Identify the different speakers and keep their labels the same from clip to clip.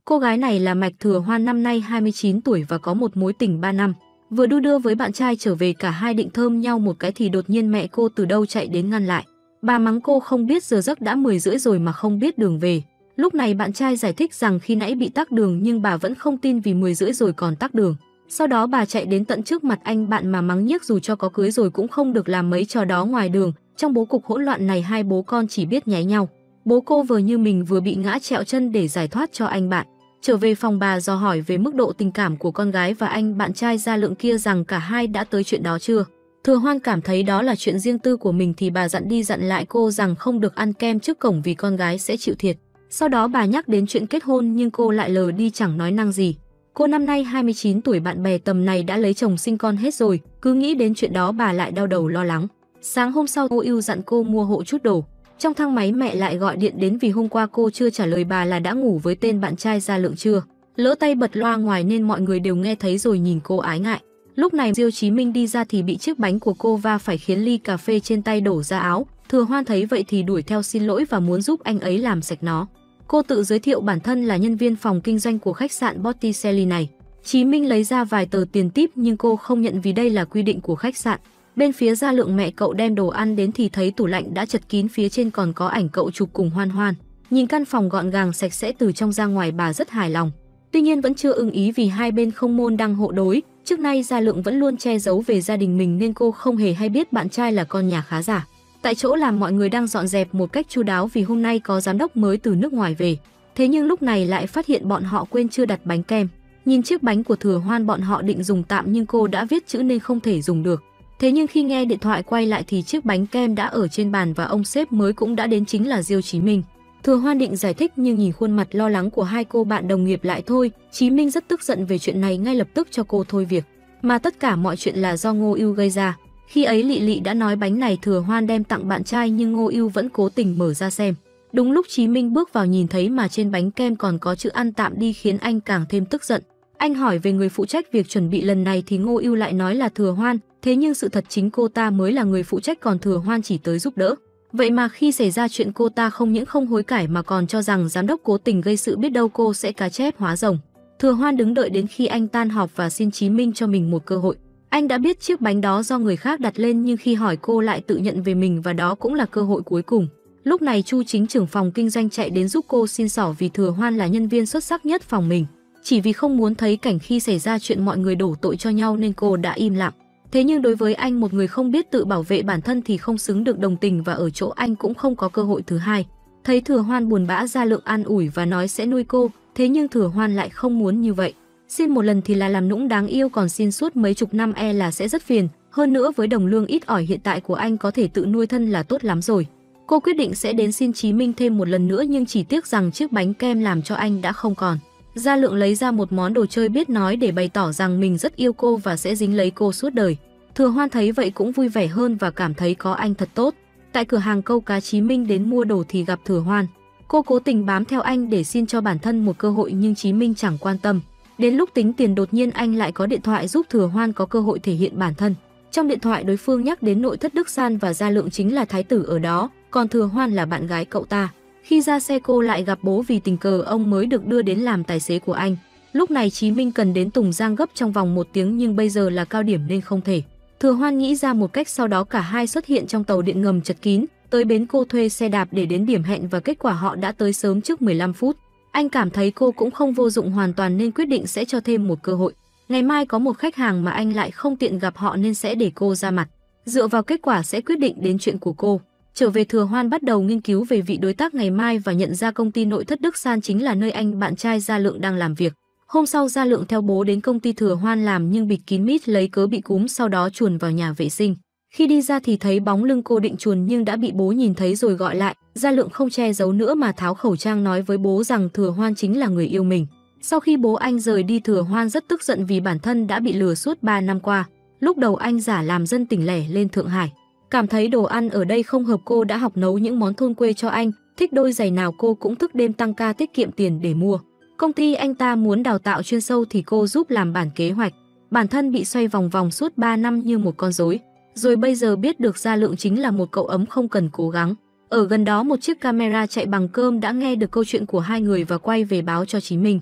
Speaker 1: Cô gái này là Mạch Thừa Hoan, năm nay 29 tuổi và có một mối tình 3 năm. Vừa đu đưa với bạn trai trở về, cả hai định thơm nhau một cái thì đột nhiên mẹ cô từ đâu chạy đến ngăn lại. Bà mắng cô không biết giờ giấc đã 10 rưỡi rồi mà không biết đường về. Lúc này bạn trai giải thích rằng khi nãy bị tắc đường nhưng bà vẫn không tin vì 10 rưỡi rồi còn tắc đường. Sau đó bà chạy đến tận trước mặt anh bạn mà mắng nhiếc, dù cho có cưới rồi cũng không được làm mấy trò đó ngoài đường. Trong bố cục hỗn loạn này, hai bố con chỉ biết nháy nhau. Bố cô vờ như mình vừa bị ngã trẹo chân để giải thoát cho anh bạn. Trở về phòng, bà dò hỏi về mức độ tình cảm của con gái và anh bạn trai Gia Lượng kia, rằng cả hai đã tới chuyện đó chưa. Thừa Hoan cảm thấy đó là chuyện riêng tư của mình thì bà dặn đi dặn lại cô rằng không được ăn kem trước cổng vì con gái sẽ chịu thiệt. Sau đó bà nhắc đến chuyện kết hôn nhưng cô lại lờ đi, chẳng nói năng gì. Cô năm nay 29 tuổi, bạn bè tầm này đã lấy chồng sinh con hết rồi, cứ nghĩ đến chuyện đó bà lại đau đầu lo lắng. Sáng hôm sau, Ngô Ưu dặn cô mua hộ chút đồ. Trong thang máy mẹ lại gọi điện đến vì hôm qua cô chưa trả lời bà là đã ngủ với tên bạn trai Gia Lượng chưa. Lỡ tay bật loa ngoài nên mọi người đều nghe thấy rồi nhìn cô ái ngại. Lúc này Diêu Chí Minh đi ra thì bị chiếc bánh của cô va phải khiến ly cà phê trên tay đổ ra áo. Thừa Hoan thấy vậy thì đuổi theo xin lỗi và muốn giúp anh ấy làm sạch nó. Cô tự giới thiệu bản thân là nhân viên phòng kinh doanh của khách sạn Botticelli này. Chí Minh lấy ra vài tờ tiền tip nhưng cô không nhận vì đây là quy định của khách sạn. Bên phía Gia Lượng, mẹ cậu đem đồ ăn đến thì thấy tủ lạnh đã chật kín, phía trên còn có ảnh cậu chụp cùng Hoan Hoan. Nhìn căn phòng gọn gàng sạch sẽ từ trong ra ngoài, bà rất hài lòng. Tuy nhiên vẫn chưa ưng ý vì hai bên không môn đăng hộ đối. Trước nay Gia Lượng vẫn luôn che giấu về gia đình mình nên cô không hề hay biết bạn trai là con nhà khá giả. Tại chỗ làm, mọi người đang dọn dẹp một cách chu đáo vì hôm nay có giám đốc mới từ nước ngoài về. Thế nhưng lúc này lại phát hiện bọn họ quên chưa đặt bánh kem. Nhìn chiếc bánh của Thừa Hoan, bọn họ định dùng tạm nhưng cô đã viết chữ nên không thể dùng được. Thế nhưng khi nghe điện thoại quay lại thì chiếc bánh kem đã ở trên bàn và ông sếp mới cũng đã đến, chính là Diêu Chí Minh. Thừa Hoan định giải thích nhưng nhìn khuôn mặt lo lắng của hai cô bạn đồng nghiệp lại thôi. Chí Minh rất tức giận về chuyện này, ngay lập tức cho cô thôi việc. Mà tất cả mọi chuyện là do Ngô Ưu gây ra. Khi ấy Lị Lị đã nói bánh này Thừa Hoan đem tặng bạn trai nhưng Ngô Ưu vẫn cố tình mở ra xem. Đúng lúc Chí Minh bước vào nhìn thấy mà trên bánh kem còn có chữ ăn tạm đi khiến anh càng thêm tức giận. Anh hỏi về người phụ trách việc chuẩn bị lần này thì Ngô Ưu lại nói là Thừa Hoan, thế nhưng sự thật chính cô ta mới là người phụ trách còn Thừa Hoan chỉ tới giúp đỡ. Vậy mà khi xảy ra chuyện cô ta không những không hối cải mà còn cho rằng giám đốc cố tình gây sự, biết đâu cô sẽ cá chép hóa rồng. Thừa Hoan đứng đợi đến khi anh tan họp và xin Chí Minh cho mình một cơ hội. Anh đã biết chiếc bánh đó do người khác đặt lên nhưng khi hỏi cô lại tự nhận về mình và đó cũng là cơ hội cuối cùng. Lúc này Chu Chính trưởng phòng kinh doanh chạy đến giúp cô xin xỏ vì Thừa Hoan là nhân viên xuất sắc nhất phòng mình. Chỉ vì không muốn thấy cảnh khi xảy ra chuyện mọi người đổ tội cho nhau nên cô đã im lặng. Thế nhưng đối với anh, một người không biết tự bảo vệ bản thân thì không xứng được đồng tình và ở chỗ anh cũng không có cơ hội thứ hai. Thấy Thừa Hoan buồn bã, Gia Lượng an ủi và nói sẽ nuôi cô, thế nhưng Thừa Hoan lại không muốn như vậy. Xin một lần thì là làm nũng đáng yêu, còn xin suốt mấy chục năm e là sẽ rất phiền. Hơn nữa với đồng lương ít ỏi hiện tại của anh có thể tự nuôi thân là tốt lắm rồi. Cô quyết định sẽ đến xin Chí Minh thêm một lần nữa nhưng chỉ tiếc rằng chiếc bánh kem làm cho anh đã không còn. Gia Lượng lấy ra một món đồ chơi biết nói để bày tỏ rằng mình rất yêu cô và sẽ dính lấy cô suốt đời. Thừa Hoan thấy vậy cũng vui vẻ hơn và cảm thấy có anh thật tốt. Tại cửa hàng câu cá, Chí Minh đến mua đồ thì gặp Thừa Hoan. Cô cố tình bám theo anh để xin cho bản thân một cơ hội nhưng Chí Minh chẳng quan tâm. Đến lúc tính tiền đột nhiên anh lại có điện thoại giúp Thừa Hoan có cơ hội thể hiện bản thân. Trong điện thoại đối phương nhắc đến nội thất Đức San và Gia Lượng chính là thái tử ở đó, còn Thừa Hoan là bạn gái cậu ta. Khi ra xe cô lại gặp bố vì tình cờ ông mới được đưa đến làm tài xế của anh. Lúc này Chí Minh cần đến Tùng Giang gấp trong vòng 1 tiếng nhưng bây giờ là cao điểm nên không thể. Thừa Hoan nghĩ ra một cách, sau đó cả hai xuất hiện trong tàu điện ngầm chật kín. Tới bến cô thuê xe đạp để đến điểm hẹn và kết quả họ đã tới sớm trước 15 phút. Anh cảm thấy cô cũng không vô dụng hoàn toàn nên quyết định sẽ cho thêm một cơ hội. Ngày mai có một khách hàng mà anh lại không tiện gặp họ nên sẽ để cô ra mặt. Dựa vào kết quả sẽ quyết định đến chuyện của cô. Trở về, Thừa Hoan bắt đầu nghiên cứu về vị đối tác ngày mai và nhận ra công ty nội thất Đức San chính là nơi anh bạn trai Gia Lượng đang làm việc. Hôm sau Gia Lượng theo bố đến công ty Thừa Hoan làm nhưng bịt kín mít lấy cớ bị cúm, sau đó chuồn vào nhà vệ sinh. Khi đi ra thì thấy bóng lưng cô định chuồn nhưng đã bị bố nhìn thấy rồi gọi lại. Gia Lượng không che giấu nữa mà tháo khẩu trang nói với bố rằng Thừa Hoan chính là người yêu mình. Sau khi bố anh rời đi, Thừa Hoan rất tức giận vì bản thân đã bị lừa suốt 3 năm qua. Lúc đầu anh giả làm dân tỉnh lẻ lên Thượng Hải. Cảm thấy đồ ăn ở đây không hợp, cô đã học nấu những món thôn quê cho anh. Thích đôi giày nào cô cũng thức đêm tăng ca tiết kiệm tiền để mua. Công ty anh ta muốn đào tạo chuyên sâu thì cô giúp làm bản kế hoạch. Bản thân bị xoay vòng vòng suốt 3 năm như một con rối. Rồi bây giờ biết được Gia Lượng chính là một cậu ấm không cần cố gắng. Ở gần đó một chiếc camera chạy bằng cơm đã nghe được câu chuyện của hai người và quay về báo cho Chí Minh.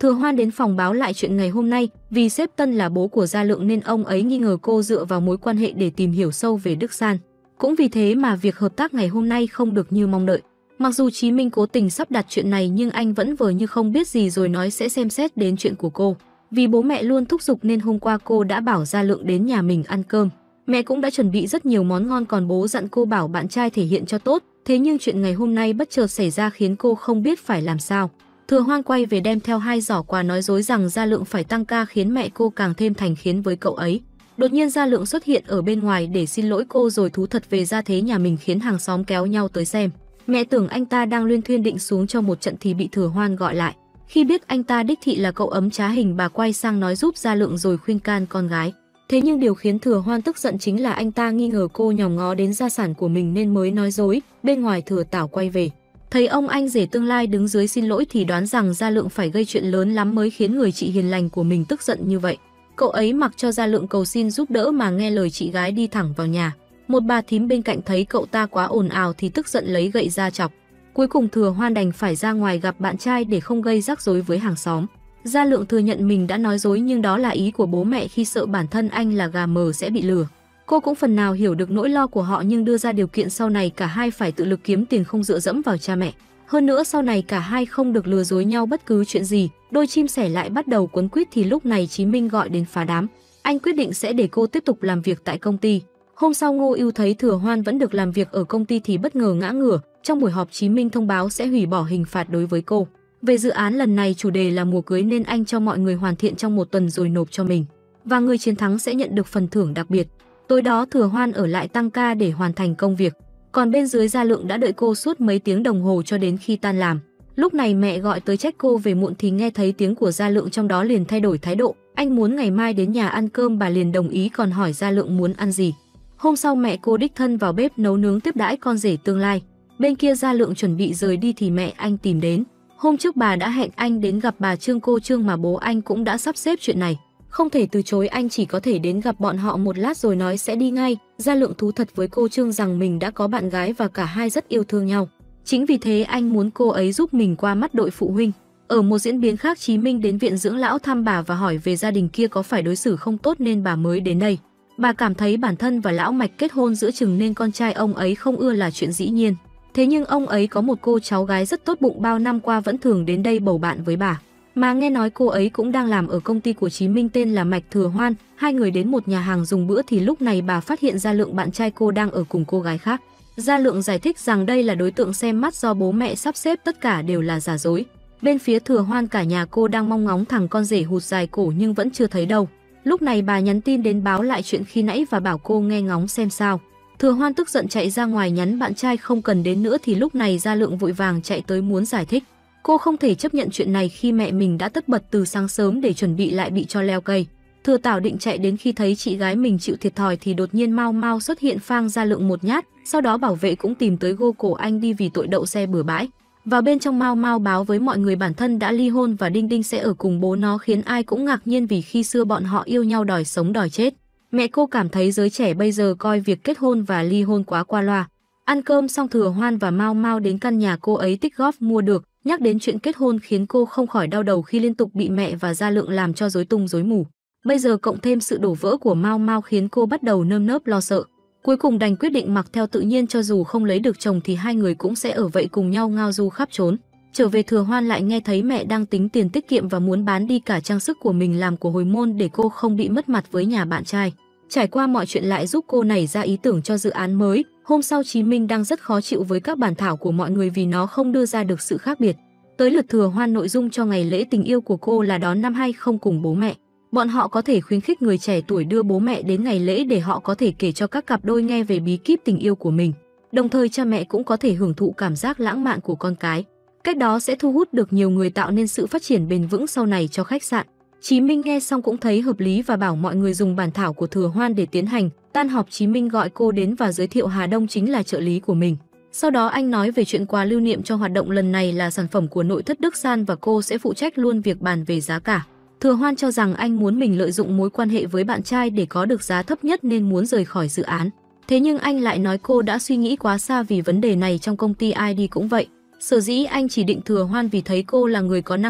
Speaker 1: Thừa Hoan đến phòng báo lại chuyện ngày hôm nay, vì sếp Tân là bố của Gia Lượng nên ông ấy nghi ngờ cô dựa vào mối quan hệ để tìm hiểu sâu về Đức San. Cũng vì thế mà việc hợp tác ngày hôm nay không được như mong đợi. Mặc dù Chí Minh cố tình sắp đặt chuyện này nhưng anh vẫn vờ như không biết gì rồi nói sẽ xem xét đến chuyện của cô. Vì bố mẹ luôn thúc giục nên hôm qua cô đã bảo Gia Lượng đến nhà mình ăn cơm. Mẹ cũng đã chuẩn bị rất nhiều món ngon, còn bố dặn cô bảo bạn trai thể hiện cho tốt. Thế nhưng chuyện ngày hôm nay bất chợt xảy ra khiến cô không biết phải làm sao. Thừa Hoan quay về đem theo 2 giỏ quà nói dối rằng Gia Lượng phải tăng ca khiến mẹ cô càng thêm thành khiến với cậu ấy. Đột nhiên Gia Lượng xuất hiện ở bên ngoài để xin lỗi cô rồi thú thật về gia thế nhà mình khiến hàng xóm kéo nhau tới xem. Mẹ tưởng anh ta đang luyên thuyên định xuống cho một trận thì bị Thừa Hoan gọi lại. Khi biết anh ta đích thị là cậu ấm trá hình, bà quay sang nói giúp Gia Lượng rồi khuyên can con gái. Thế nhưng điều khiến Thừa Hoan tức giận chính là anh ta nghi ngờ cô nhòm ngó đến gia sản của mình nên mới nói dối. Bên ngoài Thừa Tảo quay về, thấy ông anh rể tương lai đứng dưới xin lỗi thì đoán rằng Gia Lượng phải gây chuyện lớn lắm mới khiến người chị hiền lành của mình tức giận như vậy. Cậu ấy mặc cho Gia Lượng cầu xin giúp đỡ mà nghe lời chị gái đi thẳng vào nhà. Một bà thím bên cạnh thấy cậu ta quá ồn ào thì tức giận lấy gậy ra chọc. Cuối cùng Thừa Hoan đành phải ra ngoài gặp bạn trai để không gây rắc rối với hàng xóm. Gia Lượng thừa nhận mình đã nói dối nhưng đó là ý của bố mẹ khi sợ bản thân anh là gà mờ sẽ bị lừa. Cô cũng phần nào hiểu được nỗi lo của họ nhưng đưa ra điều kiện sau này cả hai phải tự lực kiếm tiền, không dựa dẫm vào cha mẹ. Hơn nữa sau này cả hai không được lừa dối nhau bất cứ chuyện gì. Đôi chim sẻ lại bắt đầu quấn quýt thì lúc này Chí Minh gọi đến phá đám. Anh quyết định sẽ để cô tiếp tục làm việc tại công ty. Hôm sau Ngô Ưu thấy Thừa Hoan vẫn được làm việc ở công ty thì bất ngờ ngã ngửa. Trong buổi họp Chí Minh thông báo sẽ hủy bỏ hình phạt đối với cô. Về dự án lần này chủ đề là mùa cưới nên anh cho mọi người hoàn thiện trong 1 tuần rồi nộp cho mình. Và người chiến thắng sẽ nhận được phần thưởng đặc biệt. Tối đó Thừa Hoan ở lại tăng ca để hoàn thành công việc. Còn bên dưới Gia Lượng đã đợi cô suốt mấy tiếng đồng hồ cho đến khi tan làm. Lúc này mẹ gọi tới trách cô về muộn thì nghe thấy tiếng của Gia Lượng trong đó liền thay đổi thái độ. Anh muốn ngày mai đến nhà ăn cơm, bà liền đồng ý còn hỏi Gia Lượng muốn ăn gì. Hôm sau mẹ cô đích thân vào bếp nấu nướng tiếp đãi con rể tương lai. Bên kia Gia Lượng chuẩn bị rời đi thì mẹ anh tìm đến. Hôm trước bà đã hẹn anh đến gặp bà Trương, cô Trương mà bố anh cũng đã sắp xếp chuyện này. Không thể từ chối, anh chỉ có thể đến gặp bọn họ một lát rồi nói sẽ đi ngay. Gia Lượng thú thật với cô Trương rằng mình đã có bạn gái và cả hai rất yêu thương nhau. Chính vì thế anh muốn cô ấy giúp mình qua mắt đội phụ huynh. Ở một diễn biến khác, Chí Minh đến viện dưỡng lão thăm bà và hỏi về gia đình kia có phải đối xử không tốt nên bà mới đến đây. Bà cảm thấy bản thân và lão Mạch kết hôn giữa chừng nên con trai ông ấy không ưa là chuyện dĩ nhiên. Thế nhưng ông ấy có một cô cháu gái rất tốt bụng, bao năm qua vẫn thường đến đây bầu bạn với bà. Mà nghe nói cô ấy cũng đang làm ở công ty của Chí Minh tên là Mạch Thừa Hoan. Hai người đến một nhà hàng dùng bữa thì lúc này bà phát hiện Gia Lượng bạn trai cô đang ở cùng cô gái khác. Gia Lượng giải thích rằng đây là đối tượng xem mắt do bố mẹ sắp xếp, tất cả đều là giả dối. Bên phía Thừa Hoan cả nhà cô đang mong ngóng thằng con rể hụt dài cổ nhưng vẫn chưa thấy đâu. Lúc này bà nhắn tin đến báo lại chuyện khi nãy và bảo cô nghe ngóng xem sao. Thừa Hoan tức giận chạy ra ngoài nhắn bạn trai không cần đến nữa thì lúc này Gia Lượng vội vàng chạy tới muốn giải thích. Cô không thể chấp nhận chuyện này khi mẹ mình đã tất bật từ sáng sớm để chuẩn bị lại bị cho leo cây. Thừa Tảo định chạy đến khi thấy chị gái mình chịu thiệt thòi thì đột nhiên Mau Mau xuất hiện phang Gia Lượng một nhát, sau đó bảo vệ cũng tìm tới gô cổ anh đi vì tội đậu xe bừa bãi. Vào bên trong Mau Mau báo với mọi người bản thân đã ly hôn và Đinh Đinh sẽ ở cùng bố nó, khiến ai cũng ngạc nhiên vì khi xưa bọn họ yêu nhau đòi sống đòi chết. Mẹ cô cảm thấy giới trẻ bây giờ coi việc kết hôn và ly hôn quá qua loa. Ăn cơm xong Thừa Hoan và Mau Mau đến căn nhà cô ấy tích góp mua được, nhắc đến chuyện kết hôn khiến cô không khỏi đau đầu khi liên tục bị mẹ và Gia Lượng làm cho rối tung rối mù. Bây giờ cộng thêm sự đổ vỡ của Mau Mau khiến cô bắt đầu nơm nớp lo sợ. Cuối cùng đành quyết định mặc theo tự nhiên, cho dù không lấy được chồng thì hai người cũng sẽ ở vậy cùng nhau ngao du khắp trốn. Trở về Thừa Hoan lại nghe thấy mẹ đang tính tiền tiết kiệm và muốn bán đi cả trang sức của mình làm của hồi môn để cô không bị mất mặt với nhà bạn trai. Trải qua mọi chuyện lại giúp cô nảy ra ý tưởng cho dự án mới. Hôm sau Chí Minh đang rất khó chịu với các bản thảo của mọi người vì nó không đưa ra được sự khác biệt. Tới lượt Thừa Hoan, nội dung cho ngày lễ tình yêu của cô là đón năm 20 cùng bố mẹ. Bọn họ có thể khuyến khích người trẻ tuổi đưa bố mẹ đến ngày lễ để họ có thể kể cho các cặp đôi nghe về bí kíp tình yêu của mình. Đồng thời cha mẹ cũng có thể hưởng thụ cảm giác lãng mạn của con cái. Cách đó sẽ thu hút được nhiều người, tạo nên sự phát triển bền vững sau này cho khách sạn. Chí Minh nghe xong cũng thấy hợp lý và bảo mọi người dùng bản thảo của Thừa Hoan để tiến hành. Tan họp Chí Minh gọi cô đến và giới thiệu Hà Đông chính là trợ lý của mình. Sau đó anh nói về chuyện quà lưu niệm cho hoạt động lần này là sản phẩm của nội thất Đức San và cô sẽ phụ trách luôn việc bàn về giá cả. Thừa Hoan cho rằng anh muốn mình lợi dụng mối quan hệ với bạn trai để có được giá thấp nhất nên muốn rời khỏi dự án. Thế nhưng anh lại nói cô đã suy nghĩ quá xa vì vấn đề này trong công ty ai đi cũng vậy. Sở dĩ anh chỉ định Thừa Hoan vì thấy cô là người có năng lực,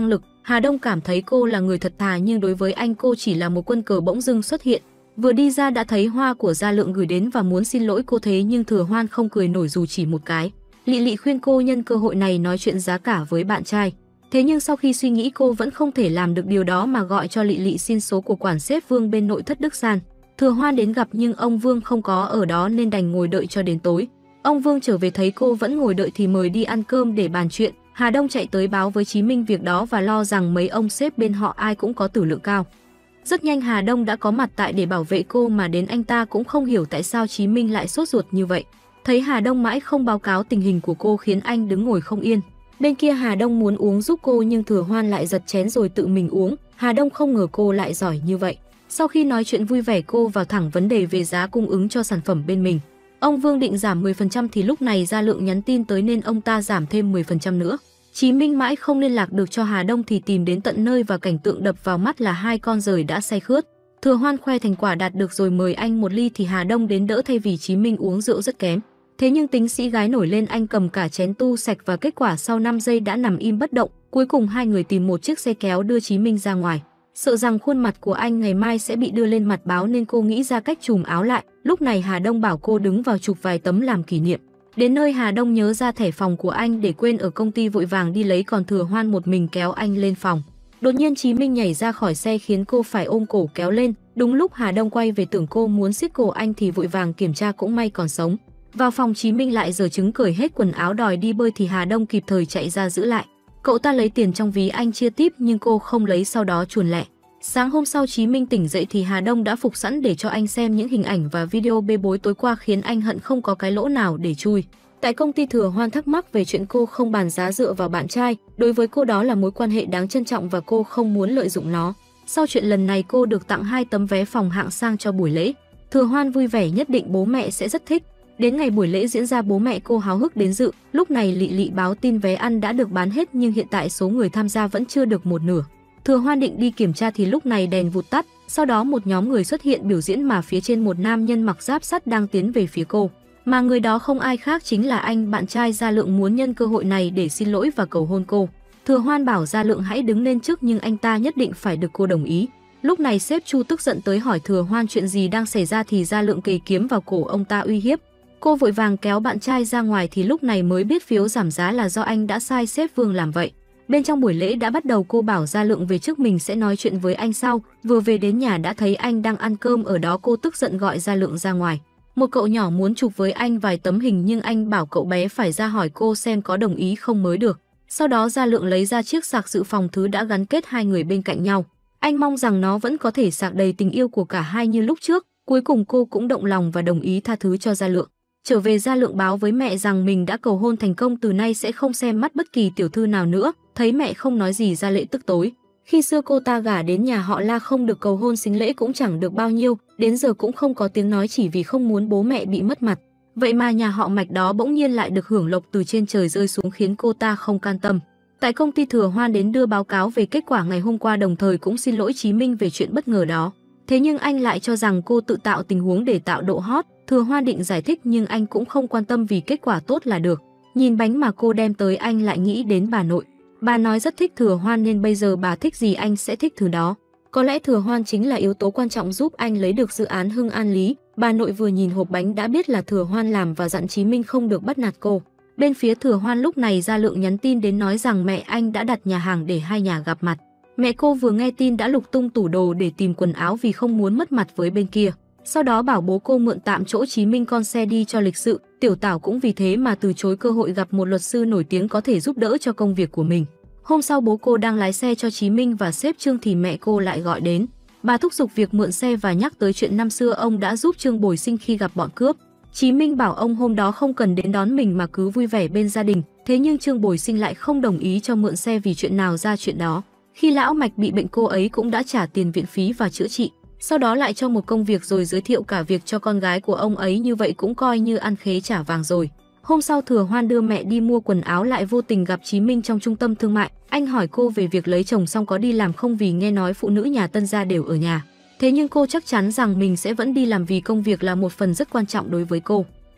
Speaker 1: Hà Đông cảm thấy cô là người thật thà nhưng đối với anh cô chỉ là một quân cờ bỗng dưng xuất hiện. Vừa đi ra đã thấy hoa của Gia Lượng gửi đến và muốn xin lỗi cô, thế nhưng Thừa Hoan không cười nổi dù chỉ một cái. Lị Lị khuyên cô nhân cơ hội này nói chuyện giá cả với bạn trai. Thế nhưng sau khi suy nghĩ cô vẫn không thể làm được điều đó mà gọi cho Lị Lị xin số của quản sếp Vương bên nội thất Đức San. Thừa Hoan đến gặp nhưng ông Vương không có ở đó nên đành ngồi đợi cho đến tối. Ông Vương trở về thấy cô vẫn ngồi đợi thì mời đi ăn cơm để bàn chuyện. Hà Đông chạy tới báo với Chí Minh việc đó và lo rằng mấy ông sếp bên họ ai cũng có tử lượng cao. Rất nhanh Hà Đông đã có mặt tại để bảo vệ cô mà đến anh ta cũng không hiểu tại sao Chí Minh lại sốt ruột như vậy. Thấy Hà Đông mãi không báo cáo tình hình của cô khiến anh đứng ngồi không yên. Bên kia Hà Đông muốn uống giúp cô nhưng Thừa Hoan lại giật chén rồi tự mình uống. Hà Đông không ngờ cô lại giỏi như vậy. Sau khi nói chuyện vui vẻ cô vào thẳng vấn đề về giá cung ứng cho sản phẩm bên mình. Ông Vương định giảm 10% thì lúc này Gia Lượng nhắn tin tới nên ông ta giảm thêm 10% nữa. Chí Minh mãi không liên lạc được cho Hà Đông thì tìm đến tận nơi và cảnh tượng đập vào mắt là hai con dời đã say khướt. Thừa Hoan khoe thành quả đạt được rồi mời anh một ly thì Hà Đông đến đỡ thay vì Chí Minh uống rượu rất kém. Thế nhưng tính sĩ gái nổi lên, anh cầm cả chén tu sạch và kết quả sau 5 giây đã nằm im bất động. Cuối cùng hai người tìm một chiếc xe kéo đưa Chí Minh ra ngoài. Sợ rằng khuôn mặt của anh ngày mai sẽ bị đưa lên mặt báo nên cô nghĩ ra cách trùm áo lại. Lúc này Hà Đông bảo cô đứng vào chụp vài tấm làm kỷ niệm. Đến nơi Hà Đông nhớ ra thẻ phòng của anh để quên ở công ty, vội vàng đi lấy, còn Thừa Hoan một mình kéo anh lên phòng. Đột nhiên Chí Minh nhảy ra khỏi xe khiến cô phải ôm cổ kéo lên. Đúng lúc Hà Đông quay về tưởng cô muốn siết cổ anh thì vội vàng kiểm tra, cũng may còn sống. Vào phòng Chí Minh lại giở trứng cởi hết quần áo đòi đi bơi thì Hà Đông kịp thời chạy ra giữ lại. Cậu ta lấy tiền trong ví anh chia típ nhưng cô không lấy, sau đó chuồn lẹ. Sáng hôm sau Chí Minh tỉnh dậy thì Hà Đông đã phục sẵn để cho anh xem những hình ảnh và video bê bối tối qua khiến anh hận không có cái lỗ nào để chui. Tại công ty Thừa Hoan thắc mắc về chuyện cô không bàn giá dựa vào bạn trai, đối với cô đó là mối quan hệ đáng trân trọng và cô không muốn lợi dụng nó. Sau chuyện lần này cô được tặng 2 tấm vé phòng hạng sang cho buổi lễ. Thừa Hoan vui vẻ, nhất định bố mẹ sẽ rất thích. Đến ngày buổi lễ diễn ra bố mẹ cô háo hức đến dự. Lúc này Lị Lị báo tin vé ăn đã được bán hết nhưng hiện tại số người tham gia vẫn chưa được một nửa. Thừa Hoan định đi kiểm tra thì lúc này đèn vụt tắt, sau đó một nhóm người xuất hiện biểu diễn mà phía trên một nam nhân mặc giáp sắt đang tiến về phía cô. Mà người đó không ai khác chính là anh bạn trai Gia Lượng, muốn nhân cơ hội này để xin lỗi và cầu hôn cô. Thừa Hoan bảo Gia Lượng hãy đứng lên trước nhưng anh ta nhất định phải được cô đồng ý. Lúc này sếp Chu tức giận tới hỏi Thừa Hoan chuyện gì đang xảy ra thì Gia Lượng kề kiếm vào cổ ông ta uy hiếp. Cô vội vàng kéo bạn trai ra ngoài thì lúc này mới biết phiếu giảm giá là do anh đã sai sếp Vương làm vậy. Bên trong buổi lễ đã bắt đầu, cô bảo Gia Lượng về trước, mình sẽ nói chuyện với anh sau. Vừa về đến nhà đã thấy anh đang ăn cơm ở đó, cô tức giận gọi Gia Lượng ra ngoài. Một cậu nhỏ muốn chụp với anh vài tấm hình nhưng anh bảo cậu bé phải ra hỏi cô xem có đồng ý không mới được. Sau đó Gia Lượng lấy ra chiếc sạc dự phòng thứ đã gắn kết hai người bên cạnh nhau. Anh mong rằng nó vẫn có thể sạc đầy tình yêu của cả hai như lúc trước. Cuối cùng cô cũng động lòng và đồng ý tha thứ cho Gia Lượng. Trở về Gia Lượng báo với mẹ rằng mình đã cầu hôn thành công, từ nay sẽ không xem mắt bất kỳ tiểu thư nào nữa. Thấy mẹ không nói gì, Gia Lệ tức tối. Khi xưa cô ta gả đến nhà họ La không được cầu hôn, sính lễ cũng chẳng được bao nhiêu, đến giờ cũng không có tiếng nói chỉ vì không muốn bố mẹ bị mất mặt. Vậy mà nhà họ Mạch đó bỗng nhiên lại được hưởng lộc từ trên trời rơi xuống khiến cô ta không can tâm. Tại công ty Thừa Hoan đến đưa báo cáo về kết quả ngày hôm qua, đồng thời cũng xin lỗi Chí Minh về chuyện bất ngờ đó. Thế nhưng anh lại cho rằng cô tự tạo tình huống để tạo độ hot. Thừa Hoan định giải thích nhưng anh cũng không quan tâm vì kết quả tốt là được. Nhìn bánh mà cô đem tới anh lại nghĩ đến bà nội. Bà nói rất thích Thừa Hoan nên bây giờ bà thích gì anh sẽ thích thứ đó. Có lẽ Thừa Hoan chính là yếu tố quan trọng giúp anh lấy được dự án Hưng An Lý. Bà nội vừa nhìn hộp bánh đã biết là Thừa Hoan làm và dặn Chí Minh không được bắt nạt cô. Bên phía Thừa Hoan lúc này Gia Lượng nhắn tin đến nói rằng mẹ anh đã đặt nhà hàng để hai nhà gặp mặt. Mẹ cô vừa nghe tin đã lục tung tủ đồ để tìm quần áo vì không muốn mất mặt với bên kia. Sau đó bảo bố cô mượn tạm chỗ Chí Minh con xe đi cho lịch sự. Tiểu Tảo cũng vì thế mà từ chối cơ hội gặp một luật sư nổi tiếng có thể giúp đỡ cho công việc của mình. Hôm sau bố cô đang lái xe cho Chí Minh và sếp Trương thì mẹ cô lại gọi đến. Bà thúc giục việc mượn xe và nhắc tới chuyện năm xưa ông đã giúp Trương bồi sinh khi gặp bọn cướp. Chí Minh bảo ông hôm đó không cần đến đón mình mà cứ vui vẻ bên gia đình. Thế nhưng Trương bồi sinh lại không đồng ý cho mượn xe vì chuyện nào ra chuyện đó. Khi lão Mạch bị bệnh cô ấy cũng đã trả tiền viện phí và chữa trị. Sau đó lại cho một công việc rồi giới thiệu cả việc cho con gái của ông ấy, như vậy cũng coi như ăn khế trả vàng rồi. Hôm sau Thừa Hoan đưa mẹ đi mua quần áo lại vô tình gặp Chí Minh trong trung tâm thương mại. Anh hỏi cô về việc lấy chồng xong có đi làm không vì nghe nói phụ nữ nhà Tân gia đều ở nhà. Thế nhưng cô chắc chắn rằng mình sẽ vẫn đi làm vì công việc là một phần rất quan trọng đối với cô.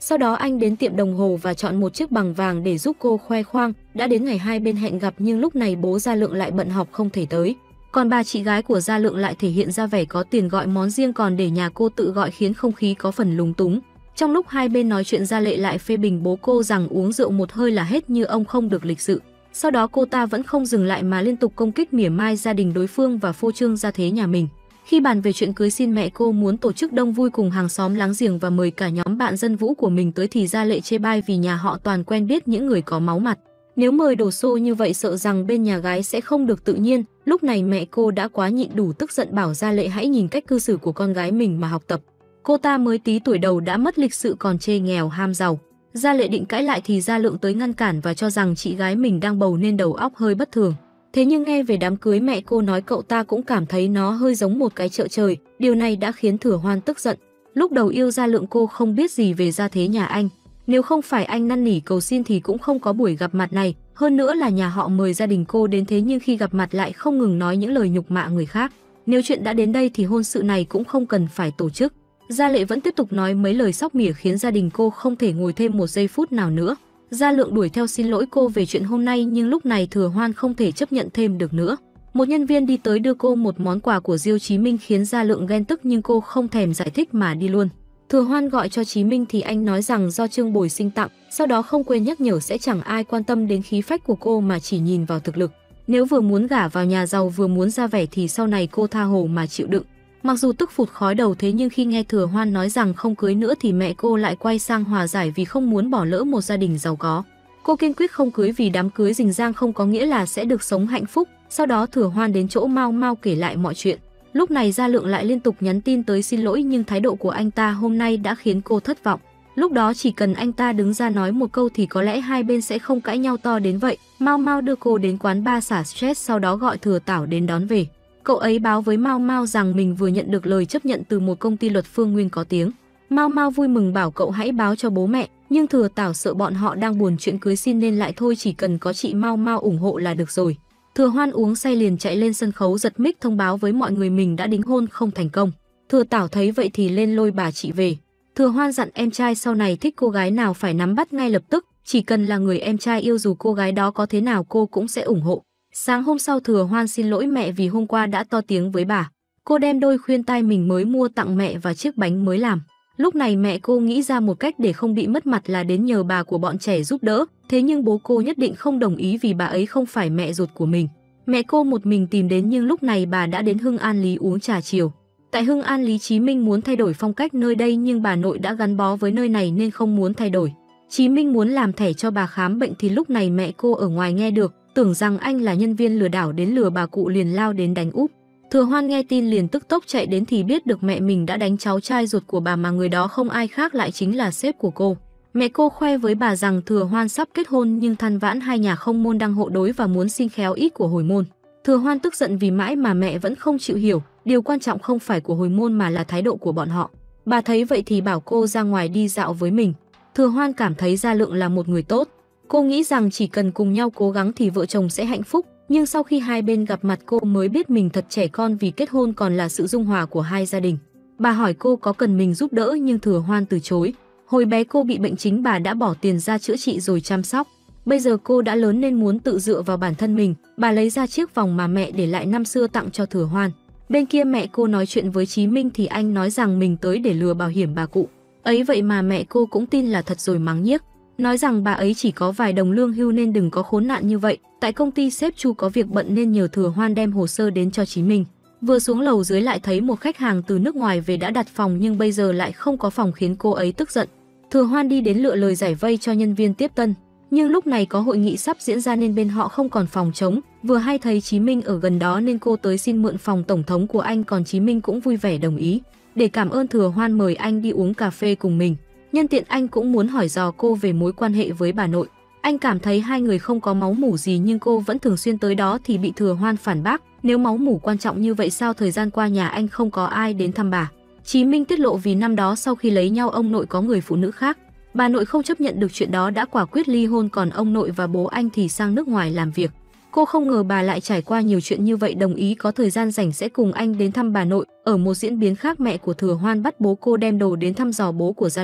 Speaker 1: Sau đó anh đến tiệm đồng hồ và chọn một chiếc bằng vàng để giúp cô khoe khoang. Đã đến ngày hai bên hẹn gặp nhưng lúc này bố Gia Lượng lại bận họp không thể tới. Còn bà chị gái của Gia Lượng lại thể hiện ra vẻ có tiền gọi món riêng còn để nhà cô tự gọi khiến không khí có phần lúng túng. Trong lúc hai bên nói chuyện Gia Lệ lại phê bình bố cô rằng uống rượu một hơi là hết như ông không được lịch sự. Sau đó cô ta vẫn không dừng lại mà liên tục công kích mỉa mai gia đình đối phương và phô trương gia thế nhà mình. Khi bàn về chuyện cưới xin mẹ cô muốn tổ chức đông vui cùng hàng xóm láng giềng và mời cả nhóm bạn dân vũ của mình tới thì Gia Lệ chê bai vì nhà họ toàn quen biết những người có máu mặt. Nếu mời đồ xô như vậy sợ rằng bên nhà gái sẽ không được tự nhiên. Lúc này mẹ cô đã quá nhịn đủ tức giận bảo Gia Lệ hãy nhìn cách cư xử của con gái mình mà học tập. Cô ta mới tí tuổi đầu đã mất lịch sự còn chê nghèo ham giàu. Gia Lệ định cãi lại thì Gia Lượng tới ngăn cản và cho rằng chị gái mình đang bầu nên đầu óc hơi bất thường. Thế nhưng nghe về đám cưới mẹ cô nói cậu ta cũng cảm thấy nó hơi giống một cái chợ trời, điều này đã khiến Thừa Hoan tức giận. Lúc đầu yêu Gia Lượng cô không biết gì về gia thế nhà anh, nếu không phải anh năn nỉ cầu xin thì cũng không có buổi gặp mặt này, hơn nữa là nhà họ mời gia đình cô đến thế nhưng khi gặp mặt lại không ngừng nói những lời nhục mạ người khác. Nếu chuyện đã đến đây thì hôn sự này cũng không cần phải tổ chức. Gia Lệ vẫn tiếp tục nói mấy lời sóc mỉa khiến gia đình cô không thể ngồi thêm một giây phút nào nữa. Gia Lượng đuổi theo xin lỗi cô về chuyện hôm nay nhưng lúc này Thừa Hoan không thể chấp nhận thêm được nữa. Một nhân viên đi tới đưa cô một món quà của Diêu Chí Minh khiến Gia Lượng ghen tức nhưng cô không thèm giải thích mà đi luôn. Thừa Hoan gọi cho Chí Minh thì anh nói rằng do Trương Bồi Sinh tặng, sau đó không quên nhắc nhở sẽ chẳng ai quan tâm đến khí phách của cô mà chỉ nhìn vào thực lực. Nếu vừa muốn gả vào nhà giàu vừa muốn ra vẻ thì sau này cô tha hồ mà chịu đựng. Mặc dù tức phụt khói đầu thế nhưng khi nghe Thừa Hoan nói rằng không cưới nữa thì mẹ cô lại quay sang hòa giải vì không muốn bỏ lỡ một gia đình giàu có. Cô kiên quyết không cưới vì đám cưới rình rang không có nghĩa là sẽ được sống hạnh phúc. Sau đó Thừa Hoan đến chỗ Mao Mao kể lại mọi chuyện. Lúc này Gia Lượng lại liên tục nhắn tin tới xin lỗi nhưng thái độ của anh ta hôm nay đã khiến cô thất vọng. Lúc đó chỉ cần anh ta đứng ra nói một câu thì có lẽ hai bên sẽ không cãi nhau to đến vậy. Mao Mao đưa cô đến quán bar xả stress sau đó gọi Thừa Tảo đến đón về. Cậu ấy báo với Mao Mao rằng mình vừa nhận được lời chấp nhận từ một công ty luật Phương Nguyên có tiếng. Mao Mao vui mừng bảo cậu hãy báo cho bố mẹ, nhưng Thừa Tảo sợ bọn họ đang buồn chuyện cưới xin nên lại thôi chỉ cần có chị Mao Mao ủng hộ là được rồi. Thừa Hoan uống say liền chạy lên sân khấu giật mic thông báo với mọi người mình đã đính hôn không thành công. Thừa Tảo thấy vậy thì lên lôi bà chị về. Thừa Hoan dặn em trai sau này thích cô gái nào phải nắm bắt ngay lập tức, chỉ cần là người em trai yêu dù cô gái đó có thế nào cô cũng sẽ ủng hộ. Sáng hôm sau Thừa Hoan xin lỗi mẹ vì hôm qua đã to tiếng với bà. Cô đem đôi khuyên tai mình mới mua tặng mẹ và chiếc bánh mới làm. Lúc này mẹ cô nghĩ ra một cách để không bị mất mặt là đến nhờ bà của bọn trẻ giúp đỡ, thế nhưng bố cô nhất định không đồng ý vì bà ấy không phải mẹ ruột của mình. Mẹ cô một mình tìm đến nhưng lúc này bà đã đến Hưng An Lý uống trà chiều. Tại Hưng An Lý Chí Minh muốn thay đổi phong cách nơi đây nhưng bà nội đã gắn bó với nơi này nên không muốn thay đổi. Chí Minh muốn làm thẻ cho bà khám bệnh thì lúc này mẹ cô ở ngoài nghe được, tưởng rằng anh là nhân viên lừa đảo đến lừa bà cụ liền lao đến đánh úp. Thừa Hoan nghe tin liền tức tốc chạy đến thì biết được mẹ mình đã đánh cháu trai ruột của bà mà người đó không ai khác lại chính là sếp của cô. Mẹ cô khoe với bà rằng Thừa Hoan sắp kết hôn nhưng than vãn hai nhà không môn đăng hộ đối và muốn xin khéo ít của hồi môn. Thừa Hoan tức giận vì mãi mà mẹ vẫn không chịu hiểu, điều quan trọng không phải của hồi môn mà là thái độ của bọn họ. Bà thấy vậy thì bảo cô ra ngoài đi dạo với mình. Thừa Hoan cảm thấy Gia Lượng là một người tốt. Cô nghĩ rằng chỉ cần cùng nhau cố gắng thì vợ chồng sẽ hạnh phúc. Nhưng sau khi hai bên gặp mặt cô mới biết mình thật trẻ con vì kết hôn còn là sự dung hòa của hai gia đình. Bà hỏi cô có cần mình giúp đỡ nhưng Thừa Hoan từ chối. Hồi bé cô bị bệnh chính bà đã bỏ tiền ra chữa trị rồi chăm sóc. Bây giờ cô đã lớn nên muốn tự dựa vào bản thân mình. Bà lấy ra chiếc vòng mà mẹ để lại năm xưa tặng cho Thừa Hoan. Bên kia mẹ cô nói chuyện với Chí Minh thì anh nói rằng mình tới để lừa bảo hiểm bà cụ. Ấy vậy mà mẹ cô cũng tin là thật rồi mắng nhiếc. Nói rằng bà ấy chỉ có vài đồng lương hưu nên đừng có khốn nạn như vậy. Tại công ty sếp Chu có việc bận nên nhờ Thừa Hoan đem hồ sơ đến cho Chí Minh. Vừa xuống lầu dưới lại thấy một khách hàng từ nước ngoài về đã đặt phòng nhưng bây giờ lại không có phòng khiến cô ấy tức giận. Thừa Hoan đi đến lựa lời giải vây cho nhân viên tiếp tân. Nhưng lúc này có hội nghị sắp diễn ra nên bên họ không còn phòng trống. Vừa hay thấy Chí Minh ở gần đó nên cô tới xin mượn phòng tổng thống của anh còn Chí Minh cũng vui vẻ đồng ý. Để cảm ơn Thừa Hoan mời anh đi uống cà phê cùng mình. Nhân tiện anh cũng muốn hỏi dò cô về mối quan hệ với bà nội. Anh cảm thấy hai người không có máu mủ gì nhưng cô vẫn thường xuyên tới đó thì bị Thừa Hoan phản bác. Nếu máu mủ quan trọng như vậy sao thời gian qua nhà anh không có ai đến thăm bà? Chí Minh tiết lộ vì năm đó sau khi lấy nhau ông nội có người phụ nữ khác. Bà nội không chấp nhận được chuyện đó đã quả quyết ly hôn còn ông nội và bố anh thì sang nước ngoài làm việc. Cô không ngờ bà lại trải qua nhiều chuyện như vậy đồng ý có thời gian rảnh sẽ cùng anh đến thăm bà nội. Ở một diễn biến khác mẹ của Thừa Hoan bắt bố cô đem đồ đến thăm dò bố của Gia Lượng.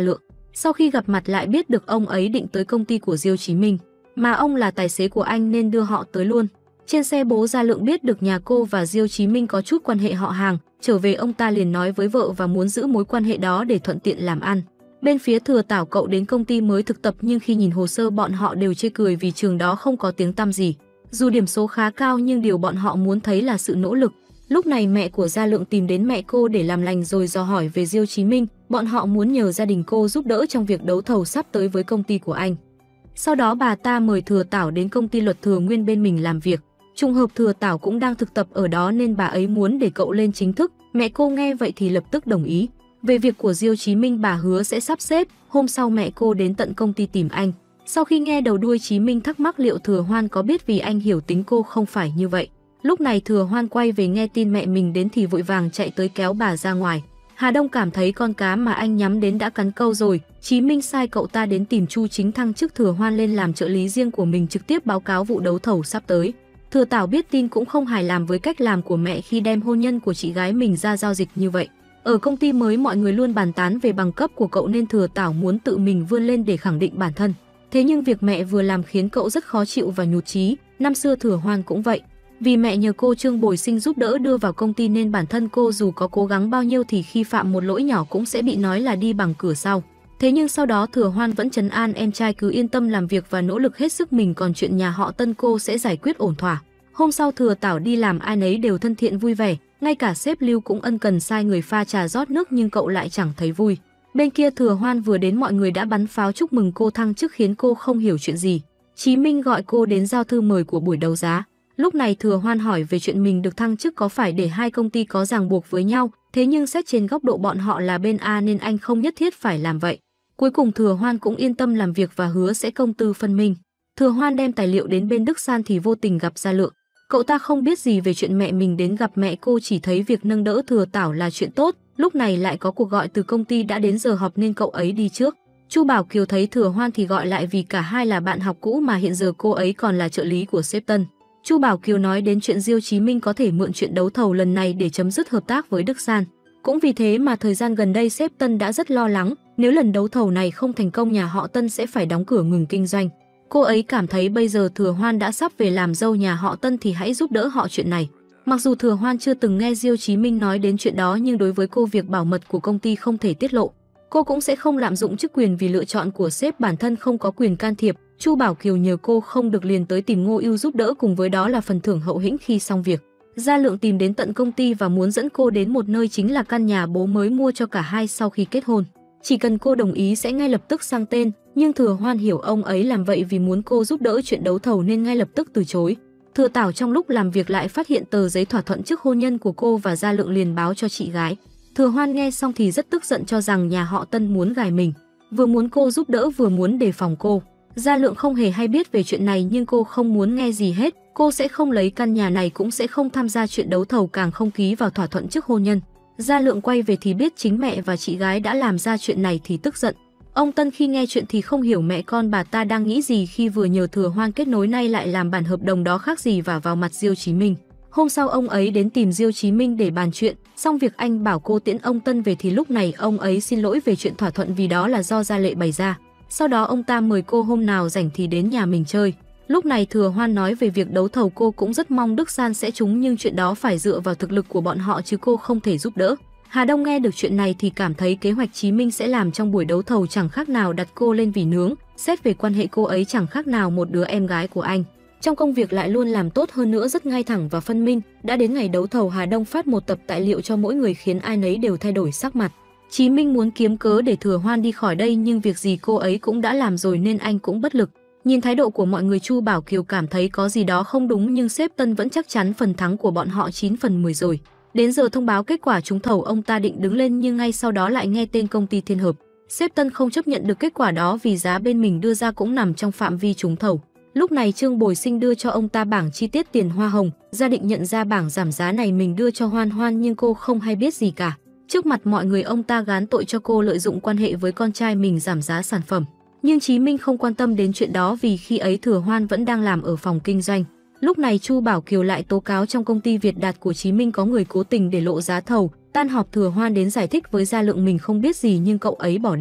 Speaker 1: Sau khi gặp mặt lại biết được ông ấy định tới công ty của Diêu Chí Minh, mà ông là tài xế của anh nên đưa họ tới luôn. Trên xe bố Gia Lượng biết được nhà cô và Diêu Chí Minh có chút quan hệ họ hàng, trở về ông ta liền nói với vợ và muốn giữ mối quan hệ đó để thuận tiện làm ăn. Bên phía Thừa Tảo cậu đến công ty mới thực tập nhưng khi nhìn hồ sơ bọn họ đều chê cười vì trường đó không có tiếng tăm gì. Dù điểm số khá cao nhưng điều bọn họ muốn thấy là sự nỗ lực. Lúc này mẹ của Gia Lượng tìm đến mẹ cô để làm lành rồi dò hỏi về Diêu Chí Minh, bọn họ muốn nhờ gia đình cô giúp đỡ trong việc đấu thầu sắp tới với công ty của anh. Sau đó bà ta mời Thừa Tảo đến công ty luật Thừa Nguyên bên mình làm việc. Trùng hợp Thừa Tảo cũng đang thực tập ở đó nên bà ấy muốn để cậu lên chính thức. Mẹ cô nghe vậy thì lập tức đồng ý. Về việc của Diêu Chí Minh bà hứa sẽ sắp xếp. Hôm sau mẹ cô đến tận công ty tìm anh. Sau khi nghe đầu đuôi Chí Minh thắc mắc liệu Thừa Hoan có biết vì anh hiểu tính cô không phải như vậy. Lúc này Thừa Hoan quay về nghe tin mẹ mình đến thì vội vàng chạy tới kéo bà ra ngoài. Hà Đông cảm thấy con cá mà anh nhắm đến đã cắn câu rồi. Chí Minh sai cậu ta đến tìm Chu Chính Thăng trước Thừa Hoan lên làm trợ lý riêng của mình trực tiếp báo cáo vụ đấu thầu sắp tới. Thừa Tảo biết tin cũng không hài lòng với cách làm của mẹ khi đem hôn nhân của chị gái mình ra giao dịch như vậy. Ở công ty mới mọi người luôn bàn tán về bằng cấp của cậu nên Thừa Tảo muốn tự mình vươn lên để khẳng định bản thân. Thế nhưng việc mẹ vừa làm khiến cậu rất khó chịu và nhụt chí. Năm xưa Thừa Hoan cũng vậy. Vì mẹ nhờ cô Trương Bồi Sinh giúp đỡ đưa vào công ty nên bản thân cô dù có cố gắng bao nhiêu thì khi phạm một lỗi nhỏ cũng sẽ bị nói là đi bằng cửa sau. Thế nhưng sau đó Thừa Hoan vẫn trấn an em trai cứ yên tâm làm việc và nỗ lực hết sức mình, còn chuyện nhà họ Tân cô sẽ giải quyết ổn thỏa. Hôm sau Thừa Tảo đi làm ai nấy đều thân thiện vui vẻ, ngay cả sếp Lưu cũng ân cần sai người pha trà rót nước nhưng cậu lại chẳng thấy vui. Bên kia Thừa Hoan vừa đến mọi người đã bắn pháo chúc mừng cô thăng chức khiến cô không hiểu chuyện gì. Chí Minh gọi cô đến giao thư mời của buổi đấu giá. Lúc này Thừa Hoan hỏi về chuyện mình được thăng chức có phải để hai công ty có ràng buộc với nhau, thế nhưng xét trên góc độ bọn họ là bên A nên anh không nhất thiết phải làm vậy. Cuối cùng Thừa Hoan cũng yên tâm làm việc và hứa sẽ công tư phân minh. Thừa Hoan đem tài liệu đến bên Đức San thì vô tình gặp Gia Lượng. Cậu ta không biết gì về chuyện mẹ mình đến gặp mẹ cô, chỉ thấy việc nâng đỡ Thừa Tảo là chuyện tốt. Lúc này lại có cuộc gọi từ công ty đã đến giờ họp nên cậu ấy đi trước. Chu Bảo Kiều thấy Thừa Hoan thì gọi lại vì cả hai là bạn học cũ mà hiện giờ cô ấy còn là trợ lý của sếp Tân. Chu Bảo Kiều nói đến chuyện Diêu Chí Minh có thể mượn chuyện đấu thầu lần này để chấm dứt hợp tác với Đức San. Cũng vì thế mà thời gian gần đây sếp Tân đã rất lo lắng, nếu lần đấu thầu này không thành công nhà họ Tân sẽ phải đóng cửa ngừng kinh doanh. Cô ấy cảm thấy bây giờ Thừa Hoan đã sắp về làm dâu nhà họ Tân thì hãy giúp đỡ họ chuyện này. Mặc dù Thừa Hoan chưa từng nghe Diêu Chí Minh nói đến chuyện đó nhưng đối với cô việc bảo mật của công ty không thể tiết lộ. Cô cũng sẽ không lạm dụng chức quyền vì lựa chọn của sếp, bản thân không có quyền can thiệp. Chu Bảo Kiều nhờ cô không được liền tới tìm Ngô Ưu giúp đỡ, cùng với đó là phần thưởng hậu hĩnh khi xong việc. Gia Lượng tìm đến tận công ty và muốn dẫn cô đến một nơi chính là căn nhà bố mới mua cho cả hai sau khi kết hôn. Chỉ cần cô đồng ý sẽ ngay lập tức sang tên, nhưng Thừa Hoan hiểu ông ấy làm vậy vì muốn cô giúp đỡ chuyện đấu thầu nên ngay lập tức từ chối. Thừa Tảo trong lúc làm việc lại phát hiện tờ giấy thỏa thuận trước hôn nhân của cô và Gia Lượng liền báo cho chị gái. Thừa Hoan nghe xong thì rất tức giận cho rằng nhà họ Tân muốn gài mình, vừa muốn cô giúp đỡ vừa muốn đề phòng cô. Gia Lượng không hề hay biết về chuyện này nhưng cô không muốn nghe gì hết, cô sẽ không lấy căn nhà này cũng sẽ không tham gia chuyện đấu thầu, càng không ký vào thỏa thuận trước hôn nhân. Gia Lượng quay về thì biết chính mẹ và chị gái đã làm ra chuyện này thì tức giận. Ông Tân khi nghe chuyện thì không hiểu mẹ con bà ta đang nghĩ gì khi vừa nhờ Thừa Hoan kết nối nay lại làm bản hợp đồng đó khác gì và vào mặt Diêu Chí Minh. Hôm sau ông ấy đến tìm Diêu Chí Minh để bàn chuyện, xong việc anh bảo cô tiễn ông Tân về thì lúc này ông ấy xin lỗi về chuyện thỏa thuận vì đó là do Gia Lệ bày ra. Sau đó ông ta mời cô hôm nào rảnh thì đến nhà mình chơi. Lúc này Thừa Hoan nói về việc đấu thầu cô cũng rất mong Đức San sẽ trúng nhưng chuyện đó phải dựa vào thực lực của bọn họ chứ cô không thể giúp đỡ. Hà Đông nghe được chuyện này thì cảm thấy kế hoạch Chí Minh sẽ làm trong buổi đấu thầu chẳng khác nào đặt cô lên vỉ nướng, xét về quan hệ cô ấy chẳng khác nào một đứa em gái của anh. Trong công việc lại luôn làm tốt hơn nữa, rất ngay thẳng và phân minh. Đã đến ngày đấu thầu Hà Đông phát một tập tài liệu cho mỗi người khiến ai nấy đều thay đổi sắc mặt. Chí Minh muốn kiếm cớ để Thừa Hoan đi khỏi đây nhưng việc gì cô ấy cũng đã làm rồi nên anh cũng bất lực. Nhìn thái độ của mọi người Chu Bảo Kiều cảm thấy có gì đó không đúng nhưng sếp Tân vẫn chắc chắn phần thắng của bọn họ 9 phần 10 rồi. Đến giờ thông báo kết quả trúng thầu ông ta định đứng lên nhưng ngay sau đó lại nghe tên công ty Thiên Hợp. Sếp Tân không chấp nhận được kết quả đó vì giá bên mình đưa ra cũng nằm trong phạm vi trúng thầu. Lúc này Trương Bồi Sinh đưa cho ông ta bảng chi tiết tiền hoa hồng, gia định nhận ra bảng giảm giá này mình đưa cho Hoan Hoan nhưng cô không hay biết gì cả. Trước mặt mọi người ông ta gán tội cho cô lợi dụng quan hệ với con trai mình giảm giá sản phẩm. Nhưng Chí Minh không quan tâm đến chuyện đó vì khi ấy Thừa Hoan vẫn đang làm ở phòng kinh doanh. Lúc này Chu Bảo Kiều lại tố cáo trong công ty Việt Đạt của Chí Minh có người cố tình để lộ giá thầu. Tan họp Thừa Hoan đến giải thích với Gia Lượng mình không biết gì nhưng cậu ấy bỏ đi.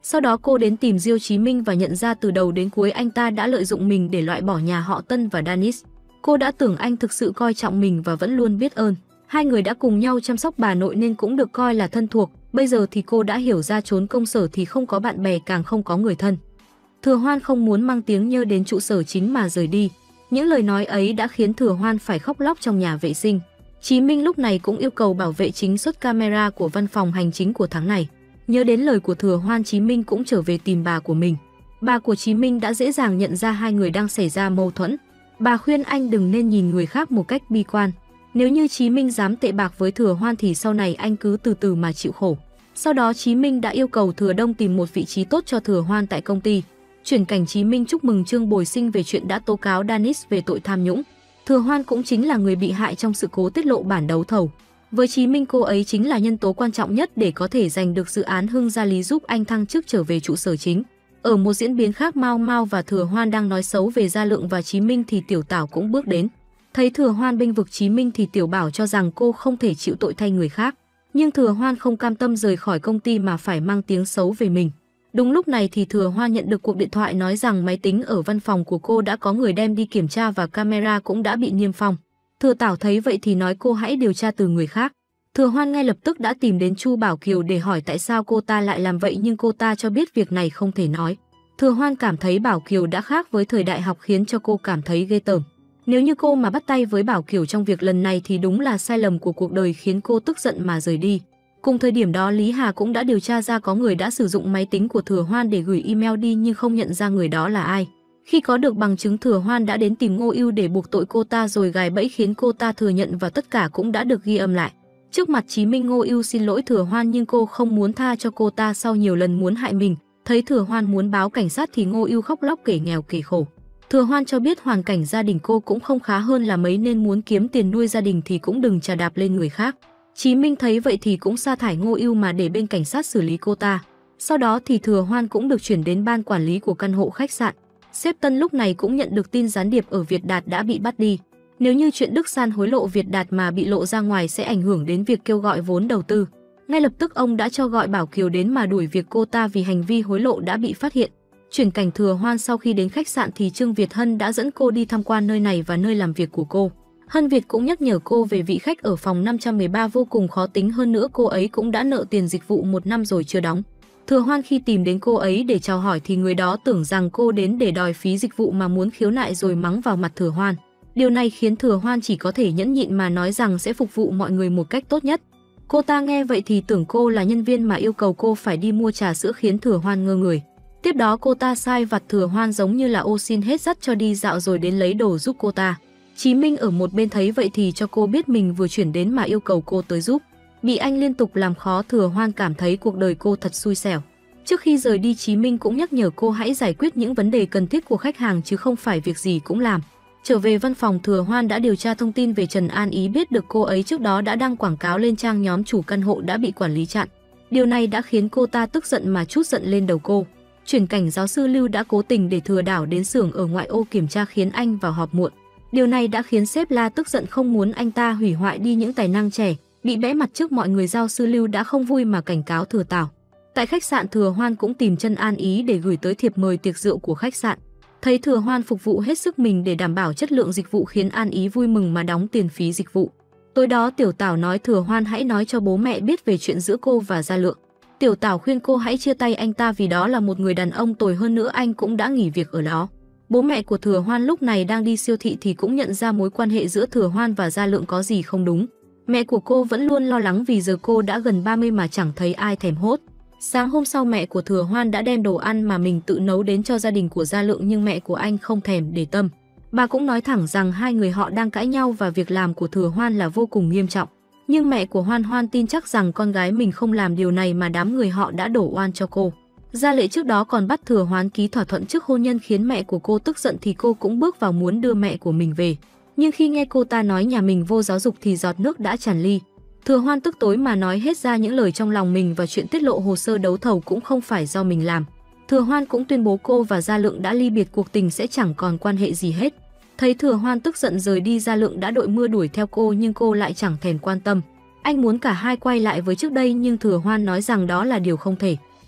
Speaker 1: Sau đó cô đến tìm Diêu Chí Minh và nhận ra từ đầu đến cuối anh ta đã lợi dụng mình để loại bỏ nhà họ Tân và Danis. Cô đã tưởng anh thực sự coi trọng mình và vẫn luôn biết ơn. Hai người đã cùng nhau chăm sóc bà nội nên cũng được coi là thân thuộc. Bây giờ thì cô đã hiểu ra trốn công sở thì không có bạn bè, càng không có người thân. Thừa Hoan không muốn mang tiếng nhơ đến trụ sở chính mà rời đi. Những lời nói ấy đã khiến Thừa Hoan phải khóc lóc trong nhà vệ sinh. Chí Minh lúc này cũng yêu cầu bảo vệ chính xuất camera của văn phòng hành chính của tháng này. Nhớ đến lời của Thừa Hoan, Chí Minh cũng trở về tìm bà của mình. Bà của Chí Minh đã dễ dàng nhận ra hai người đang xảy ra mâu thuẫn. Bà khuyên anh đừng nên nhìn người khác một cách bi quan. Nếu như Chí Minh dám tệ bạc với Thừa Hoan thì sau này anh cứ từ từ mà chịu khổ. Sau đó Chí Minh đã yêu cầu Thừa Đông tìm một vị trí tốt cho Thừa Hoan tại công ty. Chuyển cảnh Chí Minh chúc mừng Trương Bồi Sinh về chuyện đã tố cáo Danis về tội tham nhũng. Thừa Hoan cũng chính là người bị hại trong sự cố tiết lộ bản đấu thầu. Với Chí Minh, cô ấy chính là nhân tố quan trọng nhất để có thể giành được dự án Hưng Gia Lý, giúp anh thăng chức trở về trụ sở chính. Ở một diễn biến khác, Mao Mao và Thừa Hoan đang nói xấu về Gia Lượng và Chí Minh thì Tiểu Tảo cũng bước đến. Thấy Thừa Hoan bênh vực Chí Minh thì Tiểu Bảo cho rằng cô không thể chịu tội thay người khác. Nhưng Thừa Hoan không cam tâm rời khỏi công ty mà phải mang tiếng xấu về mình. Đúng lúc này thì Thừa Hoan nhận được cuộc điện thoại nói rằng máy tính ở văn phòng của cô đã có người đem đi kiểm tra và camera cũng đã bị niêm phong. Thừa Tảo thấy vậy thì nói cô hãy điều tra từ người khác. Thừa Hoan ngay lập tức đã tìm đến Chu Bảo Kiều để hỏi tại sao cô ta lại làm vậy, nhưng cô ta cho biết việc này không thể nói. Thừa Hoan cảm thấy Bảo Kiều đã khác với thời đại học khiến cho cô cảm thấy ghê tởm. Nếu như cô mà bắt tay với Bảo Kiều trong việc lần này thì đúng là sai lầm của cuộc đời, khiến cô tức giận mà rời đi. Cùng thời điểm đó, Lý Hà cũng đã điều tra ra có người đã sử dụng máy tính của Thừa Hoan để gửi email đi nhưng không nhận ra người đó là ai. Khi có được bằng chứng, Thừa Hoan đã đến tìm Ngô Ưu để buộc tội cô ta rồi gài bẫy khiến cô ta thừa nhận, và tất cả cũng đã được ghi âm lại. Trước mặt Chí Minh, Ngô Ưu xin lỗi Thừa Hoan nhưng cô không muốn tha cho cô ta sau nhiều lần muốn hại mình. Thấy Thừa Hoan muốn báo cảnh sát thì Ngô Ưu khóc lóc kể nghèo kể khổ. Thừa Hoan cho biết hoàn cảnh gia đình cô cũng không khá hơn là mấy nên muốn kiếm tiền nuôi gia đình thì cũng đừng chà đạp lên người khác. Chí Minh thấy vậy thì cũng sa thải Ngô Ưu mà để bên cảnh sát xử lý cô ta. Sau đó thì Thừa Hoan cũng được chuyển đến ban quản lý của căn hộ khách sạn. Sếp Tân lúc này cũng nhận được tin gián điệp ở Việt Đạt đã bị bắt đi. Nếu như chuyện Đức San hối lộ Việt Đạt mà bị lộ ra ngoài sẽ ảnh hưởng đến việc kêu gọi vốn đầu tư. Ngay lập tức ông đã cho gọi Bảo Kiều đến mà đuổi việc cô ta vì hành vi hối lộ đã bị phát hiện. Chuyển cảnh Thừa Hoan sau khi đến khách sạn thì Trương Việt Hân đã dẫn cô đi tham quan nơi này và nơi làm việc của cô. Hân Việt cũng nhắc nhở cô về vị khách ở phòng 513 vô cùng khó tính, hơn nữa cô ấy cũng đã nợ tiền dịch vụ 1 năm rồi chưa đóng. Thừa Hoan khi tìm đến cô ấy để chào hỏi thì người đó tưởng rằng cô đến để đòi phí dịch vụ mà muốn khiếu nại rồi mắng vào mặt Thừa Hoan. Điều này khiến Thừa Hoan chỉ có thể nhẫn nhịn mà nói rằng sẽ phục vụ mọi người một cách tốt nhất. Cô ta nghe vậy thì tưởng cô là nhân viên mà yêu cầu cô phải đi mua trà sữa, khiến Thừa Hoan ngơ người. Tiếp đó cô ta sai vặt Thừa Hoan giống như là ô xin hết dắt cho đi dạo rồi đến lấy đồ giúp cô ta. Chí Minh ở một bên thấy vậy thì cho cô biết mình vừa chuyển đến mà yêu cầu cô tới giúp. Bị anh liên tục làm khó, Thừa Hoan cảm thấy cuộc đời cô thật xui xẻo. Trước khi rời đi, Chí Minh cũng nhắc nhở cô hãy giải quyết những vấn đề cần thiết của khách hàng chứ không phải việc gì cũng làm. Trở về văn phòng, Thừa Hoan đã điều tra thông tin về Trần An Ý, biết được cô ấy trước đó đã đăng quảng cáo lên trang nhóm chủ căn hộ đã bị quản lý chặn. Điều này đã khiến cô ta tức giận mà trút giận lên đầu cô. Chuyển cảnh giáo sư Lưu đã cố tình để Thừa Đảo đến xưởng ở ngoại ô kiểm tra khiến anh vào họp muộn. Điều này đã khiến sếp La tức giận, không muốn anh ta hủy hoại đi những tài năng trẻ. Bị bẽ mặt trước mọi người, giáo sư Lưu đã không vui mà cảnh cáo Thừa Tảo. Tại khách sạn, Thừa Hoan cũng tìm Trần An Ý để gửi tới thiệp mời tiệc rượu của khách sạn. Thấy Thừa Hoan phục vụ hết sức mình để đảm bảo chất lượng dịch vụ khiến An Ý vui mừng mà đóng tiền phí dịch vụ. Tối đó Tiểu Tảo nói Thừa Hoan hãy nói cho bố mẹ biết về chuyện giữa cô và Gia Lượng. Tiểu Tảo khuyên cô hãy chia tay anh ta vì đó là một người đàn ông tồi, hơn nữa anh cũng đã nghỉ việc ở đó. Bố mẹ của Thừa Hoan lúc này đang đi siêu thị thì cũng nhận ra mối quan hệ giữa Thừa Hoan và Gia Lượng có gì không đúng. Mẹ của cô vẫn luôn lo lắng vì giờ cô đã gần 30 mà chẳng thấy ai thèm hốt. Sáng hôm sau, mẹ của Thừa Hoan đã đem đồ ăn mà mình tự nấu đến cho gia đình của Gia Lượng nhưng mẹ của anh không thèm để tâm. Bà cũng nói thẳng rằng hai người họ đang cãi nhau và việc làm của Thừa Hoan là vô cùng nghiêm trọng. Nhưng mẹ của Hoan Hoan tin chắc rằng con gái mình không làm điều này mà đám người họ đã đổ oan cho cô. Gia Lệ trước đó còn bắt Thừa Hoan ký thỏa thuận trước hôn nhân khiến mẹ của cô tức giận thì cô cũng bước vào muốn đưa mẹ của mình về. Nhưng khi nghe cô ta nói nhà mình vô giáo dục thì giọt nước đã tràn ly. Thừa Hoan tức tối mà nói hết ra những lời trong lòng mình và chuyện tiết lộ hồ sơ đấu thầu cũng không phải do mình làm. Thừa Hoan cũng tuyên bố cô và Gia Lượng đã ly biệt, cuộc tình sẽ chẳng còn quan hệ gì hết. Thấy Thừa Hoan tức giận rời đi, Gia Lượng đã đội mưa đuổi theo cô nhưng cô lại chẳng thèm quan tâm. Anh muốn cả hai quay lại với trước đây nhưng Thừa Hoan nói rằng đó là điều không thể.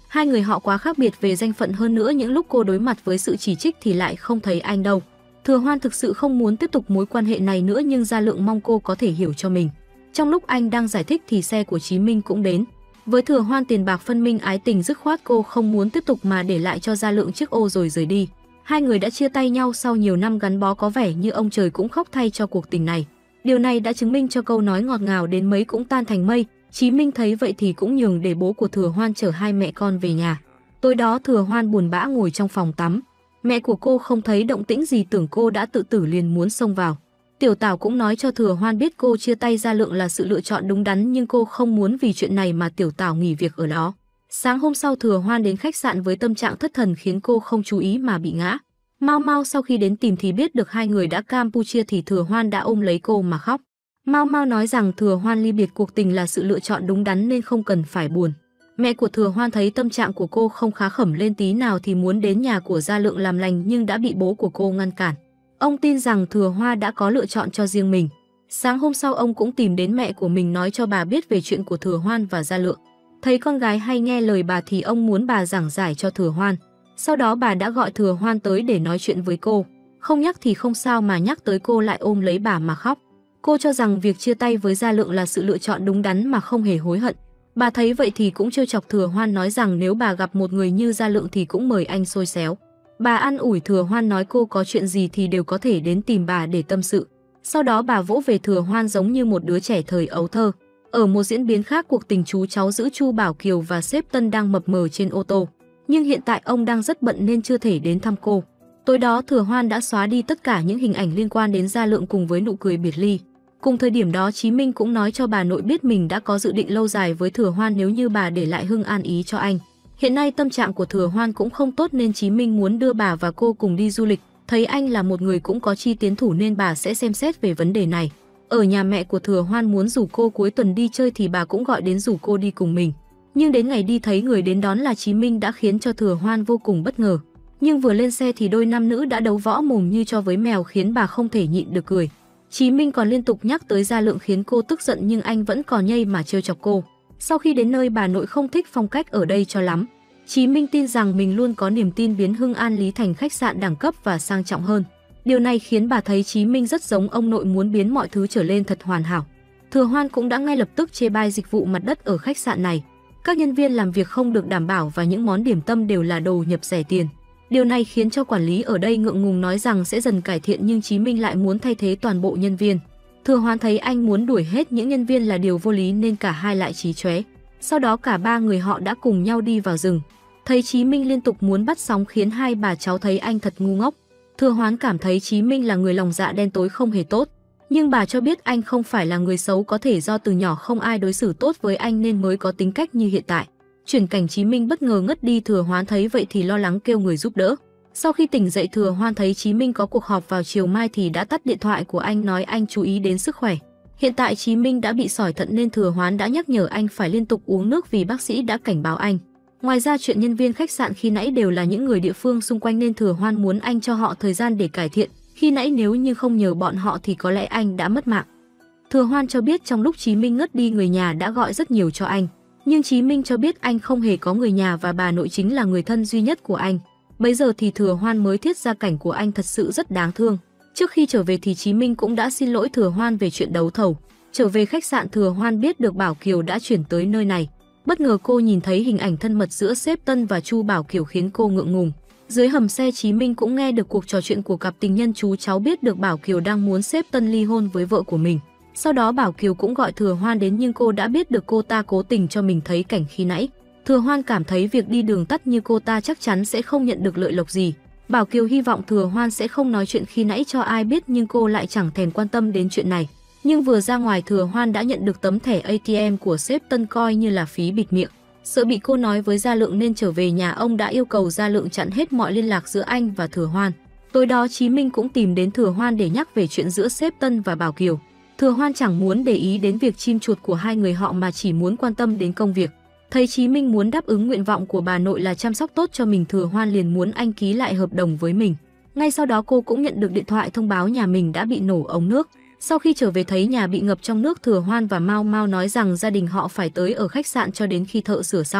Speaker 1: Hai người họ quá khác biệt về danh phận, hơn nữa những lúc cô đối mặt với sự chỉ trích thì lại không thấy anh đâu. Thừa Hoan thực sự không muốn tiếp tục mối quan hệ này nữa, nhưng Gia Lượng mong cô có thể hiểu cho mình. Trong lúc anh đang giải thích thì xe của Chí Minh cũng đến. Với Thừa Hoan tiền bạc phân minh ái tình, dứt khoát cô không muốn tiếp tục mà để lại cho Gia Lượng chiếc ô rồi rời đi. Hai người đã chia tay nhau sau nhiều năm gắn bó, có vẻ như ông trời cũng khóc thay cho cuộc tình này. Điều này đã chứng minh cho câu nói ngọt ngào đến mấy cũng tan thành mây. Chí Minh thấy vậy thì cũng nhường để bố của Thừa Hoan chở hai mẹ con về nhà. Tối đó Thừa Hoan buồn bã ngồi trong phòng tắm. Mẹ của cô không thấy động tĩnh gì, tưởng cô đã tự tử liền muốn xông vào. Tiểu Tảo cũng nói cho Thừa Hoan biết cô chia tay Gia Lượng là sự lựa chọn đúng đắn, nhưng cô không muốn vì chuyện này mà Tiểu Tảo nghỉ việc ở đó. Sáng hôm sau Thừa Hoan đến khách sạn với tâm trạng thất thần khiến cô không chú ý mà bị ngã. Mau Mau sau khi đến tìm thì biết được hai người đã Campuchia thì Thừa Hoan đã ôm lấy cô mà khóc. Mau Mau nói rằng Thừa Hoan ly biệt cuộc tình là sự lựa chọn đúng đắn nên không cần phải buồn. Mẹ của Thừa Hoan thấy tâm trạng của cô không khá khẩm lên tí nào thì muốn đến nhà của Gia Lượng làm lành, nhưng đã bị bố của cô ngăn cản. Ông tin rằng Thừa Hoan đã có lựa chọn cho riêng mình. Sáng hôm sau ông cũng tìm đến mẹ của mình nói cho bà biết về chuyện của Thừa Hoan và Gia Lượng. Thấy con gái hay nghe lời bà thì ông muốn bà giảng giải cho Thừa Hoan. Sau đó bà đã gọi Thừa Hoan tới để nói chuyện với cô. Không nhắc thì không sao mà nhắc tới cô lại ôm lấy bà mà khóc. Cô cho rằng việc chia tay với Gia Lượng là sự lựa chọn đúng đắn mà không hề hối hận. Bà thấy vậy thì cũng trêu chọc Thừa Hoan, nói rằng nếu bà gặp một người như Gia Lượng thì cũng mời anh xôi xéo. Bà an ủi Thừa Hoan nói cô có chuyện gì thì đều có thể đến tìm bà để tâm sự. Sau đó bà vỗ về Thừa Hoan giống như một đứa trẻ thời ấu thơ. Ở một diễn biến khác, cuộc tình chú cháu giữa Chu Bảo Kiều và sếp Tân đang mập mờ trên ô tô. Nhưng hiện tại ông đang rất bận nên chưa thể đến thăm cô. Tối đó Thừa Hoan đã xóa đi tất cả những hình ảnh liên quan đến Gia Lượng cùng với nụ cười biệt ly. Cùng thời điểm đó Chí Minh cũng nói cho bà nội biết mình đã có dự định lâu dài với Thừa Hoan nếu như bà để lại Hưng An ý cho anh. Hiện nay tâm trạng của Thừa Hoan cũng không tốt nên Chí Minh muốn đưa bà và cô cùng đi du lịch. Thấy anh là một người cũng có chi tiến thủ nên bà sẽ xem xét về vấn đề này. Ở nhà mẹ của Thừa Hoan muốn rủ cô cuối tuần đi chơi thì bà cũng gọi đến rủ cô đi cùng mình. Nhưng đến ngày đi thấy người đến đón là Chí Minh đã khiến cho Thừa Hoan vô cùng bất ngờ. Nhưng vừa lên xe thì đôi nam nữ đã đấu võ mồm như cho với mèo khiến bà không thể nhịn được cười. Chí Minh còn liên tục nhắc tới Gia Lượng khiến cô tức giận, nhưng anh vẫn còn nhây mà trêu chọc cô. Sau khi đến nơi, bà nội không thích phong cách ở đây cho lắm. Chí Minh tin rằng mình luôn có niềm tin biến Hưng An Lý thành khách sạn đẳng cấp và sang trọng hơn. Điều này khiến bà thấy Chí Minh rất giống ông nội, muốn biến mọi thứ trở lên thật hoàn hảo. Thừa Hoan cũng đã ngay lập tức chê bai dịch vụ mặt đất ở khách sạn này. Các nhân viên làm việc không được đảm bảo và những món điểm tâm đều là đồ nhập rẻ tiền. Điều này khiến cho quản lý ở đây ngượng ngùng nói rằng sẽ dần cải thiện, nhưng Chí Minh lại muốn thay thế toàn bộ nhân viên. Thừa Hoan thấy anh muốn đuổi hết những nhân viên là điều vô lý nên cả hai lại chí chóe. Sau đó cả ba người họ đã cùng nhau đi vào rừng. Thấy Chí Minh liên tục muốn bắt sóng khiến hai bà cháu thấy anh thật ngu ngốc. Thừa Hoan cảm thấy Chí Minh là người lòng dạ đen tối không hề tốt. Nhưng bà cho biết anh không phải là người xấu, có thể do từ nhỏ không ai đối xử tốt với anh nên mới có tính cách như hiện tại. Chuyển cảnh Chí Minh bất ngờ ngất đi, Thừa Hoan thấy vậy thì lo lắng kêu người giúp đỡ. Sau khi tỉnh dậy, Thừa Hoan thấy Chí Minh có cuộc họp vào chiều mai thì đã tắt điện thoại của anh, nói anh chú ý đến sức khỏe. Hiện tại Chí Minh đã bị sỏi thận nên Thừa Hoan đã nhắc nhở anh phải liên tục uống nước vì bác sĩ đã cảnh báo anh. Ngoài ra chuyện nhân viên khách sạn khi nãy đều là những người địa phương xung quanh nên Thừa Hoan muốn anh cho họ thời gian để cải thiện. Khi nãy nếu như không nhờ bọn họ thì có lẽ anh đã mất mạng. Thừa Hoan cho biết trong lúc Chí Minh ngất đi người nhà đã gọi rất nhiều cho anh. Nhưng Chí Minh cho biết anh không hề có người nhà và bà nội chính là người thân duy nhất của anh. Bây giờ thì Thừa Hoan mới thiết ra cảnh của anh thật sự rất đáng thương. Trước khi trở về thì Chí Minh cũng đã xin lỗi Thừa Hoan về chuyện đấu thầu. Trở về khách sạn, Thừa Hoan biết được Bảo Kiều đã chuyển tới nơi này. Bất ngờ cô nhìn thấy hình ảnh thân mật giữa sếp Tân và Chu Bảo Kiều khiến cô ngượng ngùng. Dưới hầm xe, Chí Minh cũng nghe được cuộc trò chuyện của cặp tình nhân chú cháu, biết được Bảo Kiều đang muốn sếp Tân ly hôn với vợ của mình. Sau đó Bảo Kiều cũng gọi Thừa Hoan đến, nhưng cô đã biết được cô ta cố tình cho mình thấy cảnh khi nãy. Thừa Hoan cảm thấy việc đi đường tắt như cô ta chắc chắn sẽ không nhận được lợi lộc gì. Bảo Kiều hy vọng Thừa Hoan sẽ không nói chuyện khi nãy cho ai biết, nhưng cô lại chẳng thèm quan tâm đến chuyện này. Nhưng vừa ra ngoài, Thừa Hoan đã nhận được tấm thẻ ATM của sếp Tân coi như là phí bịt miệng. Sợ bị cô nói với Gia Lượng nên trở về nhà ông đã yêu cầu Gia Lượng chặn hết mọi liên lạc giữa anh và Thừa Hoan. Tối đó Chí Minh cũng tìm đến Thừa Hoan để nhắc về chuyện giữa sếp Tân và Bảo Kiều. Thừa Hoan chẳng muốn để ý đến việc chim chuột của hai người họ mà chỉ muốn quan tâm đến công việc. Thấy Chí Minh muốn đáp ứng nguyện vọng của bà nội là chăm sóc tốt cho mình, Thừa Hoan liền muốn anh ký lại hợp đồng với mình. Ngay sau đó cô cũng nhận được điện thoại thông báo nhà mình đã bị nổ ống nước. Sau khi trở về thấy nhà bị ngập trong nước, Thừa Hoan và Mau Mau nói rằng gia đình họ phải tới ở khách sạn cho đến khi thợ sửa xong.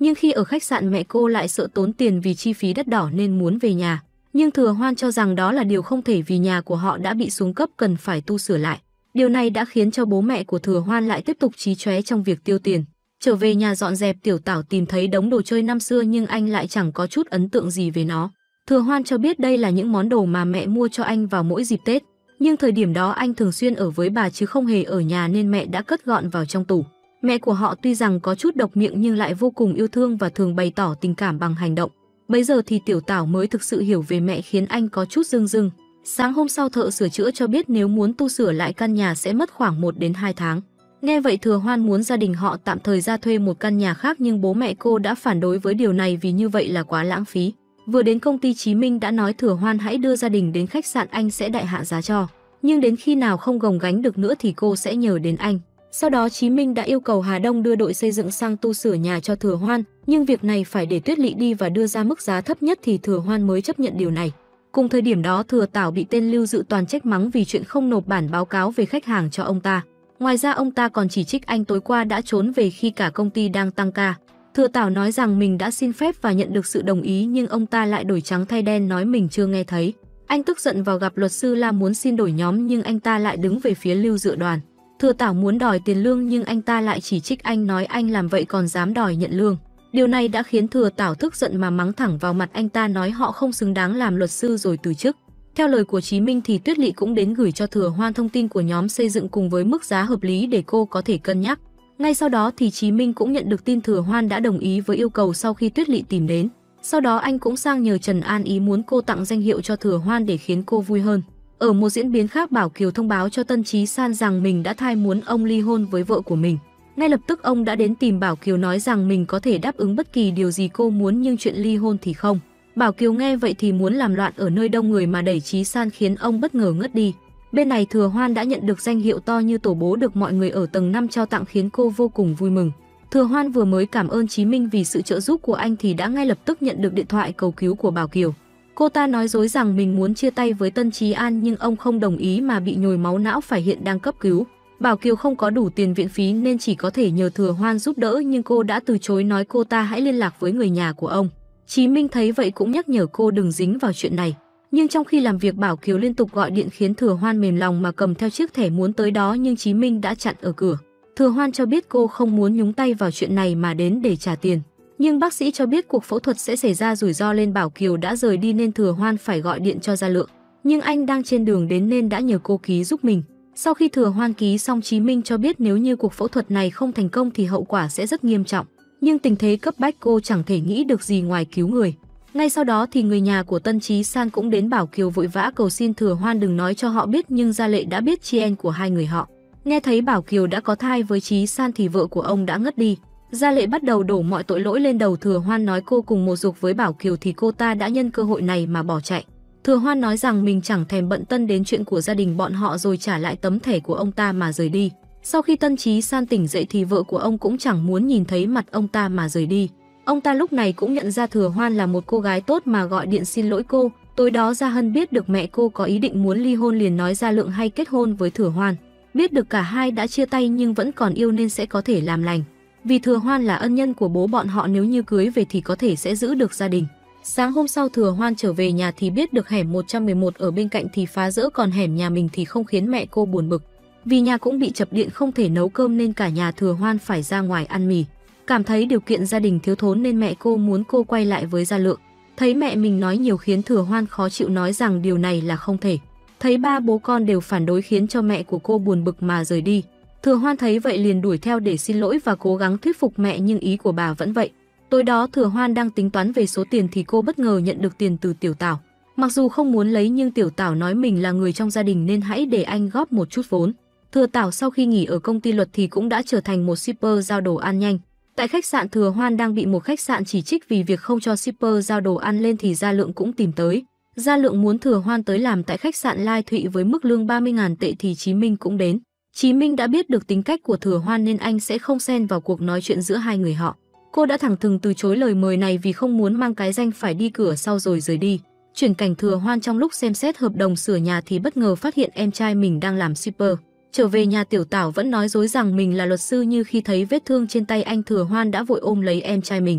Speaker 1: Nhưng khi ở khách sạn mẹ cô lại sợ tốn tiền vì chi phí đắt đỏ nên muốn về nhà. Nhưng Thừa Hoan cho rằng đó là điều không thể vì nhà của họ đã bị xuống cấp cần phải tu sửa lại. Điều này đã khiến cho bố mẹ của Thừa Hoan lại tiếp tục chí chóe trong việc tiêu tiền. Trở về nhà dọn dẹp, Tiểu Tảo tìm thấy đống đồ chơi năm xưa nhưng anh lại chẳng có chút ấn tượng gì về nó. Thừa Hoan cho biết đây là những món đồ mà mẹ mua cho anh vào mỗi dịp Tết. Nhưng thời điểm đó anh thường xuyên ở với bà chứ không hề ở nhà nên mẹ đã cất gọn vào trong tủ. Mẹ của họ tuy rằng có chút độc miệng nhưng lại vô cùng yêu thương và thường bày tỏ tình cảm bằng hành động. Bấy giờ thì Tiểu Tảo mới thực sự hiểu về mẹ khiến anh có chút rưng rưng. Sáng hôm sau thợ sửa chữa cho biết nếu muốn tu sửa lại căn nhà sẽ mất khoảng 1 đến 2 tháng. Nghe vậy Thừa Hoan muốn gia đình họ tạm thời ra thuê một căn nhà khác nhưng bố mẹ cô đã phản đối với điều này vì như vậy là quá lãng phí. Vừa đến công ty Chí Minh đã nói Thừa Hoan hãy đưa gia đình đến khách sạn anh sẽ đại hạ giá cho. Nhưng đến khi nào không gồng gánh được nữa thì cô sẽ nhờ đến anh. Sau đó Chí Minh đã yêu cầu Hà Đông đưa đội xây dựng sang tu sửa nhà cho Thừa Hoan, nhưng việc này phải để Tuyết Lị đi và đưa ra mức giá thấp nhất thì Thừa Hoan mới chấp nhận điều này. Cùng thời điểm đó Thừa Tảo bị tên Lưu Dự Toàn trách mắng vì chuyện không nộp bản báo cáo về khách hàng cho ông ta. Ngoài ra ông ta còn chỉ trích anh tối qua đã trốn về khi cả công ty đang tăng ca. Thừa Tảo nói rằng mình đã xin phép và nhận được sự đồng ý nhưng ông ta lại đổi trắng thay đen nói mình chưa nghe thấy. Anh tức giận vào gặp luật sư La muốn xin đổi nhóm nhưng anh ta lại đứng về phía Lưu Dự Đoàn. Thừa Tảo muốn đòi tiền lương nhưng anh ta lại chỉ trích anh nói anh làm vậy còn dám đòi nhận lương. Điều này đã khiến Thừa Tảo tức giận mà mắng thẳng vào mặt anh ta nói họ không xứng đáng làm luật sư rồi từ chức. Theo lời của Chí Minh thì Tuyết Lị cũng đến gửi cho Thừa Hoan thông tin của nhóm xây dựng cùng với mức giá hợp lý để cô có thể cân nhắc. Ngay sau đó thì Chí Minh cũng nhận được tin Thừa Hoan đã đồng ý với yêu cầu sau khi Tuyết Lị tìm đến. Sau đó anh cũng sang nhờ Trần An Ý muốn cô tặng danh hiệu cho Thừa Hoan để khiến cô vui hơn. Ở một diễn biến khác, Bảo Kiều thông báo cho Tân Chí San rằng mình đã thai muốn ông ly hôn với vợ của mình. Ngay lập tức ông đã đến tìm Bảo Kiều nói rằng mình có thể đáp ứng bất kỳ điều gì cô muốn nhưng chuyện ly hôn thì không. Bảo Kiều nghe vậy thì muốn làm loạn ở nơi đông người mà đẩy Chí San khiến ông bất ngờ ngất đi. Bên này Thừa Hoan đã nhận được danh hiệu to như tổ bố được mọi người ở tầng 5 trao tặng khiến cô vô cùng vui mừng. Thừa Hoan vừa mới cảm ơn Chí Minh vì sự trợ giúp của anh thì đã ngay lập tức nhận được điện thoại cầu cứu của Bảo Kiều. Cô ta nói dối rằng mình muốn chia tay với Tân Chí An nhưng ông không đồng ý mà bị nhồi máu não phải hiện đang cấp cứu. Bảo Kiều không có đủ tiền viện phí nên chỉ có thể nhờ Thừa Hoan giúp đỡ nhưng cô đã từ chối nói cô ta hãy liên lạc với người nhà của ông. Chí Minh thấy vậy cũng nhắc nhở cô đừng dính vào chuyện này. Nhưng trong khi làm việc Bảo Kiều liên tục gọi điện khiến Thừa Hoan mềm lòng mà cầm theo chiếc thẻ muốn tới đó nhưng Chí Minh đã chặn ở cửa. Thừa Hoan cho biết cô không muốn nhúng tay vào chuyện này mà đến để trả tiền. Nhưng bác sĩ cho biết cuộc phẫu thuật sẽ xảy ra rủi ro nên Bảo Kiều đã rời đi nên Thừa Hoan phải gọi điện cho Gia Lượng. Nhưng anh đang trên đường đến nên đã nhờ cô ký giúp mình. Sau khi Thừa Hoan ký xong, Chí Minh cho biết nếu như cuộc phẫu thuật này không thành công thì hậu quả sẽ rất nghiêm trọng. Nhưng tình thế cấp bách cô chẳng thể nghĩ được gì ngoài cứu người. Ngay sau đó thì người nhà của Tân Chí San cũng đến Bảo Kiều vội vã cầu xin Thừa Hoan đừng nói cho họ biết nhưng Gia Lệ đã biết tri ân của hai người họ. Nghe thấy Bảo Kiều đã có thai với Chí San thì vợ của ông đã ngất đi. Gia Lệ bắt đầu đổ mọi tội lỗi lên đầu Thừa Hoan nói cô cùng một ruột với Bảo Kiều thì cô ta đã nhân cơ hội này mà bỏ chạy. Thừa Hoan nói rằng mình chẳng thèm bận tâm đến chuyện của gia đình bọn họ rồi trả lại tấm thẻ của ông ta mà rời đi. Sau khi Tân Chí San tỉnh dậy thì vợ của ông cũng chẳng muốn nhìn thấy mặt ông ta mà rời đi. Ông ta lúc này cũng nhận ra Thừa Hoan là một cô gái tốt mà gọi điện xin lỗi cô. Tối đó Gia Hân biết được mẹ cô có ý định muốn ly hôn liền nói Gia Lượng hay kết hôn với Thừa Hoan. Biết được cả hai đã chia tay nhưng vẫn còn yêu nên sẽ có thể làm lành. Vì Thừa Hoan là ân nhân của bố bọn họ, nếu như cưới về thì có thể sẽ giữ được gia đình. Sáng hôm sau Thừa Hoan trở về nhà thì biết được hẻm 111 ở bên cạnh thì phá rỡ còn hẻm nhà mình thì không khiến mẹ cô buồn bực. Vì nhà cũng bị chập điện không thể nấu cơm nên cả nhà Thừa Hoan phải ra ngoài ăn mì. Cảm thấy điều kiện gia đình thiếu thốn nên mẹ cô muốn cô quay lại với Gia Lượng. Thấy mẹ mình nói nhiều khiến Thừa Hoan khó chịu nói rằng điều này là không thể. Thấy ba bố con đều phản đối khiến cho mẹ của cô buồn bực mà rời đi. Thừa Hoan thấy vậy liền đuổi theo để xin lỗi và cố gắng thuyết phục mẹ nhưng ý của bà vẫn vậy. Tối đó Thừa Hoan đang tính toán về số tiền thì cô bất ngờ nhận được tiền từ Tiểu Tảo. Mặc dù không muốn lấy nhưng Tiểu Tảo nói mình là người trong gia đình nên hãy để anh góp một chút vốn. Thừa Tảo sau khi nghỉ ở công ty luật thì cũng đã trở thành một shipper giao đồ ăn nhanh. Tại khách sạn Thừa Hoan đang bị một khách sạn chỉ trích vì việc không cho shipper giao đồ ăn lên thì Gia Lượng cũng tìm tới. Gia Lượng muốn Thừa Hoan tới làm tại khách sạn Lai Thụy với mức lương 30.000 tệ thì Chí Minh cũng đến. Chí Minh đã biết được tính cách của Thừa Hoan nên anh sẽ không xen vào cuộc nói chuyện giữa hai người họ. Cô đã thẳng thừng từ chối lời mời này vì không muốn mang cái danh phải đi cửa sau rồi rời đi. Chuyển cảnh Thừa Hoan trong lúc xem xét hợp đồng sửa nhà thì bất ngờ phát hiện em trai mình đang làm shipper. Trở về nhà Tiểu Tảo vẫn nói dối rằng mình là luật sư, như khi thấy vết thương trên tay anh Thừa Hoan đã vội ôm lấy em trai mình.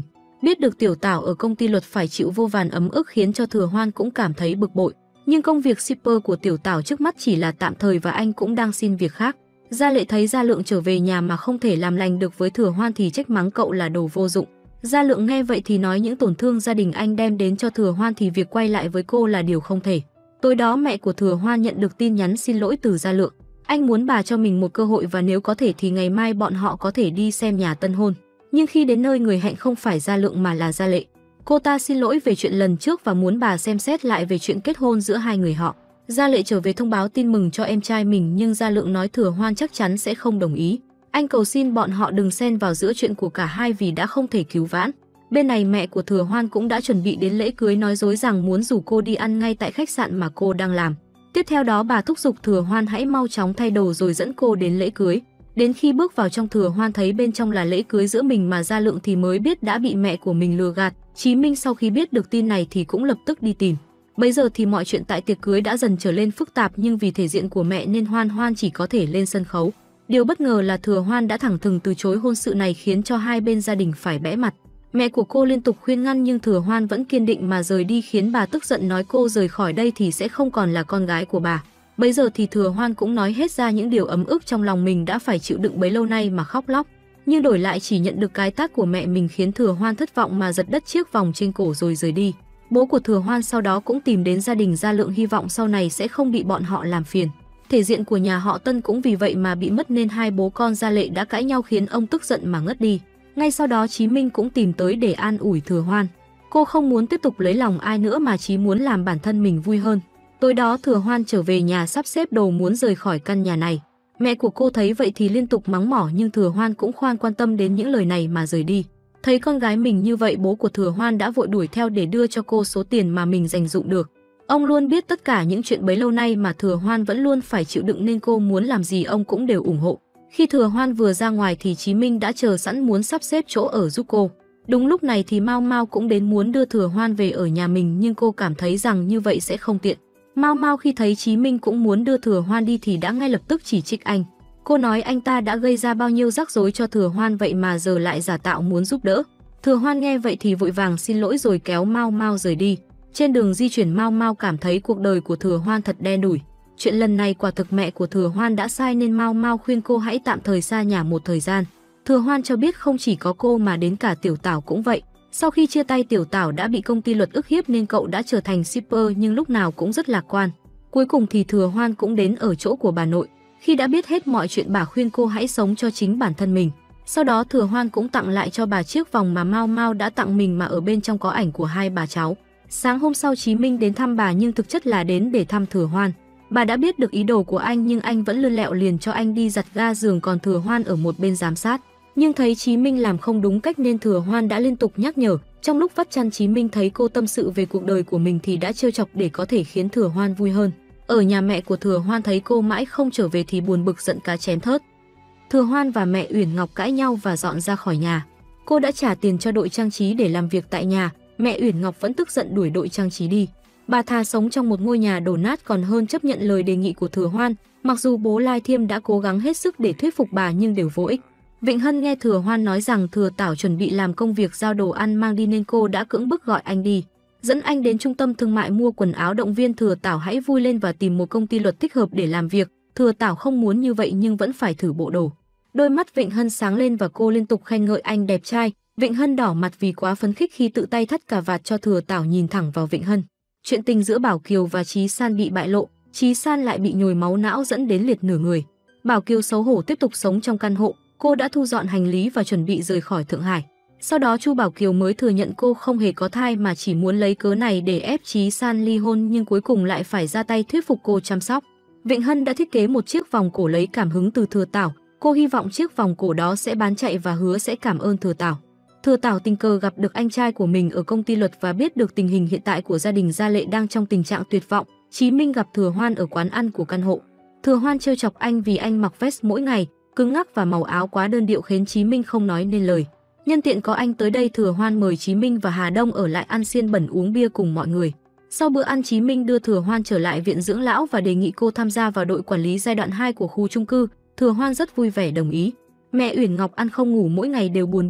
Speaker 1: Biết được Tiểu Tảo ở công ty luật phải chịu vô vàn ấm ức khiến cho Thừa Hoan cũng cảm thấy bực bội. Nhưng công việc shipper của Tiểu Tảo trước mắt chỉ là tạm thời và anh cũng đang xin việc khác. Gia Lệ thấy Gia Lượng trở về nhà mà không thể làm lành được với Thừa Hoan thì trách mắng cậu là đồ vô dụng. Gia Lượng nghe vậy thì nói những tổn thương gia đình anh đem đến cho Thừa Hoan thì việc quay lại với cô là điều không thể. Tối đó mẹ của Thừa Hoan nhận được tin nhắn xin lỗi từ Gia Lượng. Anh muốn bà cho mình một cơ hội và nếu có thể thì ngày mai bọn họ có thể đi xem nhà tân hôn. Nhưng khi đến nơi người hẹn không phải Gia Lượng mà là Gia Lệ. Cô ta xin lỗi về chuyện lần trước và muốn bà xem xét lại về chuyện kết hôn giữa hai người họ. Gia Lệ trở về thông báo tin mừng cho em trai mình nhưng Gia Lượng nói Thừa Hoan chắc chắn sẽ không đồng ý. Anh cầu xin bọn họ đừng xen vào giữa chuyện của cả hai vì đã không thể cứu vãn. Bên này mẹ của Thừa Hoan cũng đã chuẩn bị đến lễ cưới nói dối rằng muốn rủ cô đi ăn ngay tại khách sạn mà cô đang làm. Tiếp theo đó bà thúc giục Thừa Hoan hãy mau chóng thay đồ rồi dẫn cô đến lễ cưới. Đến khi bước vào trong Thừa Hoan thấy bên trong là lễ cưới giữa mình mà Gia Lượng thì mới biết đã bị mẹ của mình lừa gạt. Chí Minh sau khi biết được tin này thì cũng lập tức đi tìm. Bây giờ thì mọi chuyện tại tiệc cưới đã dần trở lên phức tạp nhưng vì thể diện của mẹ nên Hoan Hoan chỉ có thể lên sân khấu. Điều bất ngờ là Thừa Hoan đã thẳng thừng từ chối hôn sự này khiến cho hai bên gia đình phải bẽ mặt. Mẹ của cô liên tục khuyên ngăn nhưng Thừa Hoan vẫn kiên định mà rời đi khiến bà tức giận nói cô rời khỏi đây thì sẽ không còn là con gái của bà. Bây giờ thì Thừa Hoan cũng nói hết ra những điều ấm ức trong lòng mình đã phải chịu đựng bấy lâu nay mà khóc lóc. Nhưng đổi lại chỉ nhận được cái tát của mẹ mình khiến Thừa Hoan thất vọng mà giật đứt chiếc vòng trên cổ rồi rời đi. Bố của Thừa Hoan sau đó cũng tìm đến gia đình Gia Lượng hy vọng sau này sẽ không bị bọn họ làm phiền. Thể diện của nhà họ Tân cũng vì vậy mà bị mất nên hai bố con Gia Lệ đã cãi nhau khiến ông tức giận mà ngất đi. Ngay sau đó Chí Minh cũng tìm tới để an ủi Thừa Hoan. Cô không muốn tiếp tục lấy lòng ai nữa mà chỉ muốn làm bản thân mình vui hơn. Tối đó Thừa Hoan trở về nhà sắp xếp đồ muốn rời khỏi căn nhà này. Mẹ của cô thấy vậy thì liên tục mắng mỏ nhưng Thừa Hoan cũng khoan quan tâm đến những lời này mà rời đi. Thấy con gái mình như vậy bố của Thừa Hoan đã vội đuổi theo để đưa cho cô số tiền mà mình dành dụm được. Ông luôn biết tất cả những chuyện bấy lâu nay mà Thừa Hoan vẫn luôn phải chịu đựng nên cô muốn làm gì ông cũng đều ủng hộ. Khi Thừa Hoan vừa ra ngoài thì Chí Minh đã chờ sẵn muốn sắp xếp chỗ ở giúp cô. Đúng lúc này thì Mao Mao cũng đến muốn đưa Thừa Hoan về ở nhà mình nhưng cô cảm thấy rằng như vậy sẽ không tiện. Mao Mao khi thấy Chí Minh cũng muốn đưa Thừa Hoan đi thì đã ngay lập tức chỉ trích anh. Cô nói anh ta đã gây ra bao nhiêu rắc rối cho Thừa Hoan vậy mà giờ lại giả tạo muốn giúp đỡ. Thừa Hoan nghe vậy thì vội vàng xin lỗi rồi kéo Mao Mao rời đi. Trên đường di chuyển Mao Mao cảm thấy cuộc đời của Thừa Hoan thật đen đủi. Chuyện lần này quả thực mẹ của Thừa Hoan đã sai nên Mao Mao khuyên cô hãy tạm thời xa nhà một thời gian. Thừa Hoan cho biết không chỉ có cô mà đến cả Tiểu Tảo cũng vậy. Sau khi chia tay Tiểu Tảo đã bị công ty luật ức hiếp nên cậu đã trở thành shipper nhưng lúc nào cũng rất lạc quan. Cuối cùng thì Thừa Hoan cũng đến ở chỗ của bà nội. Khi đã biết hết mọi chuyện bà khuyên cô hãy sống cho chính bản thân mình. Sau đó Thừa Hoan cũng tặng lại cho bà chiếc vòng mà Mao Mao đã tặng mình mà ở bên trong có ảnh của hai bà cháu. Sáng hôm sau Chí Minh đến thăm bà nhưng thực chất là đến để thăm Thừa Hoan. Bà đã biết được ý đồ của anh nhưng anh vẫn lươn lẹo liền cho anh đi giặt ga giường còn Thừa Hoan ở một bên giám sát. Nhưng thấy Chí Minh làm không đúng cách nên Thừa Hoan đã liên tục nhắc nhở. Trong lúc vắt chăn Chí Minh thấy cô tâm sự về cuộc đời của mình thì đã trêu chọc để có thể khiến Thừa Hoan vui hơn. Ở nhà mẹ của Thừa Hoan thấy cô mãi không trở về thì buồn bực giận cá chém thớt. Thừa Hoan và mẹ Uyển Ngọc cãi nhau và dọn ra khỏi nhà. Cô đã trả tiền cho đội trang trí để làm việc tại nhà, mẹ Uyển Ngọc vẫn tức giận đuổi đội trang trí đi. Bà thà sống trong một ngôi nhà đổ nát còn hơn chấp nhận lời đề nghị của Thừa Hoan. Mặc dù bố Lai Thiêm đã cố gắng hết sức để thuyết phục bà nhưng đều vô ích. Vịnh Hân nghe Thừa Hoan nói rằng Thừa Tảo chuẩn bị làm công việc giao đồ ăn mang đi nên cô đã cưỡng bức gọi anh đi. Dẫn anh đến trung tâm thương mại mua quần áo động viên Thừa Tảo hãy vui lên và tìm một công ty luật thích hợp để làm việc. Thừa Tảo không muốn như vậy nhưng vẫn phải thử bộ đồ. Đôi mắt Vịnh Hân sáng lên và cô liên tục khen ngợi anh đẹp trai. Vịnh Hân đỏ mặt vì quá phấn khích khi tự tay thắt cà vạt cho Thừa Tảo nhìn thẳng vào Vịnh Hân. Chuyện tình giữa Bảo Kiều và Chí San bị bại lộ, Chí San lại bị nhồi máu não dẫn đến liệt nửa người. Bảo Kiều xấu hổ tiếp tục sống trong căn hộ, cô đã thu dọn hành lý và chuẩn bị rời khỏi Thượng Hải. Sau đó Chu Bảo Kiều mới thừa nhận cô không hề có thai mà chỉ muốn lấy cớ này để ép Chí San ly hôn nhưng cuối cùng lại phải ra tay thuyết phục cô chăm sóc. Vịnh Hân đã thiết kế một chiếc vòng cổ lấy cảm hứng từ Thừa Tảo, cô hy vọng chiếc vòng cổ đó sẽ bán chạy và hứa sẽ cảm ơn Thừa Tảo. Thừa Tảo tình cờ gặp được anh trai của mình ở công ty luật và biết được tình hình hiện tại của gia đình Gia Lệ đang trong tình trạng tuyệt vọng. Chí Minh gặp Thừa Hoan ở quán ăn của căn hộ. Thừa Hoan trêu chọc anh vì anh mặc vest mỗi ngày, cứng ngắc và màu áo quá đơn điệu khiến Chí Minh không nói nên lời. Nhân tiện có anh tới đây Thừa Hoan mời Chí Minh và Hà Đông ở lại ăn xiên bẩn uống bia cùng mọi người. Sau bữa ăn Chí Minh đưa Thừa Hoan trở lại viện dưỡng lão và đề nghị cô tham gia vào đội quản lý giai đoạn 2 của khu chung cư. Thừa Hoan rất vui vẻ đồng ý. Mẹ Uyển Ngọc ăn không ngủ mỗi ngày đều buồn bực.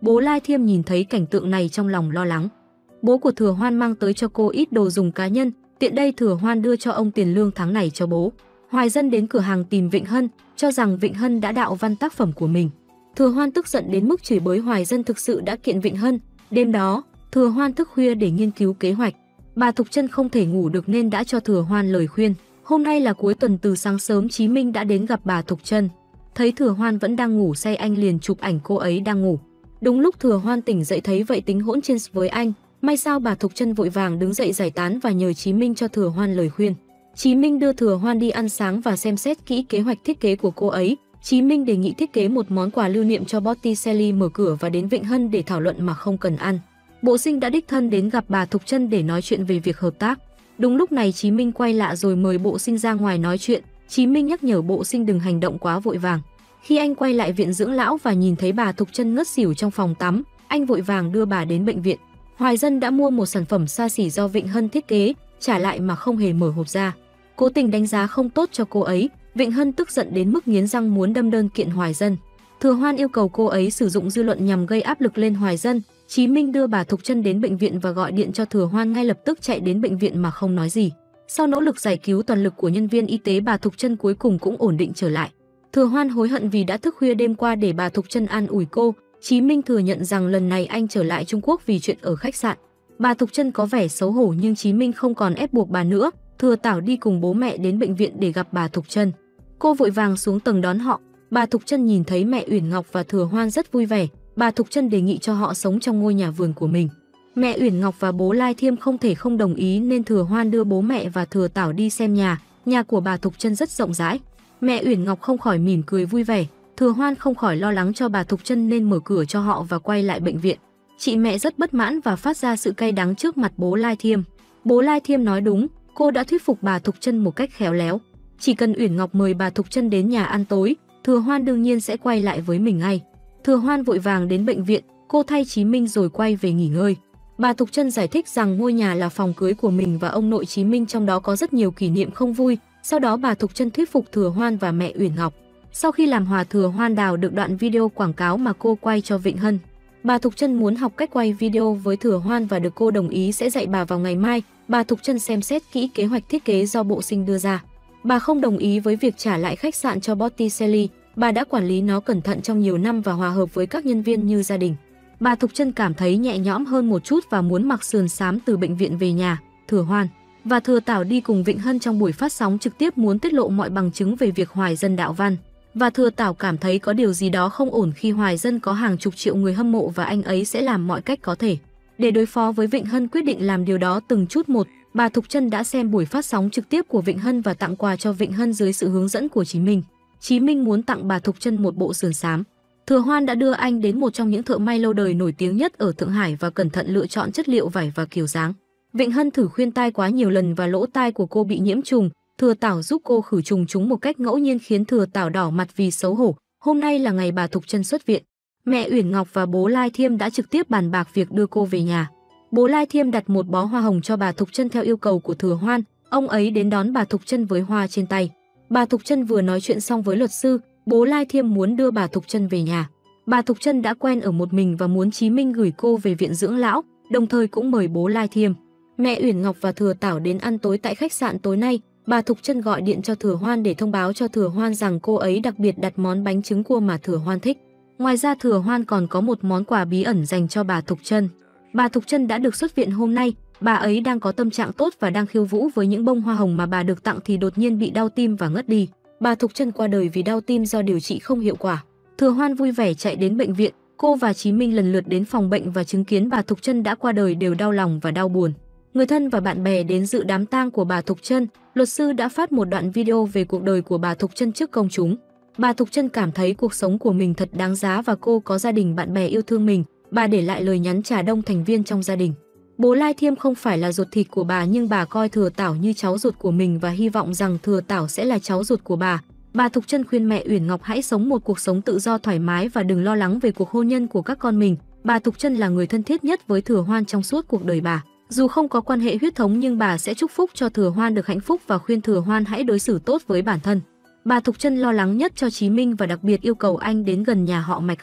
Speaker 1: Bố Lai Thiêm nhìn thấy cảnh tượng này trong lòng lo lắng. Bố của Thừa Hoan mang tới cho cô ít đồ dùng cá nhân, tiện đây Thừa Hoan đưa cho ông tiền lương tháng này cho bố. Hoài Dân đến cửa hàng tìm Vịnh Hân, cho rằng Vịnh Hân đã đạo văn tác phẩm của mình. Thừa Hoan tức giận đến mức chửi bới Hoài Dân thực sự đã kiện Vịnh Hân. Đêm đó, Thừa Hoan thức khuya để nghiên cứu kế hoạch. Bà Thục Chân không thể ngủ được nên đã cho Thừa Hoan lời khuyên. Hôm nay là cuối tuần, từ sáng sớm Chí Minh đã đến gặp bà Thục Chân. Thấy Thừa Hoan vẫn đang ngủ say, anh liền chụp ảnh cô ấy đang ngủ. Đúng lúc Thừa Hoan tỉnh dậy thấy vậy tính hỗn trên với anh. May sao bà Thục Chân vội vàng đứng dậy giải tán và nhờ Chí Minh cho Thừa Hoan lời khuyên. Chí Minh đưa Thừa Hoan đi ăn sáng và xem xét kỹ kế hoạch thiết kế của cô ấy. Chí Minh đề nghị thiết kế một món quà lưu niệm cho Botticelli, mở cửa và đến Vịnh Hân để thảo luận mà không cần ăn. Bộ Sinh đã đích thân đến gặp bà Thục Chân để nói chuyện về việc hợp tác. Đúng lúc này Chí Minh quay lại rồi mời Bộ Sinh ra ngoài nói chuyện. Chí Minh nhắc nhở Bộ Sinh đừng hành động quá vội vàng. Khi anh quay lại viện dưỡng lão và nhìn thấy bà Thục Chân ngất xỉu trong phòng tắm, anh vội vàng đưa bà đến bệnh viện. Hoài Dân đã mua một sản phẩm xa xỉ do Vịnh Hân thiết kế, trả lại mà không hề mở hộp ra. Cố tình đánh giá không tốt cho cô ấy, Vịnh Hân tức giận đến mức nghiến răng muốn đâm đơn kiện Hoài Dân. Thừa Hoan yêu cầu cô ấy sử dụng dư luận nhằm gây áp lực lên Hoài Dân. Chí Minh đưa bà Thục Chân đến bệnh viện và gọi điện cho Thừa Hoan ngay lập tức chạy đến bệnh viện mà không nói gì. Sau nỗ lực giải cứu toàn lực của nhân viên y tế, bà Thục Chân cuối cùng cũng ổn định trở lại. Thừa Hoan hối hận vì đã thức khuya đêm qua để bà Thục Chân an ủi cô. Chí Minh thừa nhận rằng lần này anh trở lại Trung Quốc vì chuyện ở khách sạn. Bà Thục Chân có vẻ xấu hổ nhưng Chí Minh không còn ép buộc bà nữa. Thừa Tảo đi cùng bố mẹ đến bệnh viện để gặp bà Thục Chân. Cô vội vàng xuống tầng đón họ. Bà Thục Chân nhìn thấy mẹ Uyển Ngọc và Thừa Hoan rất vui vẻ. Bà Thục Chân đề nghị cho họ sống trong ngôi nhà vườn của mình. Mẹ Uyển Ngọc và bố Lai Thiêm không thể không đồng ý nên Thừa Hoan đưa bố mẹ và Thừa Tảo đi xem nhà. Nhà của bà Thục Chân rất rộng rãi. Mẹ Uyển Ngọc không khỏi mỉm cười vui vẻ. Thừa Hoan không khỏi lo lắng cho bà Thục Chân nên mở cửa cho họ và quay lại bệnh viện. Chị mẹ rất bất mãn và phát ra sự cay đắng trước mặt bố Lai Thiêm. Bố Lai Thiêm nói đúng, cô đã thuyết phục bà Thục Chân một cách khéo léo. Chỉ cần Uyển Ngọc mời bà Thục Chân đến nhà ăn tối, Thừa Hoan đương nhiên sẽ quay lại với mình ngay. Thừa Hoan vội vàng đến bệnh viện, cô thay Chí Minh rồi quay về nghỉ ngơi. Bà Thục Chân giải thích rằng ngôi nhà là phòng cưới của mình và ông nội Chí Minh, trong đó có rất nhiều kỷ niệm không vui. Sau đó bà Thục Chân thuyết phục Thừa Hoan và mẹ Uyển Ngọc. Sau khi làm hòa, Thừa Hoan đào được đoạn video quảng cáo mà cô quay cho Vịnh Hân. Bà Thục Chân muốn học cách quay video với Thừa Hoan và được cô đồng ý sẽ dạy bà vào ngày mai. Bà Thục Chân xem xét kỹ kế hoạch thiết kế do Bộ Sinh đưa ra. Bà không đồng ý với việc trả lại khách sạn cho Botticelli. Bà đã quản lý nó cẩn thận trong nhiều năm và hòa hợp với các nhân viên như gia đình. Bà Thục Chân cảm thấy nhẹ nhõm hơn một chút và muốn mặc sườn xám từ bệnh viện về nhà. Thừa Hoan và Thừa Tảo đi cùng Vịnh Hân trong buổi phát sóng trực tiếp muốn tiết lộ mọi bằng chứng về việc Hoài Dân đạo văn. Và Thừa Tảo cảm thấy có điều gì đó không ổn khi Hoài Dân có hàng chục triệu người hâm mộ và anh ấy sẽ làm mọi cách có thể để đối phó với Vịnh Hân, quyết định làm điều đó từng chút một. Bà Thục Chân đã xem buổi phát sóng trực tiếp của Vịnh Hân và tặng quà cho Vịnh Hân dưới sự hướng dẫn của Chí Minh. Chí Minh muốn tặng bà Thục Chân một bộ sườn xám. Thừa Hoan đã đưa anh đến một trong những thợ may lâu đời nổi tiếng nhất ở Thượng Hải và cẩn thận lựa chọn chất liệu vải và kiểu dáng. Vịnh Hân thử khuyên tai quá nhiều lần và lỗ tai của cô bị nhiễm trùng. Thừa Tảo giúp cô khử trùng chúng một cách ngẫu nhiên khiến Thừa Tảo đỏ mặt vì xấu hổ. Hôm nay là ngày bà Thục Chân xuất viện. Mẹ Uyển Ngọc và bố Lai Thiêm đã trực tiếp bàn bạc việc đưa cô về nhà. Bố Lai Thiêm đặt một bó hoa hồng cho bà Thục Chân theo yêu cầu của Thừa Hoan. Ông ấy đến đón bà Thục Chân với hoa trên tay. Bà Thục Chân vừa nói chuyện xong với luật sư, bố Lai Thiêm muốn đưa bà Thục Chân về nhà. Bà Thục Chân đã quen ở một mình và muốn Chí Minh gửi cô về viện dưỡng lão, đồng thời cũng mời bố Lai Thiêm. Mẹ Uyển Ngọc và Thừa Tảo đến ăn tối tại khách sạn tối nay. Bà Thục Chân gọi điện cho Thừa Hoan để thông báo cho Thừa Hoan rằng cô ấy đặc biệt đặt món bánh trứng cua mà Thừa Hoan thích. Ngoài ra Thừa Hoan còn có một món quà bí ẩn dành cho bà Thục Chân. Bà Thục Chân đã được xuất viện hôm nay, bà ấy đang có tâm trạng tốt và đang khiêu vũ với những bông hoa hồng mà bà được tặng thì đột nhiên bị đau tim và ngất đi. Bà Thục Chân qua đời vì đau tim do điều trị không hiệu quả. Thừa Hoan vui vẻ chạy đến bệnh viện, cô và Chí Minh lần lượt đến phòng bệnh và chứng kiến bà Thục Chân đã qua đời đều đau lòng và đau buồn. Người thân và bạn bè đến dự đám tang của bà Thục Chân. Luật sư đã phát một đoạn video về cuộc đời của bà Thục Chân trước công chúng. Bà Thục Chân cảm thấy cuộc sống của mình thật đáng giá và cô có gia đình bạn bè yêu thương mình. Bà để lại lời nhắn trả đông thành viên trong gia đình. Bố Lai Thiêm không phải là ruột thịt của bà nhưng bà coi Thừa Tảo như cháu ruột của mình và hy vọng rằng Thừa Tảo sẽ là cháu ruột của bà. Bà Thục Chân khuyên mẹ Uyển Ngọc hãy sống một cuộc sống tự do thoải mái và đừng lo lắng về cuộc hôn nhân của các con mình. Bà Thục Chân là người thân thiết nhất với Thừa Hoan trong suốt cuộc đời bà. Dù không có quan hệ huyết thống nhưng bà sẽ chúc phúc cho Thừa Hoan được hạnh phúc và khuyên Thừa Hoan hãy đối xử tốt với bản thân. Bà Thục Chân lo lắng nhất cho Chí Minh và đặc biệt yêu cầu anh đến gần nhà họ Mạch hơn.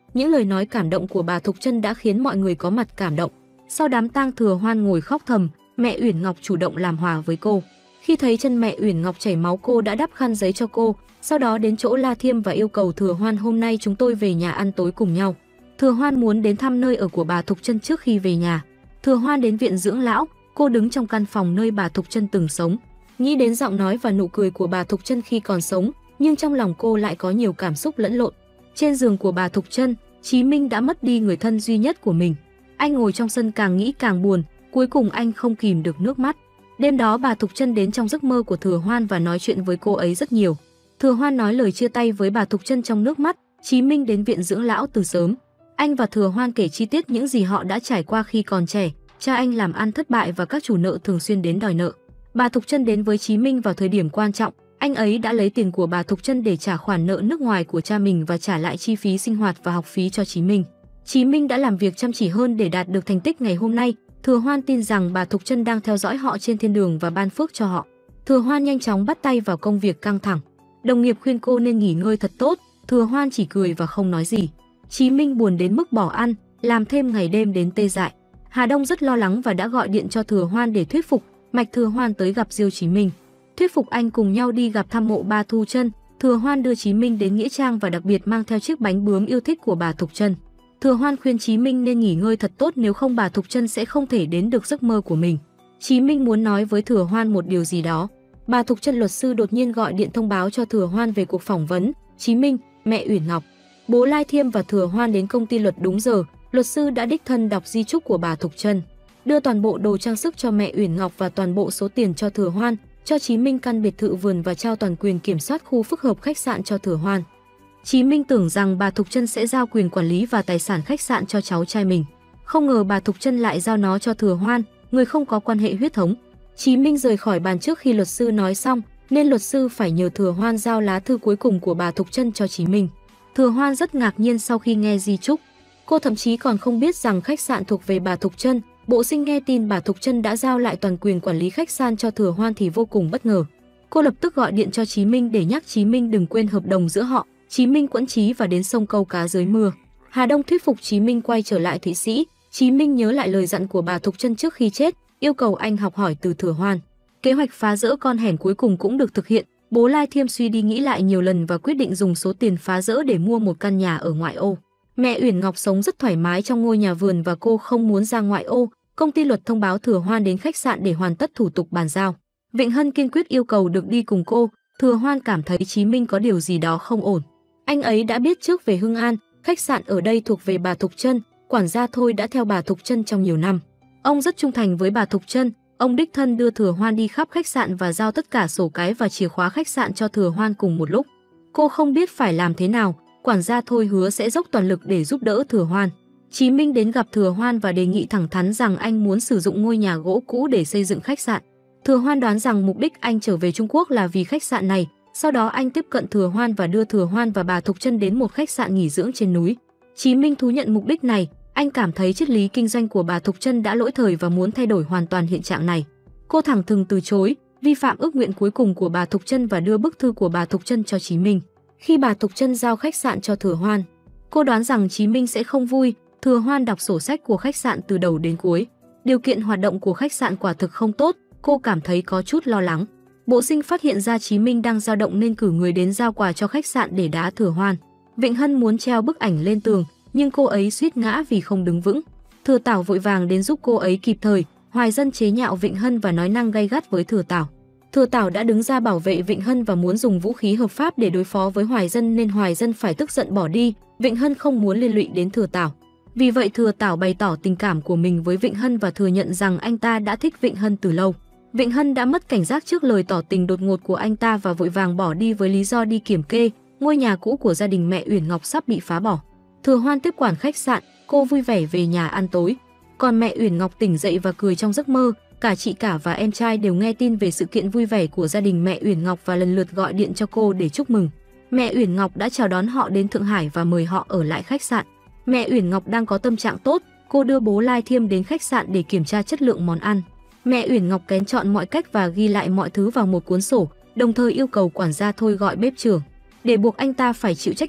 Speaker 1: Những lời nói cảm động của bà Thục Trân đã khiến mọi người có mặt cảm động. Sau đám tang, Thừa Hoan ngồi khóc thầm, mẹ Uyển Ngọc chủ động làm hòa với cô. Khi thấy chân mẹ Uyển Ngọc chảy máu, cô đã đắp khăn giấy cho cô, sau đó đến chỗ La Thiêm và yêu cầu Thừa Hoan hôm nay chúng tôi về nhà ăn tối cùng nhau. Thừa Hoan muốn đến thăm nơi ở của bà Thục Trân trước khi về nhà. Thừa Hoan đến viện dưỡng lão, cô đứng trong căn phòng nơi bà Thục Trân từng sống. Nghĩ đến giọng nói và nụ cười của bà Thục Trân khi còn sống, nhưng trong lòng cô lại có nhiều cảm xúc lẫn lộn. Trên giường của bà Thục Trân, Chí Minh đã mất đi người thân duy nhất của mình. Anh ngồi trong sân càng nghĩ càng buồn, cuối cùng anh không kìm được nước mắt. Đêm đó bà Thục Trân đến trong giấc mơ của Thừa Hoan và nói chuyện với cô ấy rất nhiều. Thừa Hoan nói lời chia tay với bà Thục Trân trong nước mắt. Chí Minh đến viện dưỡng lão từ sớm. Anh và Thừa Hoan kể chi tiết những gì họ đã trải qua khi còn trẻ. Cha anh làm ăn thất bại và các chủ nợ thường xuyên đến đòi nợ. Bà Thục Trân đến với Chí Minh vào thời điểm quan trọng. Anh ấy đã lấy tiền của bà Thục Trân để trả khoản nợ nước ngoài của cha mình và trả lại chi phí sinh hoạt và học phí cho Chí Minh. Chí Minh đã làm việc chăm chỉ hơn để đạt được thành tích ngày hôm nay. Thừa Hoan tin rằng bà Thục Trân đang theo dõi họ trên thiên đường và ban phước cho họ. Thừa Hoan nhanh chóng bắt tay vào công việc căng thẳng. Đồng nghiệp khuyên cô nên nghỉ ngơi thật tốt, Thừa Hoan chỉ cười và không nói gì. Chí Minh buồn đến mức bỏ ăn, làm thêm ngày đêm đến tê dại. Hà Đông rất lo lắng và đã gọi điện cho Thừa Hoan để thuyết phục Mạch Thừa Hoan tới gặp Diêu Chí Minh. Thuyết phục anh cùng nhau đi gặp thăm mộ bà Thu Trân. Thừa Hoan đưa Chí Minh đến nghĩa trang và đặc biệt mang theo chiếc bánh bướm yêu thích của bà Thục Trân. Thừa Hoan khuyên Chí Minh nên nghỉ ngơi thật tốt, nếu không bà Thục Trân sẽ không thể đến được giấc mơ của mình. Chí Minh muốn nói với Thừa Hoan một điều gì đó. Bà Thục Trân luật sư đột nhiên gọi điện thông báo cho Thừa Hoan về cuộc phỏng vấn. Chí Minh, mẹ Uyển Ngọc, bố Lai Thiêm và Thừa Hoan đến công ty luật đúng giờ. Luật sư đã đích thân đọc di chúc của bà Thục Trân, đưa toàn bộ đồ trang sức cho mẹ Uyển Ngọc và toàn bộ số tiền cho Thừa Hoan, cho Chí Minh căn biệt thự vườn và trao toàn quyền kiểm soát khu phức hợp khách sạn cho Thừa Hoan. Chí Minh tưởng rằng bà Thục Trân sẽ giao quyền quản lý và tài sản khách sạn cho cháu trai mình. Không ngờ bà Thục Trân lại giao nó cho Thừa Hoan, người không có quan hệ huyết thống. Chí Minh rời khỏi bàn trước khi luật sư nói xong, nên luật sư phải nhờ Thừa Hoan giao lá thư cuối cùng của bà Thục Trân cho Chí Minh. Thừa Hoan rất ngạc nhiên sau khi nghe di chúc. Cô thậm chí còn không biết rằng khách sạn thuộc về bà Thục Trân. Bộ Sinh nghe tin bà Thục Trân đã giao lại toàn quyền quản lý khách sạn cho Thừa Hoan thì vô cùng bất ngờ. Cô lập tức gọi điện cho Chí Minh để nhắc Chí Minh đừng quên hợp đồng giữa họ. Chí Minh quẫn chí và đến sông câu cá dưới mưa. Hà Đông thuyết phục Chí Minh quay trở lại Thụy Sĩ. Chí Minh nhớ lại lời dặn của bà Thục Trân trước khi chết, yêu cầu anh học hỏi từ Thừa Hoan. Kế hoạch phá rỡ con hẻm cuối cùng cũng được thực hiện. Bố Lai Thiêm suy đi nghĩ lại nhiều lần và quyết định dùng số tiền phá rỡ để mua một căn nhà ở ngoại ô. Mẹ Uyển Ngọc sống rất thoải mái trong ngôi nhà vườn và cô không muốn ra ngoại ô. Công ty luật thông báo Thừa Hoan đến khách sạn để hoàn tất thủ tục bàn giao. Vịnh Hân kiên quyết yêu cầu được đi cùng cô. Thừa Hoan cảm thấy Chí Minh có điều gì đó không ổn. Anh ấy đã biết trước về Hưng An, khách sạn ở đây thuộc về bà Thục Trân, quản gia Thôi đã theo bà Thục Trân trong nhiều năm. Ông rất trung thành với bà Thục Trân, ông đích thân đưa Thừa Hoan đi khắp khách sạn và giao tất cả sổ cái và chìa khóa khách sạn cho Thừa Hoan cùng một lúc. Cô không biết phải làm thế nào, quản gia Thôi hứa sẽ dốc toàn lực để giúp đỡ Thừa Hoan. Chí Minh đến gặp Thừa Hoan và đề nghị thẳng thắn rằng anh muốn sử dụng ngôi nhà gỗ cũ để xây dựng khách sạn. Thừa Hoan đoán rằng mục đích anh trở về Trung Quốc là vì khách sạn này. Sau đó anh tiếp cận Thừa Hoan và đưa Thừa Hoan và bà Thục Trân đến một khách sạn nghỉ dưỡng trên núi. Chí Minh thú nhận mục đích này, anh cảm thấy triết lý kinh doanh của bà Thục Trân đã lỗi thời và muốn thay đổi hoàn toàn hiện trạng này. Cô thẳng thừng từ chối, vi phạm ước nguyện cuối cùng của bà Thục Trân và đưa bức thư của bà Thục Trân cho Chí Minh. Khi bà Thục Trân giao khách sạn cho Thừa Hoan, cô đoán rằng Chí Minh sẽ không vui. Thừa Hoan đọc sổ sách của khách sạn từ đầu đến cuối. Điều kiện hoạt động của khách sạn quả thực không tốt, cô cảm thấy có chút lo lắng. Bộ Sinh phát hiện ra Chí Minh đang dao động nên cử người đến giao quà cho khách sạn để đá Thừa Hoan. Vịnh Hân muốn treo bức ảnh lên tường, nhưng cô ấy suýt ngã vì không đứng vững. Thừa Tảo vội vàng đến giúp cô ấy kịp thời. Hoài Dân chế nhạo Vịnh Hân và nói năng gay gắt với Thừa Tảo. Thừa Tảo đã đứng ra bảo vệ Vịnh Hân và muốn dùng vũ khí hợp pháp để đối phó với Hoài Dân nên Hoài Dân phải tức giận bỏ đi. Vịnh Hân không muốn liên lụy đến Thừa Tảo. Vì vậy Thừa Tảo bày tỏ tình cảm của mình với Vịnh Hân và thừa nhận rằng anh ta đã thích Vịnh Hân từ lâu. Vịnh Hân đã mất cảnh giác trước lời tỏ tình đột ngột của anh ta và vội vàng bỏ đi với lý do đi kiểm kê. Ngôi nhà cũ của gia đình mẹ Uyển Ngọc sắp bị phá bỏ. Thừa Hoan tiếp quản khách sạn, cô vui vẻ về nhà ăn tối. Còn mẹ Uyển Ngọc tỉnh dậy và cười trong giấc mơ. Cả chị cả và em trai đều nghe tin về sự kiện vui vẻ của gia đình mẹ Uyển Ngọc và lần lượt gọi điện cho cô để chúc mừng. Mẹ Uyển Ngọc đã chào đón họ đến Thượng Hải và mời họ ở lại khách sạn. Mẹ Uyển Ngọc đang có tâm trạng tốt, cô đưa bố Lai Thiêm đến khách sạn để kiểm tra chất lượng món ăn. Mẹ Uyển Ngọc kén chọn mọi cách và ghi lại mọi thứ vào một cuốn sổ, đồng thời yêu cầu quản gia Thôi gọi bếp trưởng để buộc anh ta phải chịu trách nhiệm.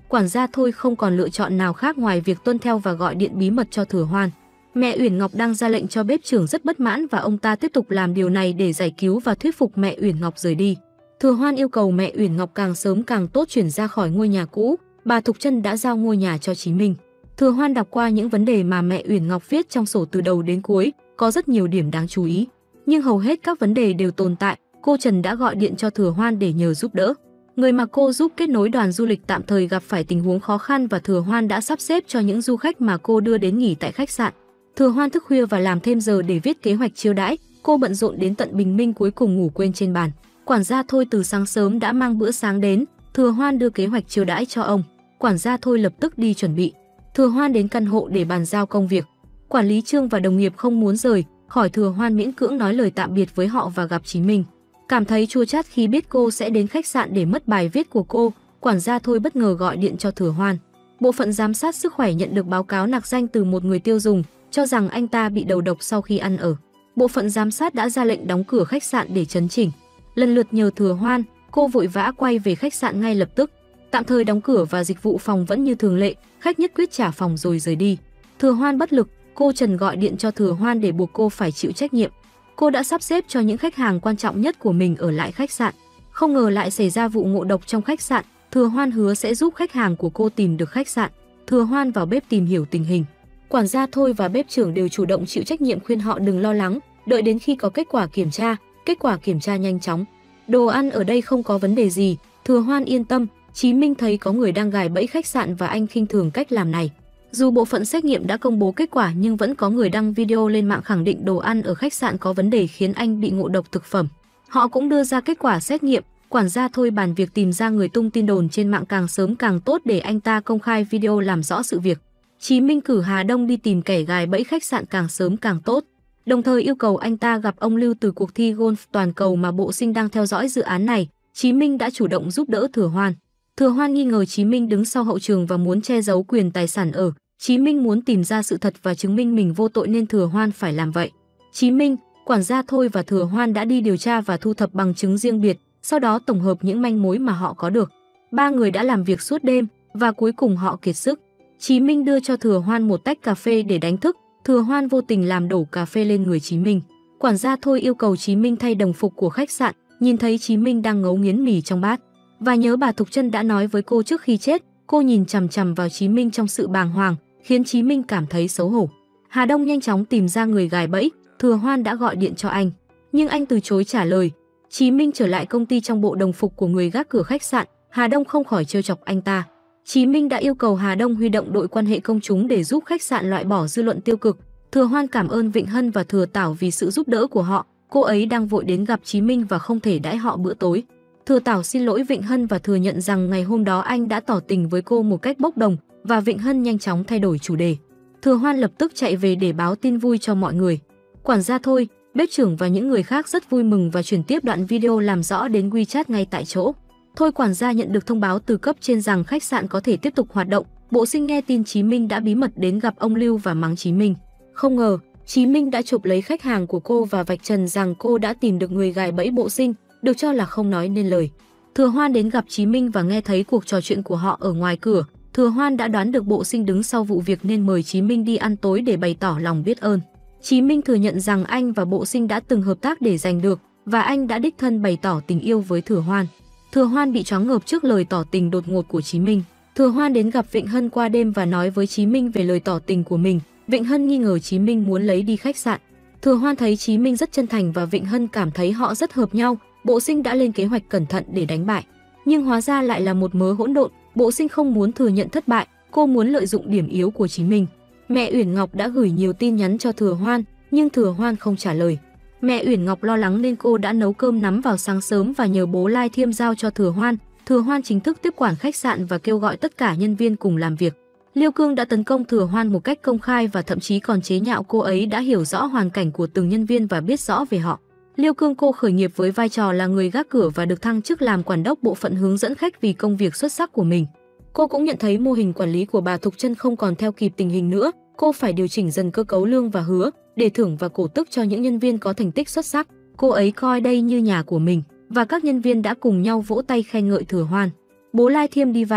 Speaker 1: Quản gia Thôi không còn lựa chọn nào khác ngoài việc tuân theo và gọi điện bí mật cho Thừa Hoan. Mẹ Uyển Ngọc đang ra lệnh cho bếp trưởng rất bất mãn và ông ta tiếp tục làm điều này để giải cứu và thuyết phục mẹ Uyển Ngọc rời đi. Thừa Hoan yêu cầu mẹ Uyển Ngọc càng sớm càng tốt chuyển ra khỏi ngôi nhà cũ. Bà Thục Trân đã giao ngôi nhà cho Chí Minh. Thừa Hoan đọc qua những vấn đề mà mẹ Uyển Ngọc viết trong sổ từ đầu đến cuối, có rất nhiều điểm đáng chú ý, nhưng hầu hết các vấn đề đều tồn tại. Cô Trần đã gọi điện cho Thừa Hoan để nhờ giúp đỡ. Người mà cô giúp kết nối đoàn du lịch tạm thời gặp phải tình huống khó khăn và Thừa Hoan đã sắp xếp cho những du khách mà cô đưa đến nghỉ tại khách sạn. Thừa Hoan thức khuya và làm thêm giờ để viết kế hoạch chiêu đãi. Cô bận rộn đến tận bình minh, cuối cùng ngủ quên trên bàn. Quản gia Thôi từ sáng sớm đã mang bữa sáng đến. Thừa Hoan đưa kế hoạch chiêu đãi cho ông. Quản gia Thôi lập tức đi chuẩn bị. Thừa Hoan đến căn hộ để bàn giao công việc. Quản lý Trương và đồng nghiệp không muốn rời khỏi Thừa Hoan, miễn cưỡng nói lời tạm biệt với họ và gặp Chí Minh. Cảm thấy chua chát khi biết cô sẽ đến khách sạn để mất bài viết của cô, quản gia Thôi bất ngờ gọi điện cho Thừa Hoan. Bộ phận giám sát sức khỏe nhận được báo cáo nạc danh từ một người tiêu dùng, cho rằng anh ta bị đầu độc sau khi ăn ở. Bộ phận giám sát đã ra lệnh đóng cửa khách sạn để chấn chỉnh. Lần lượt nhờ Thừa Hoan, cô vội vã quay về khách sạn ngay lập tức. Tạm thời đóng cửa và dịch vụ phòng vẫn như thường lệ, khách nhất quyết trả phòng rồi rời đi. Thừa Hoan bất lực, cô Trần gọi điện cho Thừa Hoan để buộc cô phải chịu trách nhiệm. Cô đã sắp xếp cho những khách hàng quan trọng nhất của mình ở lại khách sạn. Không ngờ lại xảy ra vụ ngộ độc trong khách sạn. Thừa Hoan hứa sẽ giúp khách hàng của cô tìm được khách sạn. Thừa Hoan vào bếp tìm hiểu tình hình. Quản gia Thôi và bếp trưởng đều chủ động chịu trách nhiệm, khuyên họ đừng lo lắng, đợi đến khi có kết quả kiểm tra. Kết quả kiểm tra nhanh chóng. Đồ ăn ở đây không có vấn đề gì, Thừa Hoan yên tâm. Chí Minh thấy có người đang gài bẫy khách sạn và anh khinh thường cách làm này. Dù bộ phận xét nghiệm đã công bố kết quả nhưng vẫn có người đăng video lên mạng khẳng định đồ ăn ở khách sạn có vấn đề khiến anh bị ngộ độc thực phẩm. Họ cũng đưa ra kết quả xét nghiệm. Quản gia Thôi bàn việc tìm ra người tung tin đồn trên mạng càng sớm càng tốt để anh ta công khai video làm rõ sự việc. Chí Minh cử Hà Đông đi tìm kẻ gài bẫy khách sạn càng sớm càng tốt, đồng thời yêu cầu anh ta gặp ông Lưu từ cuộc thi golf toàn cầu mà Bộ Sinh đang theo dõi dự án này. Chí Minh đã chủ động giúp đỡ Thừa Hoan. Thừa Hoan nghi ngờ Chí Minh đứng sau hậu trường và muốn che giấu quyền tài sản ở. Chí Minh muốn tìm ra sự thật và chứng minh mình vô tội nên Thừa Hoan phải làm vậy. Chí Minh, quản gia Thôi và Thừa Hoan đã đi điều tra và thu thập bằng chứng riêng biệt, sau đó tổng hợp những manh mối mà họ có được. Ba người đã làm việc suốt đêm và cuối cùng họ kiệt sức. Chí Minh đưa cho Thừa Hoan một tách cà phê để đánh thức. Thừa Hoan vô tình làm đổ cà phê lên người Chí Minh. Quản gia Thôi yêu cầu Chí Minh thay đồng phục của khách sạn, nhìn thấy Chí Minh đang ngấu nghiến mì trong bát. Và nhớ bà Thục Trân đã nói với cô trước khi chết, cô nhìn chằm chằm vào Chí Minh trong sự bàng hoàng, khiến Chí Minh cảm thấy xấu hổ. Hà Đông nhanh chóng tìm ra người gài bẫy. Thừa Hoan đã gọi điện cho anh, nhưng anh từ chối trả lời. Chí Minh trở lại công ty trong bộ đồng phục của người gác cửa khách sạn. Hà Đông không khỏi trêu chọc anh ta. Chí Minh đã yêu cầu Hà Đông huy động đội quan hệ công chúng để giúp khách sạn loại bỏ dư luận tiêu cực. Thừa Hoan cảm ơn Vịnh Hân và Thừa Tảo vì sự giúp đỡ của họ. Cô ấy đang vội đến gặp Chí Minh và không thể đãi họ bữa tối. Thừa Tảo xin lỗi Vịnh Hân và thừa nhận rằng ngày hôm đó anh đã tỏ tình với cô một cách bốc đồng, và Vịnh Hân nhanh chóng thay đổi chủ đề. Thừa Hoan lập tức chạy về để báo tin vui cho mọi người. Quản gia Thôi, bếp trưởng và những người khác rất vui mừng và chuyển tiếp đoạn video làm rõ đến WeChat ngay tại chỗ. Thôi quản gia nhận được thông báo từ cấp trên rằng khách sạn có thể tiếp tục hoạt động. Bộ Sinh nghe tin Chí Minh đã bí mật đến gặp ông Lưu và mắng Chí Minh. Không ngờ, Chí Minh đã chụp lấy khách hàng của cô và vạch trần rằng cô đã tìm được người gài bẫy Bộ Sinh, được cho là không nói nên lời. Thừa Hoan đến gặp Chí Minh và nghe thấy cuộc trò chuyện của họ ở ngoài cửa. Thừa Hoan đã đoán được Bộ Sinh đứng sau vụ việc nên mời Chí Minh đi ăn tối để bày tỏ lòng biết ơn. Chí Minh thừa nhận rằng anh và Bộ Sinh đã từng hợp tác để giành được, và anh đã đích thân bày tỏ tình yêu với Thừa Hoan. Thừa Hoan bị choáng ngợp trước lời tỏ tình đột ngột của Chí Minh. Thừa Hoan đến gặp Vịnh Hân qua đêm và nói với Chí Minh về lời tỏ tình của mình. Vịnh Hân nghi ngờ Chí Minh muốn lấy đi khách sạn. Thừa Hoan thấy Chí Minh rất chân thành và Vịnh Hân cảm thấy họ rất hợp nhau. Bộ Sinh đã lên kế hoạch cẩn thận để đánh bại, nhưng hóa ra lại là một mớ hỗn độn. Bộ Sinh không muốn thừa nhận thất bại, cô muốn lợi dụng điểm yếu của Chí Minh. Mẹ Uyển Ngọc đã gửi nhiều tin nhắn cho Thừa Hoan, nhưng Thừa Hoan không trả lời. Mẹ Uyển Ngọc lo lắng nên cô đã nấu cơm nắm vào sáng sớm và nhờ bố Lai Thiêm giao cho Thừa Hoan. Thừa Hoan chính thức tiếp quản khách sạn và kêu gọi tất cả nhân viên cùng làm việc. Liêu Cương đã tấn công Thừa Hoan một cách công khai và thậm chí còn chế nhạo cô ấy đã hiểu rõ hoàn cảnh của từng nhân viên và biết rõ về họ. Liêu Cương cô khởi nghiệp với vai trò là người gác cửa và được thăng chức làm quản đốc bộ phận hướng dẫn khách vì công việc xuất sắc của mình. Cô cũng nhận thấy mô hình quản lý của bà Thục Trân không còn theo kịp tình hình nữa, cô phải điều chỉnh dần cơ cấu lương và hứa để thưởng và cổ tức cho những nhân viên có thành tích xuất sắc. Cô ấy coi đây như nhà của mình và các nhân viên đã cùng nhau vỗ tay khen ngợi Thừa Hoan. Bố Lai Thiêm đi vào,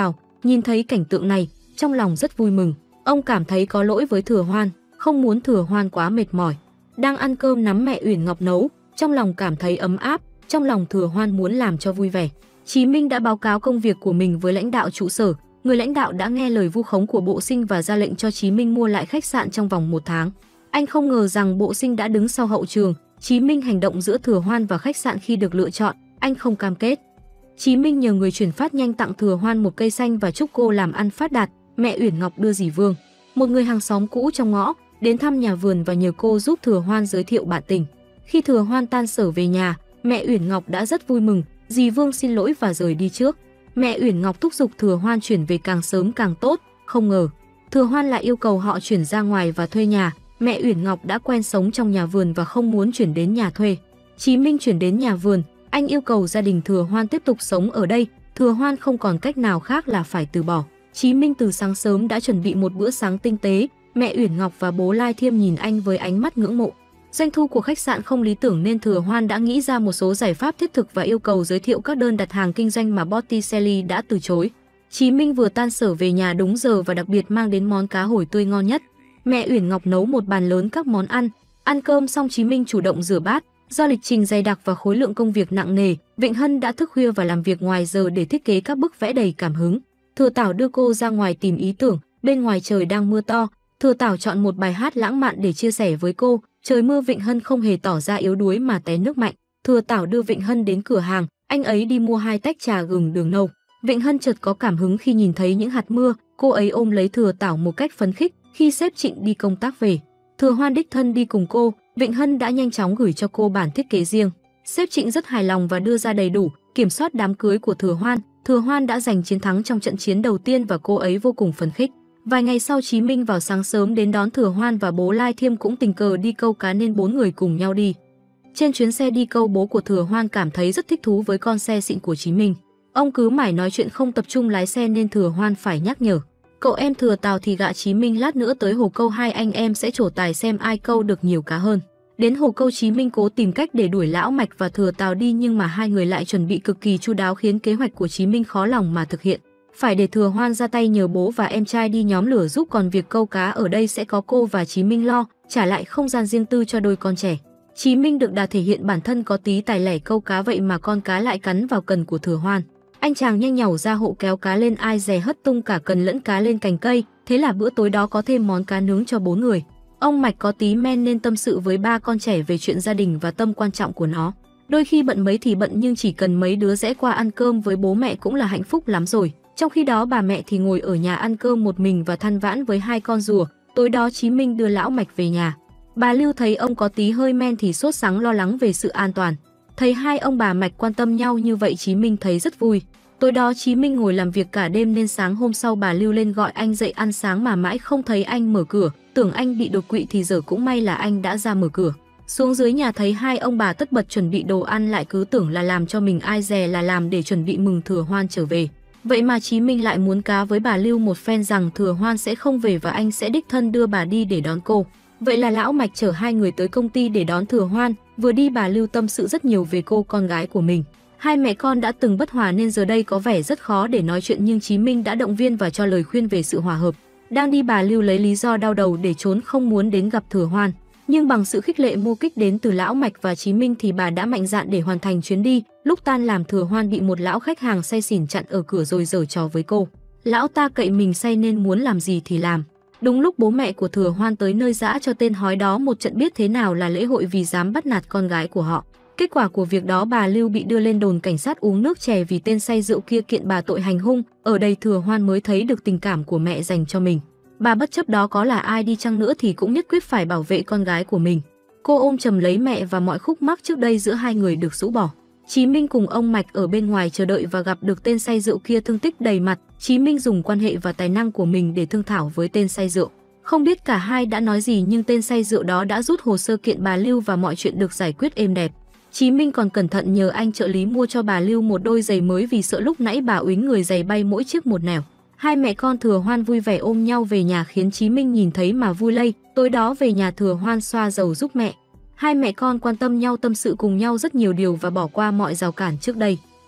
Speaker 1: Nhìn thấy cảnh tượng này, trong lòng rất vui mừng. Ông cảm thấy có lỗi với Thừa Hoan, không muốn Thừa Hoan quá mệt mỏi. Đang ăn cơm nắm mẹ Uyển Ngọc nấu, trong lòng cảm thấy ấm áp, trong lòng Thừa Hoan muốn làm cho vui vẻ. Chí Minh đã báo cáo công việc của mình với lãnh đạo trụ sở, người lãnh đạo đã nghe lời vu khống của Bộ Sinh và ra lệnh cho Chí Minh mua lại khách sạn trong vòng 1 tháng. Anh không ngờ rằng Bộ Sinh đã đứng sau hậu trường, Chí Minh hành động giữa Thừa Hoan và khách sạn khi được lựa chọn, anh không cam kết. Chí Minh nhờ người chuyển phát nhanh tặng Thừa Hoan một cây xanh và chúc cô làm ăn phát đạt. Mẹ Uyển Ngọc đưa dì Vương, một người hàng xóm cũ trong ngõ, đến thăm nhà vườn và nhờ cô giúp Thừa Hoan giới thiệu bạn tình. Khi Thừa Hoan tan sở về nhà, mẹ Uyển Ngọc đã rất vui mừng, dì Vương xin lỗi và rời đi trước. Mẹ Uyển Ngọc thúc giục Thừa Hoan chuyển về càng sớm càng tốt, không ngờ Thừa Hoan lại yêu cầu họ chuyển ra ngoài và thuê nhà. Mẹ Uyển Ngọc đã quen sống trong nhà vườn và không muốn chuyển đến nhà thuê. Chí Minh chuyển đến nhà vườn, anh yêu cầu gia đình Thừa Hoan tiếp tục sống ở đây. Thừa Hoan không còn cách nào khác là phải từ bỏ. Chí Minh từ sáng sớm đã chuẩn bị một bữa sáng tinh tế. Mẹ Uyển Ngọc và bố Lai Thiêm nhìn anh với ánh mắt ngưỡng mộ. Doanh thu của khách sạn không lý tưởng nên Thừa Hoan đã nghĩ ra một số giải pháp thiết thực và yêu cầu giới thiệu các đơn đặt hàng kinh doanh mà Botticelli đã từ chối. Chí Minh vừa tan sở về nhà đúng giờ và đặc biệt mang đến món cá hồi tươi ngon nhất. Mẹ Uyển Ngọc nấu một bàn lớn các món ăn. Ăn cơm xong Chí Minh chủ động rửa bát. Do lịch trình dày đặc và khối lượng công việc nặng nề, Vịnh Hân đã thức khuya và làm việc ngoài giờ để thiết kế các bức vẽ đầy cảm hứng. Thừa Tảo đưa cô ra ngoài tìm ý tưởng. Bên ngoài trời đang mưa to, Thừa Tảo chọn một bài hát lãng mạn để chia sẻ với cô. Trời mưa Vịnh Hân không hề tỏ ra yếu đuối mà té nước mạnh. Thừa Tảo đưa Vịnh Hân đến cửa hàng, anh ấy đi mua 2 tách trà gừng đường nâu. Vịnh Hân chợt có cảm hứng khi nhìn thấy những hạt mưa, cô ấy ôm lấy Thừa Tảo một cách phấn khích. Khi sếp Trịnh đi công tác về, Thừa Hoan đích thân đi cùng cô, Vịnh Hân đã nhanh chóng gửi cho cô bản thiết kế riêng. Sếp Trịnh rất hài lòng và đưa ra đầy đủ, kiểm soát đám cưới của Thừa Hoan. Thừa Hoan đã giành chiến thắng trong trận chiến đầu tiên và cô ấy vô cùng phấn khích. Vài ngày sau Chí Minh vào sáng sớm đến đón Thừa Hoan và bố Lai Thiêm cũng tình cờ đi câu cá nên 4 người cùng nhau đi. Trên chuyến xe đi câu, bố của Thừa Hoan cảm thấy rất thích thú với con xe xịn của Chí Minh. Ông cứ mãi nói chuyện không tập trung lái xe nên Thừa Hoan phải nhắc nhở. Cậu em Thừa Tào thì gạ Chí Minh lát nữa tới hồ câu, hai anh em sẽ trổ tài xem ai câu được nhiều cá hơn. Đến hồ câu, Chí Minh cố tìm cách để đuổi Lão Mạch và Thừa Tào đi nhưng mà hai người lại chuẩn bị cực kỳ chu đáo khiến kế hoạch của Chí Minh khó lòng mà thực hiện. Phải để Thừa Hoan ra tay nhờ bố và em trai đi nhóm lửa giúp, còn việc câu cá ở đây sẽ có cô và Chí Minh lo, trả lại không gian riêng tư cho đôi con trẻ. Chí Minh được đà thể hiện bản thân có tí tài lẻ câu cá, vậy mà con cá lại cắn vào cần của Thừa Hoan. Anh chàng nhanh nhảu ra hộ kéo cá lên, ai dè hất tung cả cần lẫn cá lên cành cây, thế là bữa tối đó có thêm món cá nướng cho 4 người. Ông Mạch có tí men nên tâm sự với 3 con trẻ về chuyện gia đình và tâm quan trọng của nó. Đôi khi bận mấy thì bận nhưng chỉ cần mấy đứa rẽ qua ăn cơm với bố mẹ cũng là hạnh phúc lắm rồi. Trong khi đó bà mẹ thì ngồi ở nhà ăn cơm một mình và than vãn với 2 con rùa. Tối đó Chí Minh đưa Lão Mạch về nhà. Bà Lưu thấy ông có tí hơi men thì sốt sắng lo lắng về sự an toàn. Thấy hai ông bà Mạch quan tâm nhau như vậy, Chí Minh thấy rất vui. Tối đó Chí Minh ngồi làm việc cả đêm nên sáng hôm sau bà Lưu lên gọi anh dậy ăn sáng mà mãi không thấy anh mở cửa, tưởng anh bị đột quỵ thì giờ cũng may là anh đã ra mở cửa. Xuống dưới nhà thấy hai ông bà tất bật chuẩn bị đồ ăn, lại cứ tưởng là làm cho mình, ai dè là làm để chuẩn bị mừng Thừa Hoan trở về. Vậy mà Chí Minh lại muốn cá với bà Lưu một phen rằng Thừa Hoan sẽ không về và anh sẽ đích thân đưa bà đi để đón cô. Vậy là Lão Mạch chở hai người tới công ty để đón Thừa Hoan. Vừa đi bà Lưu tâm sự rất nhiều về cô con gái của mình. Hai mẹ con đã từng bất hòa nên giờ đây có vẻ rất khó để nói chuyện, nhưng Chí Minh đã động viên và cho lời khuyên về sự hòa hợp. Đang đi bà Lưu lấy lý do đau đầu để trốn, không muốn đến gặp Thừa Hoan. Nhưng bằng sự khích lệ mô kích đến từ Lão Mạch và Chí Minh thì bà đã mạnh dạn để hoàn thành chuyến đi. Lúc tan làm, Thừa Hoan bị một lão khách hàng say xỉn chặn ở cửa rồi giở trò với cô. Lão ta cậy mình say nên muốn làm gì thì làm. Đúng lúc bố mẹ của Thừa Hoan tới nơi dã cho tên hói đó một trận biết thế nào là lễ hội vì dám bắt nạt con gái của họ. Kết quả của việc đó, bà Lưu bị đưa lên đồn cảnh sát uống nước chè vì tên say rượu kia kiện bà tội hành hung. Ở đây Thừa Hoan mới thấy được tình cảm của mẹ dành cho mình. Bà bất chấp đó có là ai đi chăng nữa thì cũng nhất quyết phải bảo vệ con gái của mình. Cô ôm chầm lấy mẹ và mọi khúc mắc trước đây giữa hai người được rũ bỏ. Chí Minh cùng ông Mạch ở bên ngoài chờ đợi và gặp được tên say rượu kia thương tích đầy mặt. Chí Minh dùng quan hệ và tài năng của mình để thương thảo với tên say rượu. Không biết cả hai đã nói gì nhưng tên say rượu đó đã rút hồ sơ kiện bà Lưu và mọi chuyện được giải quyết êm đẹp. Chí Minh còn cẩn thận nhờ anh trợ lý mua cho bà Lưu một đôi giày mới vì sợ lúc nãy bà uýnh người giày bay mỗi chiếc một nẻo. Hai mẹ con Thừa Hoan vui vẻ ôm nhau về nhà khiến Chí Minh nhìn thấy mà vui lây. Tối đó về nhà, Thừa Hoan xoa dầu giúp mẹ. Hai mẹ con quan tâm nhau, tâm sự cùng nhau rất nhiều điều và bỏ qua mọi rào cản trước đây.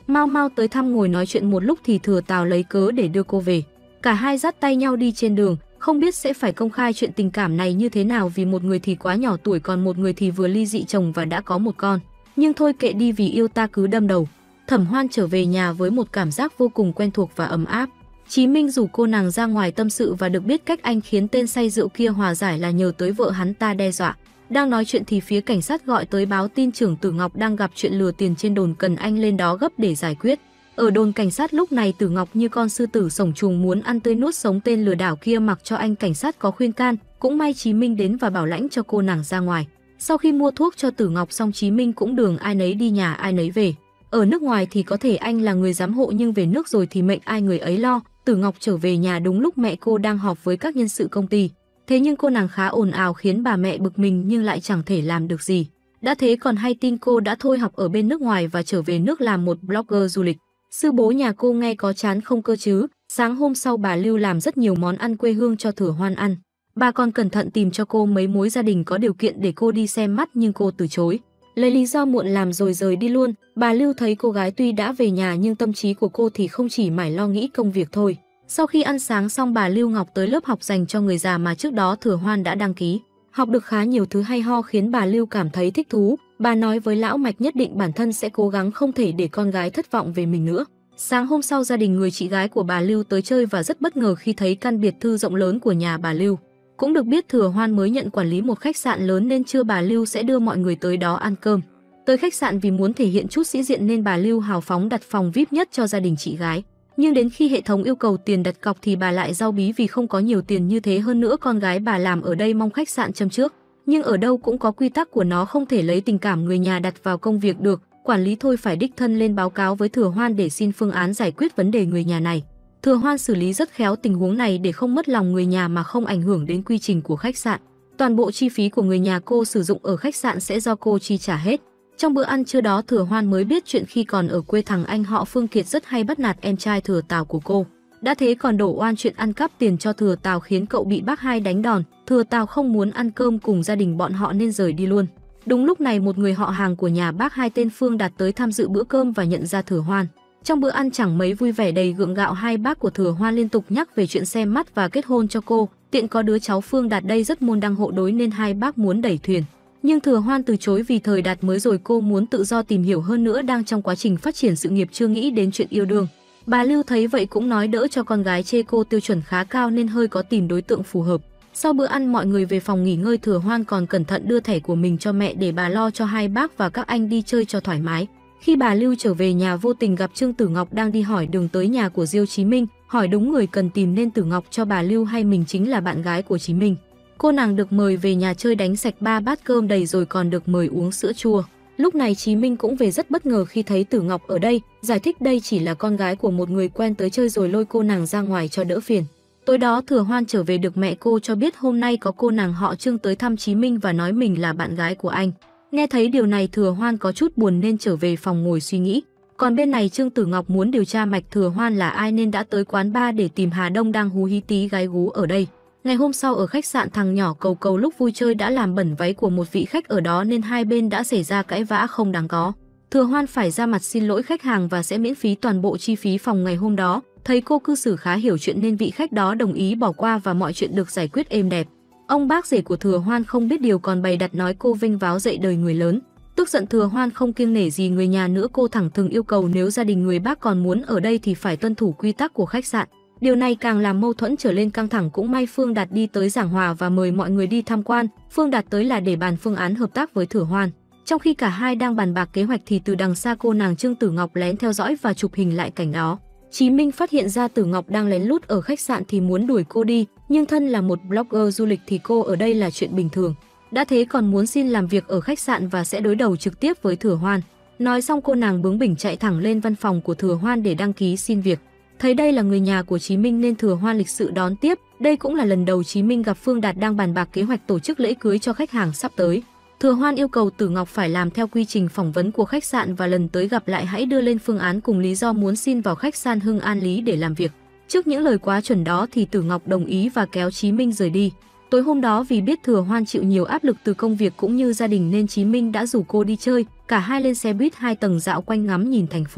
Speaker 1: Mau mau tới thăm ngồi nói chuyện một lúc thì Thừa Tào lấy cớ để đưa cô về. Cả hai dắt tay nhau đi trên đường, không biết sẽ phải công khai chuyện tình cảm này như thế nào vì một người thì quá nhỏ tuổi còn một người thì vừa ly dị chồng và đã có một con. Nhưng thôi kệ đi vì yêu ta cứ đâm đầu. Thẩm Hoan trở về nhà với một cảm giác vô cùng quen thuộc và ấm áp. Chí Minh rủ cô nàng ra ngoài tâm sự và được biết cách anh khiến tên say rượu kia hòa giải là nhờ tới vợ hắn ta đe dọa. Đang nói chuyện thì phía cảnh sát gọi tới báo tin trưởng Tử Ngọc đang gặp chuyện lừa tiền trên đồn cần anh lên đó gấp để giải quyết. Ở đồn cảnh sát lúc này Tử Ngọc như con sư tử sổng chuồng muốn ăn tươi nuốt sống tên lừa đảo kia, mặc cho anh cảnh sát có khuyên can, cũng may Chí Minh đến và bảo lãnh cho cô nàng ra ngoài. Sau khi mua thuốc cho Tử Ngọc xong, Chí Minh cũng đường ai nấy đi nhà ai nấy về. Ở nước ngoài thì có thể anh là người giám hộ nhưng về nước rồi thì mệnh ai người ấy lo. Tử Ngọc trở về nhà đúng lúc mẹ cô đang họp với các nhân sự công ty. Thế nhưng cô nàng khá ồn ào khiến bà mẹ bực mình nhưng lại chẳng thể làm được gì. Đã thế còn hay tin cô đã thôi học ở bên nước ngoài và trở về nước làm một blogger du lịch. Sư bố nhà cô nghe có chán không cơ chứ. Sáng hôm sau bà Lưu làm rất nhiều món ăn quê hương cho Thừa Hoan ăn. Bà còn cẩn thận tìm cho cô mấy mối gia đình có điều kiện để cô đi xem mắt nhưng cô từ chối. Lấy lý do muộn làm rồi rời đi luôn. Bà Lưu thấy cô gái tuy đã về nhà nhưng tâm trí của cô thì không chỉ mải lo nghĩ công việc thôi. Sau khi ăn sáng xong, bà Lưu Ngọc tới lớp học dành cho người già mà trước đó Thừa Hoan đã đăng ký. Học được khá nhiều thứ hay ho khiến bà Lưu cảm thấy thích thú. Bà nói với lão Mạch nhất định bản thân sẽ cố gắng không thể để con gái thất vọng về mình nữa. Sáng hôm sau, gia đình người chị gái của bà Lưu tới chơi và rất bất ngờ khi thấy căn biệt thự rộng lớn của nhà bà Lưu. Cũng được biết Thừa Hoan mới nhận quản lý một khách sạn lớn nên trưa bà Lưu sẽ đưa mọi người tới đó ăn cơm. Tới khách sạn vì muốn thể hiện chút sĩ diện nên bà Lưu hào phóng đặt phòng VIP nhất cho gia đình chị gái. Nhưng đến khi hệ thống yêu cầu tiền đặt cọc thì bà lại dao bí vì không có nhiều tiền như thế, hơn nữa con gái bà làm ở đây mong khách sạn châm trước. Nhưng ở đâu cũng có quy tắc của nó, không thể lấy tình cảm người nhà đặt vào công việc được. Quản lý thôi phải đích thân lên báo cáo với Thừa Hoan để xin phương án giải quyết vấn đề người nhà này. Thừa Hoan xử lý rất khéo tình huống này để không mất lòng người nhà mà không ảnh hưởng đến quy trình của khách sạn. Toàn bộ chi phí của người nhà cô sử dụng ở khách sạn sẽ do cô chi trả hết. Trong bữa ăn trưa đó, Thừa Hoan mới biết chuyện khi còn ở quê thằng anh họ Phương Kiệt rất hay bắt nạt em trai Thừa Tào của cô. Đã thế còn đổ oan chuyện ăn cắp tiền cho Thừa Tào khiến cậu bị bác hai đánh đòn. Thừa Tào không muốn ăn cơm cùng gia đình bọn họ nên rời đi luôn. Đúng lúc này một người họ hàng của nhà bác hai tên Phương Đạt tới tham dự bữa cơm và nhận ra Thừa Hoan. Trong bữa ăn chẳng mấy vui vẻ đầy gượng gạo, hai bác của Thừa Hoan liên tục nhắc về chuyện xem mắt và kết hôn cho cô. Tiện có đứa cháu Phương Đạt đây rất môn đăng hộ đối nên hai bác muốn đẩy thuyền. Nhưng Thừa Hoan từ chối vì thời Đạt mới rồi, cô muốn tự do tìm hiểu, hơn nữa đang trong quá trình phát triển sự nghiệp chưa nghĩ đến chuyện yêu đương. Bà Lưu thấy vậy cũng nói đỡ cho con gái, chê cô tiêu chuẩn khá cao nên hơi có tìm đối tượng phù hợp. Sau bữa ăn mọi người về phòng nghỉ ngơi, Thừa Hoan còn cẩn thận đưa thẻ của mình cho mẹ để bà lo cho hai bác và các anh đi chơi cho thoải mái. Khi bà Lưu trở về nhà vô tình gặp Trương Tử Ngọc đang đi hỏi đường tới nhà của Diêu Chí Minh, hỏi đúng người cần tìm nên Tử Ngọc cho bà Lưu hay mình chính là bạn gái của Chí Minh. Cô nàng được mời về nhà chơi đánh sạch 3 bát cơm đầy rồi còn được mời uống sữa chua. Lúc này Chí Minh cũng về rất bất ngờ khi thấy Tử Ngọc ở đây, giải thích đây chỉ là con gái của một người quen tới chơi rồi lôi cô nàng ra ngoài cho đỡ phiền. Tối đó Thừa Hoan trở về được mẹ cô cho biết hôm nay có cô nàng họ Trương tới thăm Chí Minh và nói mình là bạn gái của anh. Nghe thấy điều này Thừa Hoan có chút buồn nên trở về phòng ngồi suy nghĩ. Còn bên này Trương Tử Ngọc muốn điều tra mạch Thừa Hoan là ai nên đã tới quán bar để tìm Hà Đông đang hú hí tí gái gú ở đây. Ngày hôm sau ở khách sạn, thằng nhỏ Cầu Cầu lúc vui chơi đã làm bẩn váy của một vị khách ở đó nên hai bên đã xảy ra cãi vã không đáng có. Thừa Hoan phải ra mặt xin lỗi khách hàng và sẽ miễn phí toàn bộ chi phí phòng ngày hôm đó. Thấy cô cư xử khá hiểu chuyện nên vị khách đó đồng ý bỏ qua và mọi chuyện được giải quyết êm đẹp. Ông bác rể của Thừa Hoan không biết điều còn bày đặt nói cô vênh váo dạy đời người lớn. Tức giận Thừa Hoan không kiêng nể gì người nhà nữa, cô thẳng thừng yêu cầu nếu gia đình người bác còn muốn ở đây thì phải tuân thủ quy tắc của khách sạn. Điều này càng làm mâu thuẫn trở lên căng thẳng. Cũng may Phương Đạt đi tới giảng hòa và mời mọi người đi tham quan. Phương Đạt tới là để bàn phương án hợp tác với Thừa Hoan. Trong khi cả hai đang bàn bạc kế hoạch thì từ đằng xa cô nàng Trương Tử Ngọc lén theo dõi và chụp hình lại cảnh đó. Chí Minh phát hiện ra Tử Ngọc đang lén lút ở khách sạn thì muốn đuổi cô đi, nhưng thân là một blogger du lịch thì cô ở đây là chuyện bình thường. Đã thế còn muốn xin làm việc ở khách sạn và sẽ đối đầu trực tiếp với Thừa Hoan. Nói xong cô nàng bướng bỉnh chạy thẳng lên văn phòng của Thừa Hoan để đăng ký xin việc. Thấy đây là người nhà của Chí Minh nên Thừa Hoan lịch sự đón tiếp. Đây cũng là lần đầu Chí Minh gặp Phương Đạt đang bàn bạc kế hoạch tổ chức lễ cưới cho khách hàng sắp tới. Thừa Hoan yêu cầu Tử Ngọc phải làm theo quy trình phỏng vấn của khách sạn và lần tới gặp lại hãy đưa lên phương án cùng lý do muốn xin vào khách sạn Hưng An Lý để làm việc. Trước những lời quá chuẩn đó thì Tử Ngọc đồng ý và kéo Chí Minh rời đi. Tối hôm đó vì biết Thừa Hoan chịu nhiều áp lực từ công việc cũng như gia đình nên Chí Minh đã rủ cô đi chơi. Cả hai lên xe buýt 2 tầng dạo quanh ngắm nhìn thành phố.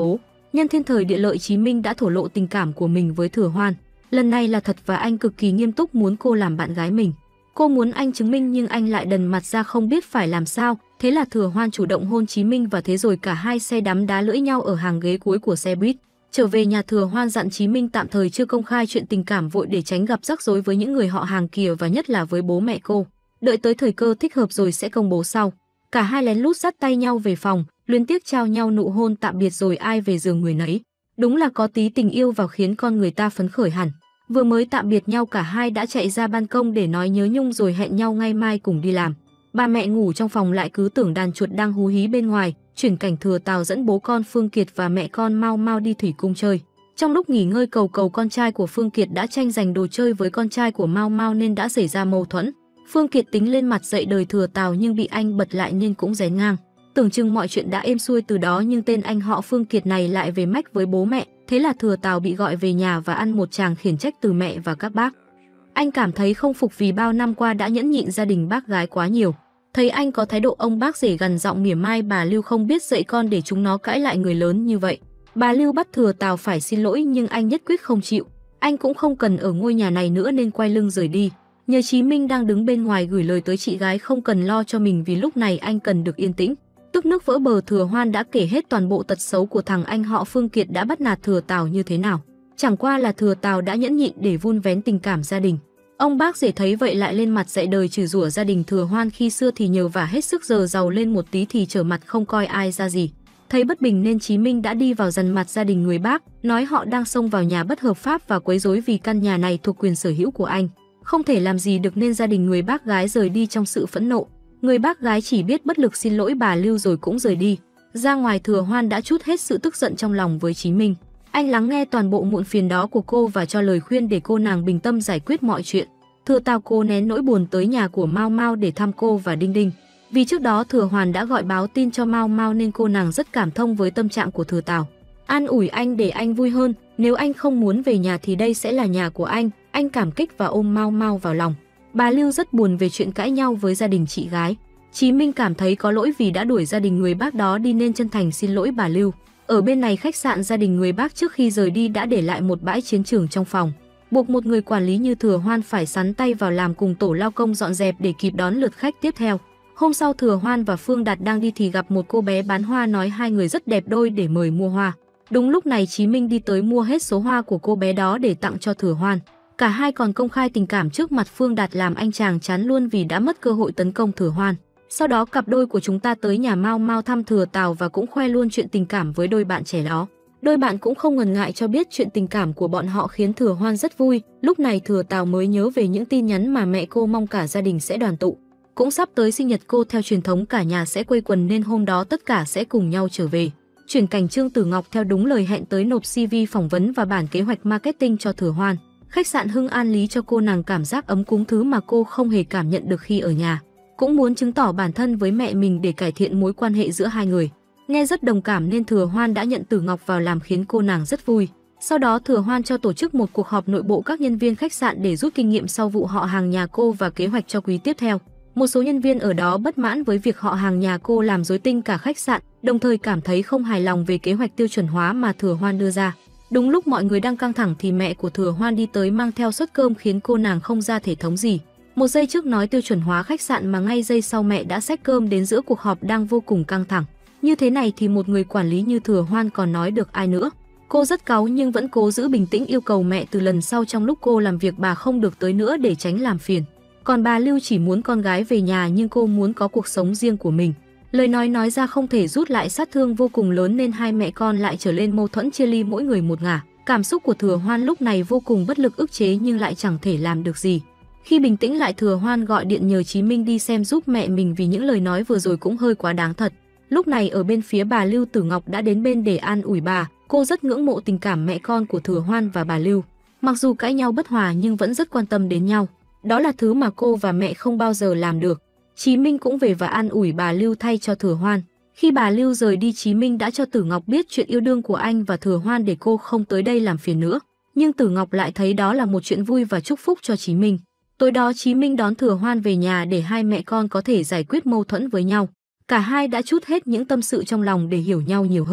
Speaker 1: Nhân thiên thời địa lợi, Chí Minh đã thổ lộ tình cảm của mình với Thừa Hoan. Lần này là thật và anh cực kỳ nghiêm túc muốn cô làm bạn gái mình. Cô muốn anh chứng minh nhưng anh lại đần mặt ra không biết phải làm sao, thế là Thừa Hoan chủ động hôn Chí Minh và thế rồi cả hai xe đắm đá lưỡi nhau ở hàng ghế cuối của xe buýt. Trở về nhà, Thừa Hoan dặn Chí Minh tạm thời chưa công khai chuyện tình cảm vội để tránh gặp rắc rối với những người họ hàng kia và nhất là với bố mẹ cô. Đợi tới thời cơ thích hợp rồi sẽ công bố sau. Cả hai lén lút dắt tay nhau về phòng, luyến tiếc trao nhau nụ hôn tạm biệt rồi ai về giường người nấy. Đúng là có tí tình yêu vào khiến con người ta phấn khởi hẳn. Vừa mới tạm biệt nhau cả hai đã chạy ra ban công để nói nhớ nhung rồi hẹn nhau ngày mai cùng đi làm. Ba mẹ ngủ trong phòng lại cứ tưởng đàn chuột đang hú hí bên ngoài. Chuyển cảnh Thừa Tào dẫn bố con Phương Kiệt và mẹ con Mau Mau đi thủy cung chơi. Trong lúc nghỉ ngơi, Cầu Cầu con trai của Phương Kiệt đã tranh giành đồ chơi với con trai của Mau Mau nên đã xảy ra mâu thuẫn. Phương Kiệt tính lên mặt dạy đời Thừa Tào nhưng bị anh bật lại nên cũng rén ngang. Tưởng chừng mọi chuyện đã êm xuôi từ đó nhưng tên anh họ Phương Kiệt này lại về mách với bố mẹ, thế là Thừa Tào bị gọi về nhà và ăn một tràng khiển trách từ mẹ và các bác. Anh cảm thấy không phục vì bao năm qua đã nhẫn nhịn gia đình bác gái quá nhiều. Thấy anh có thái độ ông bác rể gằn giọng mỉa mai bà Lưu không biết dạy con để chúng nó cãi lại người lớn như vậy. Bà Lưu bắt Thừa Tào phải xin lỗi nhưng anh nhất quyết không chịu. Anh cũng không cần ở ngôi nhà này nữa nên quay lưng rời đi. Nhờ Chí Minh đang đứng bên ngoài gửi lời tới chị gái không cần lo cho mình vì lúc này anh cần được yên tĩnh. Tức nước vỡ bờ, Thừa Hoan đã kể hết toàn bộ tật xấu của thằng anh họ Phương Kiệt đã bắt nạt Thừa Tào như thế nào. Chẳng qua là Thừa Tào đã nhẫn nhịn để vun vén tình cảm gia đình. Ông bác rể thấy vậy lại lên mặt dạy đời chửi rủa gia đình Thừa Hoan khi xưa thì nhờ vả hết sức, giờ giàu lên một tí thì trở mặt không coi ai ra gì. Thấy bất bình nên Chí Minh đã đi vào dằn mặt gia đình người bác, nói họ đang xông vào nhà bất hợp pháp và quấy rối vì căn nhà này thuộc quyền sở hữu của anh. Không thể làm gì được nên gia đình người bác gái rời đi trong sự phẫn nộ. Người bác gái chỉ biết bất lực xin lỗi bà Lưu rồi cũng rời đi. Ra ngoài, Thừa Hoan đã trút hết sự tức giận trong lòng với Chí Minh. Anh lắng nghe toàn bộ muộn phiền đó của cô và cho lời khuyên để cô nàng bình tâm giải quyết mọi chuyện. Thừa Tào cố nén nỗi buồn tới nhà của Mau Mau để thăm cô và Đinh Đinh. Vì trước đó Thừa Hoan đã gọi báo tin cho Mau Mau nên cô nàng rất cảm thông với tâm trạng của Thừa Tào. An ủi anh để anh vui hơn, nếu anh không muốn về nhà thì đây sẽ là nhà của anh cảm kích và ôm Mau Mau vào lòng. Bà Lưu rất buồn về chuyện cãi nhau với gia đình chị gái. Chí Minh cảm thấy có lỗi vì đã đuổi gia đình người bác đó đi nên chân thành xin lỗi bà Lưu. Ở bên này khách sạn, gia đình người bác trước khi rời đi đã để lại một bãi chiến trường trong phòng, buộc một người quản lý như Thừa Hoan phải sắn tay vào làm cùng tổ lao công dọn dẹp để kịp đón lượt khách tiếp theo. Hôm sau, Thừa Hoan và Phương Đạt đang đi thì gặp một cô bé bán hoa nói hai người rất đẹp đôi để mời mua hoa. Đúng lúc này Chí Minh đi tới mua hết số hoa của cô bé đó để tặng cho Thừa Hoan. Cả hai còn công khai tình cảm trước mặt Phương Đạt làm anh chàng chán luôn vì đã mất cơ hội tấn công Thừa Hoan. Sau đó cặp đôi của chúng ta tới nhà Mau Mau thăm Thừa Tào và cũng khoe luôn chuyện tình cảm với đôi bạn trẻ đó. Đôi bạn cũng không ngần ngại cho biết chuyện tình cảm của bọn họ khiến Thừa Hoan rất vui. Lúc này Thừa Tào mới nhớ về những tin nhắn mà mẹ cô mong cả gia đình sẽ đoàn tụ. Cũng sắp tới sinh nhật cô, theo truyền thống cả nhà sẽ quây quần nên hôm đó tất cả sẽ cùng nhau trở về. Chuyển cảnh Trương Tử Ngọc theo đúng lời hẹn tới nộp CV phỏng vấn và bản kế hoạch marketing cho Thừa Hoan. Khách sạn Hưng An lý cho cô nàng cảm giác ấm cúng, thứ mà cô không hề cảm nhận được khi ở nhà. Cũng muốn chứng tỏ bản thân với mẹ mình để cải thiện mối quan hệ giữa hai người. Nghe rất đồng cảm nên Thừa Hoan đã nhận Tử Ngọc vào làm khiến cô nàng rất vui. Sau đó Thừa Hoan cho tổ chức một cuộc họp nội bộ các nhân viên khách sạn để rút kinh nghiệm sau vụ họ hàng nhà cô và kế hoạch cho quý tiếp theo. Một số nhân viên ở đó bất mãn với việc họ hàng nhà cô làm rối tinh cả khách sạn, đồng thời cảm thấy không hài lòng về kế hoạch tiêu chuẩn hóa mà Thừa Hoan đưa ra. Đúng lúc mọi người đang căng thẳng thì mẹ của Thừa Hoan đi tới mang theo suất cơm khiến cô nàng không ra thể thống gì. Một giây trước nói tiêu chuẩn hóa khách sạn mà ngay giây sau mẹ đã xách cơm đến giữa cuộc họp đang vô cùng căng thẳng. Như thế này thì một người quản lý như Thừa Hoan còn nói được ai nữa. Cô rất cáu nhưng vẫn cố giữ bình tĩnh, yêu cầu mẹ từ lần sau trong lúc cô làm việc bà không được tới nữa để tránh làm phiền. Còn bà Lưu chỉ muốn con gái về nhà nhưng cô muốn có cuộc sống riêng của mình. Lời nói ra không thể rút lại, sát thương vô cùng lớn nên hai mẹ con lại trở lên mâu thuẫn, chia ly mỗi người một ngả. Cảm xúc của Thừa Hoan lúc này vô cùng bất lực, ức chế nhưng lại chẳng thể làm được gì. Khi bình tĩnh lại, Thừa Hoan gọi điện nhờ Chí Minh đi xem giúp mẹ mình vì những lời nói vừa rồi cũng hơi quá đáng thật. Lúc này ở bên phía bà Lưu, Tử Ngọc đã đến bên để an ủi bà. Cô rất ngưỡng mộ tình cảm mẹ con của Thừa Hoan và bà Lưu. Mặc dù cãi nhau bất hòa nhưng vẫn rất quan tâm đến nhau. Đó là thứ mà cô và mẹ không bao giờ làm được. Chí Minh cũng về và an ủi bà Lưu thay cho Thừa Hoan. Khi bà Lưu rời đi, Chí Minh đã cho Tử Ngọc biết chuyện yêu đương của anh và Thừa Hoan để cô không tới đây làm phiền nữa. Nhưng Tử Ngọc lại thấy đó là một chuyện vui và chúc phúc cho Chí Minh. Tối đó Chí Minh đón Thừa Hoan về nhà để hai mẹ con có thể giải quyết mâu thuẫn với nhau. Cả hai đã trút hết những tâm sự trong lòng để hiểu nhau nhiều hơn.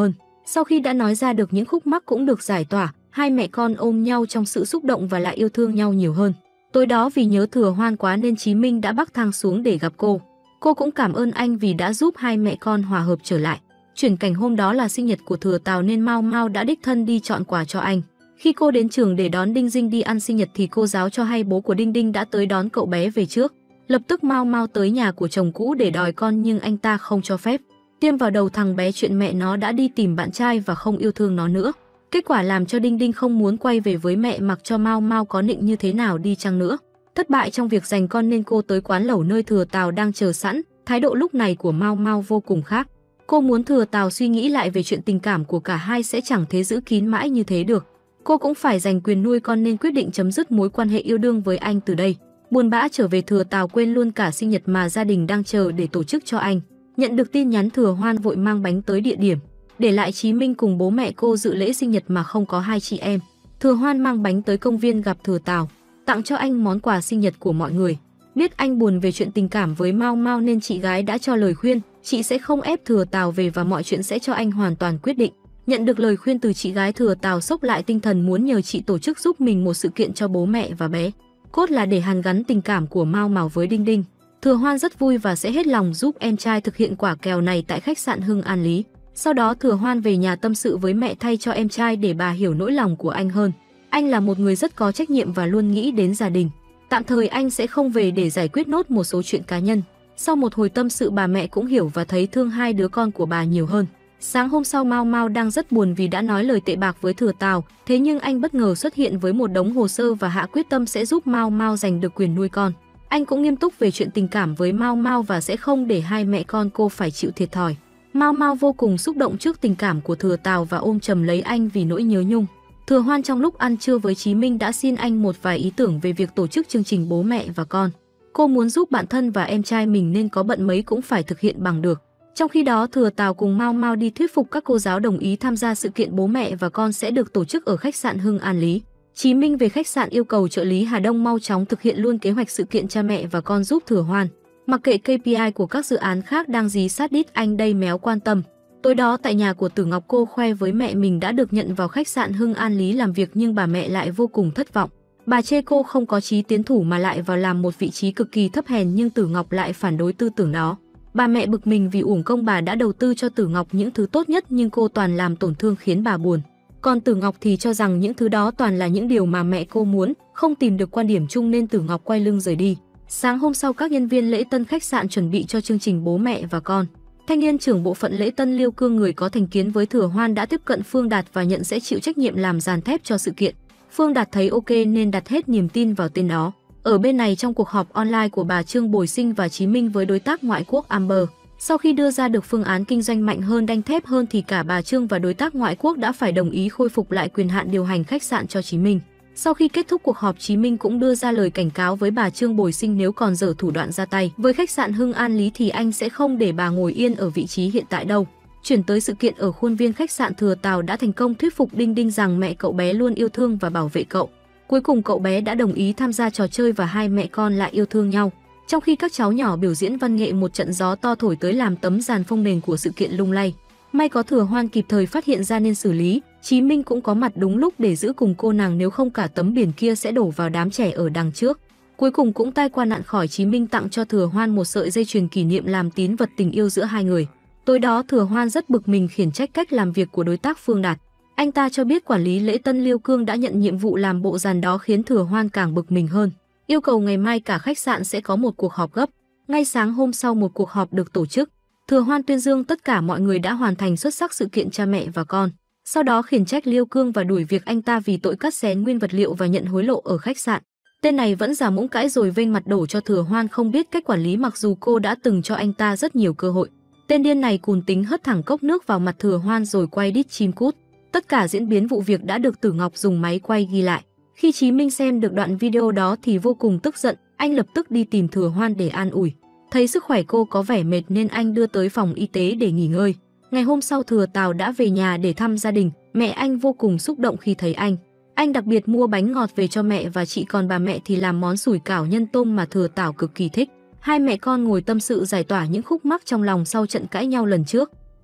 Speaker 1: Sau khi đã nói ra được những khúc mắc cũng được giải tỏa, hai mẹ con ôm nhau trong sự xúc động và lại yêu thương nhau nhiều hơn. Tối đó vì nhớ Thừa Hoan quá nên Chí Minh đã bắc thang xuống để gặp cô. Cô cũng cảm ơn anh vì đã giúp hai mẹ con hòa hợp trở lại. Chuyển cảnh hôm đó là sinh nhật của Thừa Tào nên Mao Mao đã đích thân đi chọn quà cho anh. Khi cô đến trường để đón Đinh Dinh đi ăn sinh nhật thì cô giáo cho hay bố của Đinh Đinh đã tới đón cậu bé về trước. Lập tức Mao Mao tới nhà của chồng cũ để đòi con nhưng anh ta không cho phép. Tiêm vào đầu thằng bé chuyện mẹ nó đã đi tìm bạn trai và không yêu thương nó nữa. Kết quả làm cho Đinh Đinh không muốn quay về với mẹ mặc cho Mao Mao có nịnh như thế nào đi chăng nữa. Thất bại trong việc giành con nên cô tới quán lẩu nơi Thừa Tào đang chờ sẵn. Thái độ lúc này của Mao Mao vô cùng khác. Cô muốn Thừa Tào suy nghĩ lại về chuyện tình cảm của cả hai sẽ chẳng thể giữ kín mãi như thế được. Cô cũng phải giành quyền nuôi con nên quyết định chấm dứt mối quan hệ yêu đương với anh từ đây. Buồn bã trở về, Thừa Tào quên luôn cả sinh nhật mà gia đình đang chờ để tổ chức cho anh. Nhận được tin nhắn, Thừa Hoan vội mang bánh tới địa điểm, để lại Chí Minh cùng bố mẹ cô dự lễ sinh nhật mà không có hai chị em. Thừa Hoan mang bánh tới công viên gặp Thừa Tào, tặng cho anh món quà sinh nhật của mọi người. Biết anh buồn về chuyện tình cảm với Mao Mao nên chị gái đã cho lời khuyên, chị sẽ không ép Thừa Tào về và mọi chuyện sẽ cho anh hoàn toàn quyết định. Nhận được lời khuyên từ chị gái, Thừa Tào sốc lại tinh thần muốn nhờ chị tổ chức giúp mình một sự kiện cho bố mẹ và bé. Cốt là để hàn gắn tình cảm của Mao Mao với Đinh Đinh. Thừa Hoan rất vui và sẽ hết lòng giúp em trai thực hiện quả kèo này tại khách sạn Hưng An Lý. Sau đó Thừa Hoan về nhà tâm sự với mẹ thay cho em trai để bà hiểu nỗi lòng của anh hơn. Anh là một người rất có trách nhiệm và luôn nghĩ đến gia đình. Tạm thời anh sẽ không về để giải quyết nốt một số chuyện cá nhân. Sau một hồi tâm sự, bà mẹ cũng hiểu và thấy thương hai đứa con của bà nhiều hơn. Sáng hôm sau, Mao Mao đang rất buồn vì đã nói lời tệ bạc với Thừa Tào, thế nhưng anh bất ngờ xuất hiện với một đống hồ sơ và hạ quyết tâm sẽ giúp Mao Mao giành được quyền nuôi con. Anh cũng nghiêm túc về chuyện tình cảm với Mao Mao và sẽ không để hai mẹ con cô phải chịu thiệt thòi. Mao Mao vô cùng xúc động trước tình cảm của Thừa Tào và ôm chầm lấy anh vì nỗi nhớ nhung. Thừa Hoan trong lúc ăn trưa với Chí Minh đã xin anh một vài ý tưởng về việc tổ chức chương trình bố mẹ và con. Cô muốn giúp bạn thân và em trai mình nên có bận mấy cũng phải thực hiện bằng được. Trong khi đó, Thừa Tào cùng Mao Mao đi thuyết phục các cô giáo đồng ý tham gia sự kiện bố mẹ và con sẽ được tổ chức ở khách sạn Hưng An Lý. Chí Minh về khách sạn yêu cầu trợ lý Hà Đông mau chóng thực hiện luôn kế hoạch sự kiện cha mẹ và con giúp Thừa Hoan. Mặc kệ KPI của các dự án khác đang dí sát đít, anh đây méo quan tâm. Tối đó tại nhà của Tử Ngọc, cô khoe với mẹ mình đã được nhận vào khách sạn Hưng An Lý làm việc nhưng bà mẹ lại vô cùng thất vọng. Bà chê cô không có chí tiến thủ mà lại vào làm một vị trí cực kỳ thấp hèn, nhưng Tử Ngọc lại phản đối tư tưởng đó. Bà mẹ bực mình vì uổng công bà đã đầu tư cho Tử Ngọc những thứ tốt nhất nhưng cô toàn làm tổn thương khiến bà buồn. Còn Tử Ngọc thì cho rằng những thứ đó toàn là những điều mà mẹ cô muốn, không tìm được quan điểm chung nên Tử Ngọc quay lưng rời đi. Sáng hôm sau, các nhân viên lễ tân khách sạn chuẩn bị cho chương trình bố mẹ và con. Thanh niên trưởng bộ phận lễ tân Liêu Cương, người có thành kiến với Thừa Hoan, đã tiếp cận Phương Đạt và nhận sẽ chịu trách nhiệm làm dàn thép cho sự kiện. Phương Đạt thấy ok nên đặt hết niềm tin vào tên đó. Ở bên này, trong cuộc họp online của bà Trương Bồi Sinh và Chí Minh với đối tác ngoại quốc Amber, sau khi đưa ra được phương án kinh doanh mạnh hơn, đanh thép hơn thì cả bà Trương và đối tác ngoại quốc đã phải đồng ý khôi phục lại quyền hạn điều hành khách sạn cho Chí Minh. Sau khi kết thúc cuộc họp, Chí Minh cũng đưa ra lời cảnh cáo với bà Trương Bồi Sinh nếu còn dở thủ đoạn ra tay với khách sạn Hưng An Lý thì anh sẽ không để bà ngồi yên ở vị trí hiện tại đâu. Chuyển tới sự kiện ở khuôn viên khách sạn, Thừa Tào đã thành công thuyết phục Đinh Đinh rằng mẹ cậu bé luôn yêu thương và bảo vệ cậu. Cuối cùng cậu bé đã đồng ý tham gia trò chơi và hai mẹ con lại yêu thương nhau. Trong khi các cháu nhỏ biểu diễn văn nghệ, một trận gió to thổi tới làm tấm dàn phông nền của sự kiện lung lay. May có Thừa Hoan kịp thời phát hiện ra nên xử lý. Chí Minh cũng có mặt đúng lúc để giữ cùng cô nàng, nếu không cả tấm biển kia sẽ đổ vào đám trẻ ở đằng trước. Cuối cùng cũng tai qua nạn khỏi, Chí Minh tặng cho Thừa Hoan một sợi dây chuyền kỷ niệm làm tín vật tình yêu giữa hai người. Tối đó Thừa Hoan rất bực mình khiển trách cách làm việc của đối tác Phương Đạt. Anh ta cho biết quản lý lễ tân Liêu Cương đã nhận nhiệm vụ làm bộ dàn đó khiến Thừa Hoan càng bực mình hơn. Yêu cầu ngày mai cả khách sạn sẽ có một cuộc họp gấp. Ngay sáng hôm sau, một cuộc họp được tổ chức. Thừa Hoan tuyên dương tất cả mọi người đã hoàn thành xuất sắc sự kiện cha mẹ và con. Sau đó khiển trách Liêu Cương và đuổi việc anh ta vì tội cắt xén nguyên vật liệu và nhận hối lộ ở khách sạn. Tên này vẫn giả mũng cãi rồi vênh mặt đổ cho Thừa Hoan không biết cách quản lý, mặc dù cô đã từng cho anh ta rất nhiều cơ hội. Tên điên này cùn tính hất thẳng cốc nước vào mặt Thừa Hoan rồi quay đít chim cút. Tất cả diễn biến vụ việc đã được Tử Ngọc dùng máy quay ghi lại. Khi Chí Minh xem được đoạn video đó thì vô cùng tức giận, anh lập tức đi tìm Thừa Hoan để an ủi. Thấy sức khỏe cô có vẻ mệt nên anh đưa tới phòng y tế để nghỉ ngơi. Ngày hôm sau, Thừa Tào đã về nhà để thăm gia đình. Mẹ anh vô cùng xúc động khi thấy anh. Anh đặc biệt mua bánh ngọt về cho mẹ và chị, còn bà mẹ thì làm món sủi cảo nhân tôm mà Thừa Tào cực kỳ thích. Hai mẹ con ngồi tâm sự giải tỏa những khúc mắc trong lòng sau trận cãi nhau lần trước.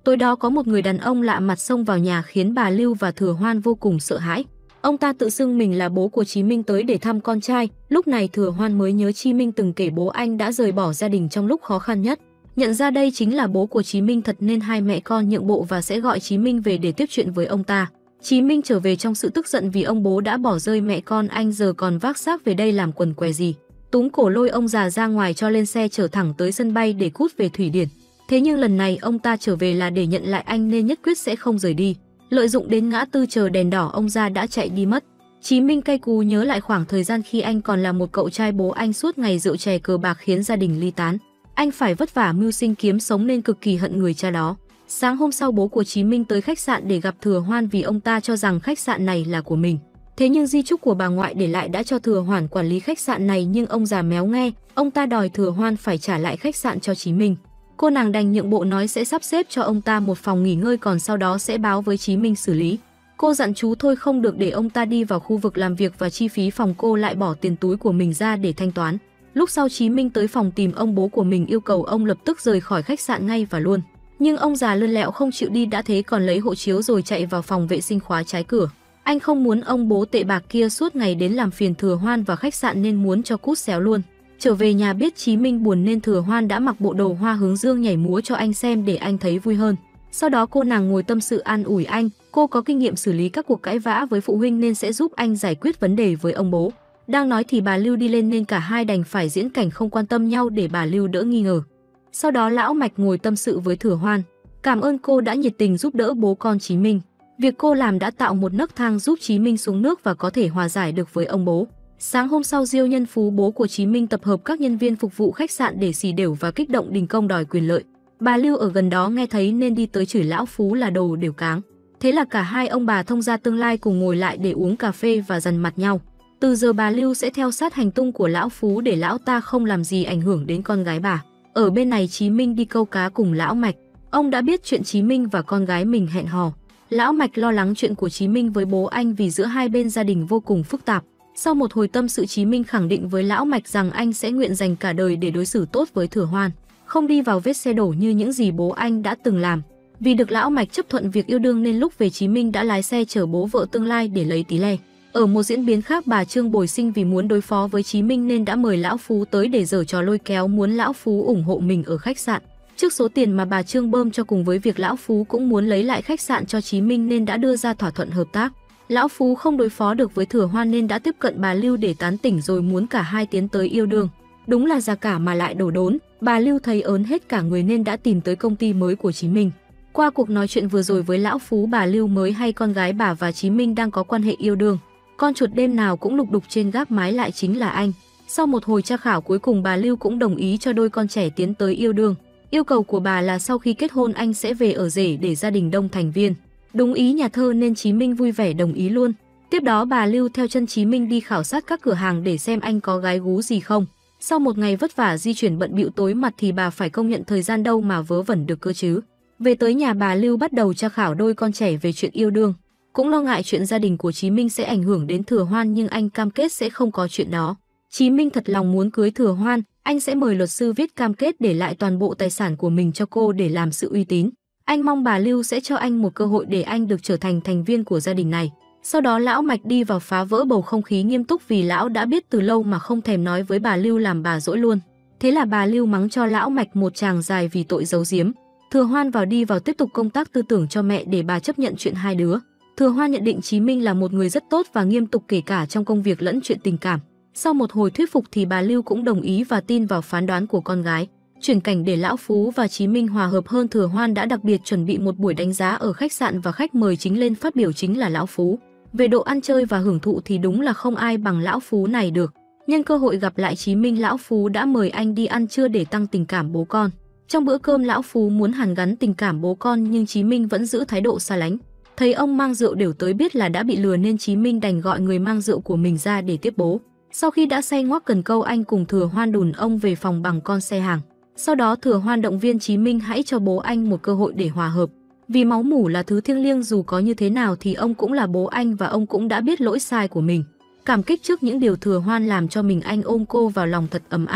Speaker 1: Tối đó có một người đàn ông lạ mặt xông vào nhà khiến bà Lưu và Thừa Hoan vô cùng sợ hãi. Ông ta tự xưng mình là bố của Chí Minh tới để thăm con trai. Lúc này Thừa Hoan mới nhớ Chí Minh từng kể bố anh đã rời bỏ gia đình trong lúc khó khăn nhất. Nhận ra đây chính là bố của Chí Minh thật nên hai mẹ con nhượng bộ và sẽ gọi Chí Minh về để tiếp chuyện với ông ta. Chí Minh trở về trong sự tức giận vì ông bố đã bỏ rơi mẹ con anh, giờ còn vác xác về đây làm quần què gì. Túm cổ lôi ông già ra ngoài cho lên xe chở thẳng tới sân bay để cút về Thủy Điển. Thế nhưng lần này ông ta trở về là để nhận lại anh nên nhất quyết sẽ không rời đi. Lợi dụng đến ngã tư chờ đèn đỏ, ông già đã chạy đi mất. Chí Minh cay cú nhớ lại khoảng thời gian khi anh còn là một cậu trai, bố anh suốt ngày rượu chè cờ bạc khiến gia đình ly tán. Anh phải vất vả mưu sinh kiếm sống nên cực kỳ hận người cha đó. Sáng hôm sau bố của Chí Minh tới khách sạn để gặp Thừa Hoan vì ông ta cho rằng khách sạn này là của mình. Thế nhưng di chúc của bà ngoại để lại đã cho Thừa Hoan quản lý khách sạn này, nhưng ông già méo nghe, ông ta đòi Thừa Hoan phải trả lại khách sạn cho Chí Minh. Cô nàng đành nhượng bộ nói sẽ sắp xếp cho ông ta một phòng nghỉ ngơi, còn sau đó sẽ báo với Chí Minh xử lý. Cô dặn chú thôi không được để ông ta đi vào khu vực làm việc và chi phí phòng cô lại bỏ tiền túi của mình ra để thanh toán. Lúc sau Chí Minh tới phòng tìm ông bố của mình, yêu cầu ông lập tức rời khỏi khách sạn ngay và luôn. Nhưng ông già lươn lẹo không chịu đi, đã thế còn lấy hộ chiếu rồi chạy vào phòng vệ sinh khóa trái cửa. Anh không muốn ông bố tệ bạc kia suốt ngày đến làm phiền Thừa Hoan và khách sạn nên muốn cho cút xéo luôn. Trở về nhà biết Chí Minh buồn nên Thừa Hoan đã mặc bộ đồ hoa hướng dương nhảy múa cho anh xem để anh thấy vui hơn. Sau đó cô nàng ngồi tâm sự an ủi anh, cô có kinh nghiệm xử lý các cuộc cãi vã với phụ huynh nên sẽ giúp anh giải quyết vấn đề với ông bố. Đang nói thì bà Lưu đi lên nên cả hai đành phải diễn cảnh không quan tâm nhau để bà Lưu đỡ nghi ngờ. Sau đó lão Mạch ngồi tâm sự với Thừa Hoan, cảm ơn cô đã nhiệt tình giúp đỡ bố con Chí Minh. Việc cô làm đã tạo một nấc thang giúp Chí Minh xuống nước và có thể hòa giải được với ông bố. Sáng hôm sau Diêu Nhân Phú, bố của Chí Minh, tập hợp các nhân viên phục vụ khách sạn để xì đểu và kích động đình công đòi quyền lợi. Bà Lưu ở gần đó nghe thấy nên đi tới chửi lão Phú là đồ đều cáng. Thế là cả hai ông bà thông gia tương lai cùng ngồi lại để uống cà phê và dằn mặt nhau. Từ giờ bà Lưu sẽ theo sát hành tung của lão Phú để lão ta không làm gì ảnh hưởng đến con gái bà. Ở bên này Chí Minh đi câu cá cùng lão Mạch. Ông đã biết chuyện Chí Minh và con gái mình hẹn hò. Lão Mạch lo lắng chuyện của Chí Minh với bố anh vì giữa hai bên gia đình vô cùng phức tạp. Sau một hồi tâm sự, Chí Minh khẳng định với lão Mạch rằng anh sẽ nguyện dành cả đời để đối xử tốt với Thừa Hoan, không đi vào vết xe đổ như những gì bố anh đã từng làm. Vì được lão Mạch chấp thuận việc yêu đương nên lúc về Chí Minh đã lái xe chở bố vợ tương lai để lấy tí le. Ở một diễn biến khác, bà Trương Bồi Sinh vì muốn đối phó với Chí Minh nên đã mời lão Phú tới để giở trò lôi kéo, muốn lão Phú ủng hộ mình ở khách sạn. Trước số tiền mà bà Trương bơm cho cùng với việc lão Phú cũng muốn lấy lại khách sạn cho Chí Minh nên đã đưa ra thỏa thuận hợp tác. Lão Phú không đối phó được với Thừa Hoan nên đã tiếp cận bà Lưu để tán tỉnh rồi muốn cả hai tiến tới yêu đương. Đúng là già cả mà lại đổ đốn, bà Lưu thấy ớn hết cả người nên đã tìm tới công ty mới của Chí Minh. Qua cuộc nói chuyện vừa rồi với lão Phú, bà Lưu mới hay con gái bà và Chí Minh đang có quan hệ yêu đương. Con chuột đêm nào cũng lục đục trên gác mái lại chính là anh. Sau một hồi tra khảo, cuối cùng bà Lưu cũng đồng ý cho đôi con trẻ tiến tới yêu đương. Yêu cầu của bà là sau khi kết hôn anh sẽ về ở rể để gia đình đông thành viên. Đúng ý nhà thơ nên Chí Minh vui vẻ đồng ý luôn. Tiếp đó bà Lưu theo chân Chí Minh đi khảo sát các cửa hàng để xem anh có gái gú gì không. Sau một ngày vất vả di chuyển bận bịu tối mặt thì bà phải công nhận thời gian đâu mà vớ vẩn được cơ chứ. Về tới nhà, bà Lưu bắt đầu tra khảo đôi con trẻ về chuyện yêu đương. Cũng lo ngại chuyện gia đình của Chí Minh sẽ ảnh hưởng đến Thừa Hoan nhưng anh cam kết sẽ không có chuyện đó. Chí Minh thật lòng muốn cưới Thừa Hoan, anh sẽ mời luật sư viết cam kết để lại toàn bộ tài sản của mình cho cô để làm sự uy tín. Anh mong bà Lưu sẽ cho anh một cơ hội để anh được trở thành thành viên của gia đình này. Sau đó lão Mạch đi vào phá vỡ bầu không khí nghiêm túc vì lão đã biết từ lâu mà không thèm nói với bà Lưu, làm bà dỗi luôn. Thế là bà Lưu mắng cho lão Mạch một tràng dài vì tội giấu giếm. Thừa Hoan đi vào tiếp tục công tác tư tưởng cho mẹ để bà chấp nhận chuyện hai đứa. Thừa Hoan nhận định Chí Minh là một người rất tốt và nghiêm túc kể cả trong công việc lẫn chuyện tình cảm. Sau một hồi thuyết phục thì bà Lưu cũng đồng ý và tin vào phán đoán của con gái. Chuyển cảnh để lão Phú và Chí Minh hòa hợp hơn, Thừa Hoan đã đặc biệt chuẩn bị một buổi đánh giá ở khách sạn và khách mời chính lên phát biểu chính là lão Phú. Về độ ăn chơi và hưởng thụ thì đúng là không ai bằng lão Phú này được. Nhân cơ hội gặp lại Chí Minh, lão Phú đã mời anh đi ăn trưa để tăng tình cảm bố con. Trong bữa cơm, lão Phú muốn hàn gắn tình cảm bố con nhưng Chí Minh vẫn giữ thái độ xa lánh. Thấy ông mang rượu đều tới biết là đã bị lừa nên Chí Minh đành gọi người mang rượu của mình ra để tiếp bố. Sau khi đã say ngoác cần câu, anh cùng Thừa Hoan đùn ông về phòng bằng con xe hàng. Sau đó Thừa Hoan động viên Chí Minh hãy cho bố anh một cơ hội để hòa hợp. Vì máu mủ là thứ thiêng liêng, dù có như thế nào thì ông cũng là bố anh và ông cũng đã biết lỗi sai của mình. Cảm kích trước những điều Thừa Hoan làm cho mình, anh ôm cô vào lòng thật ấm áp.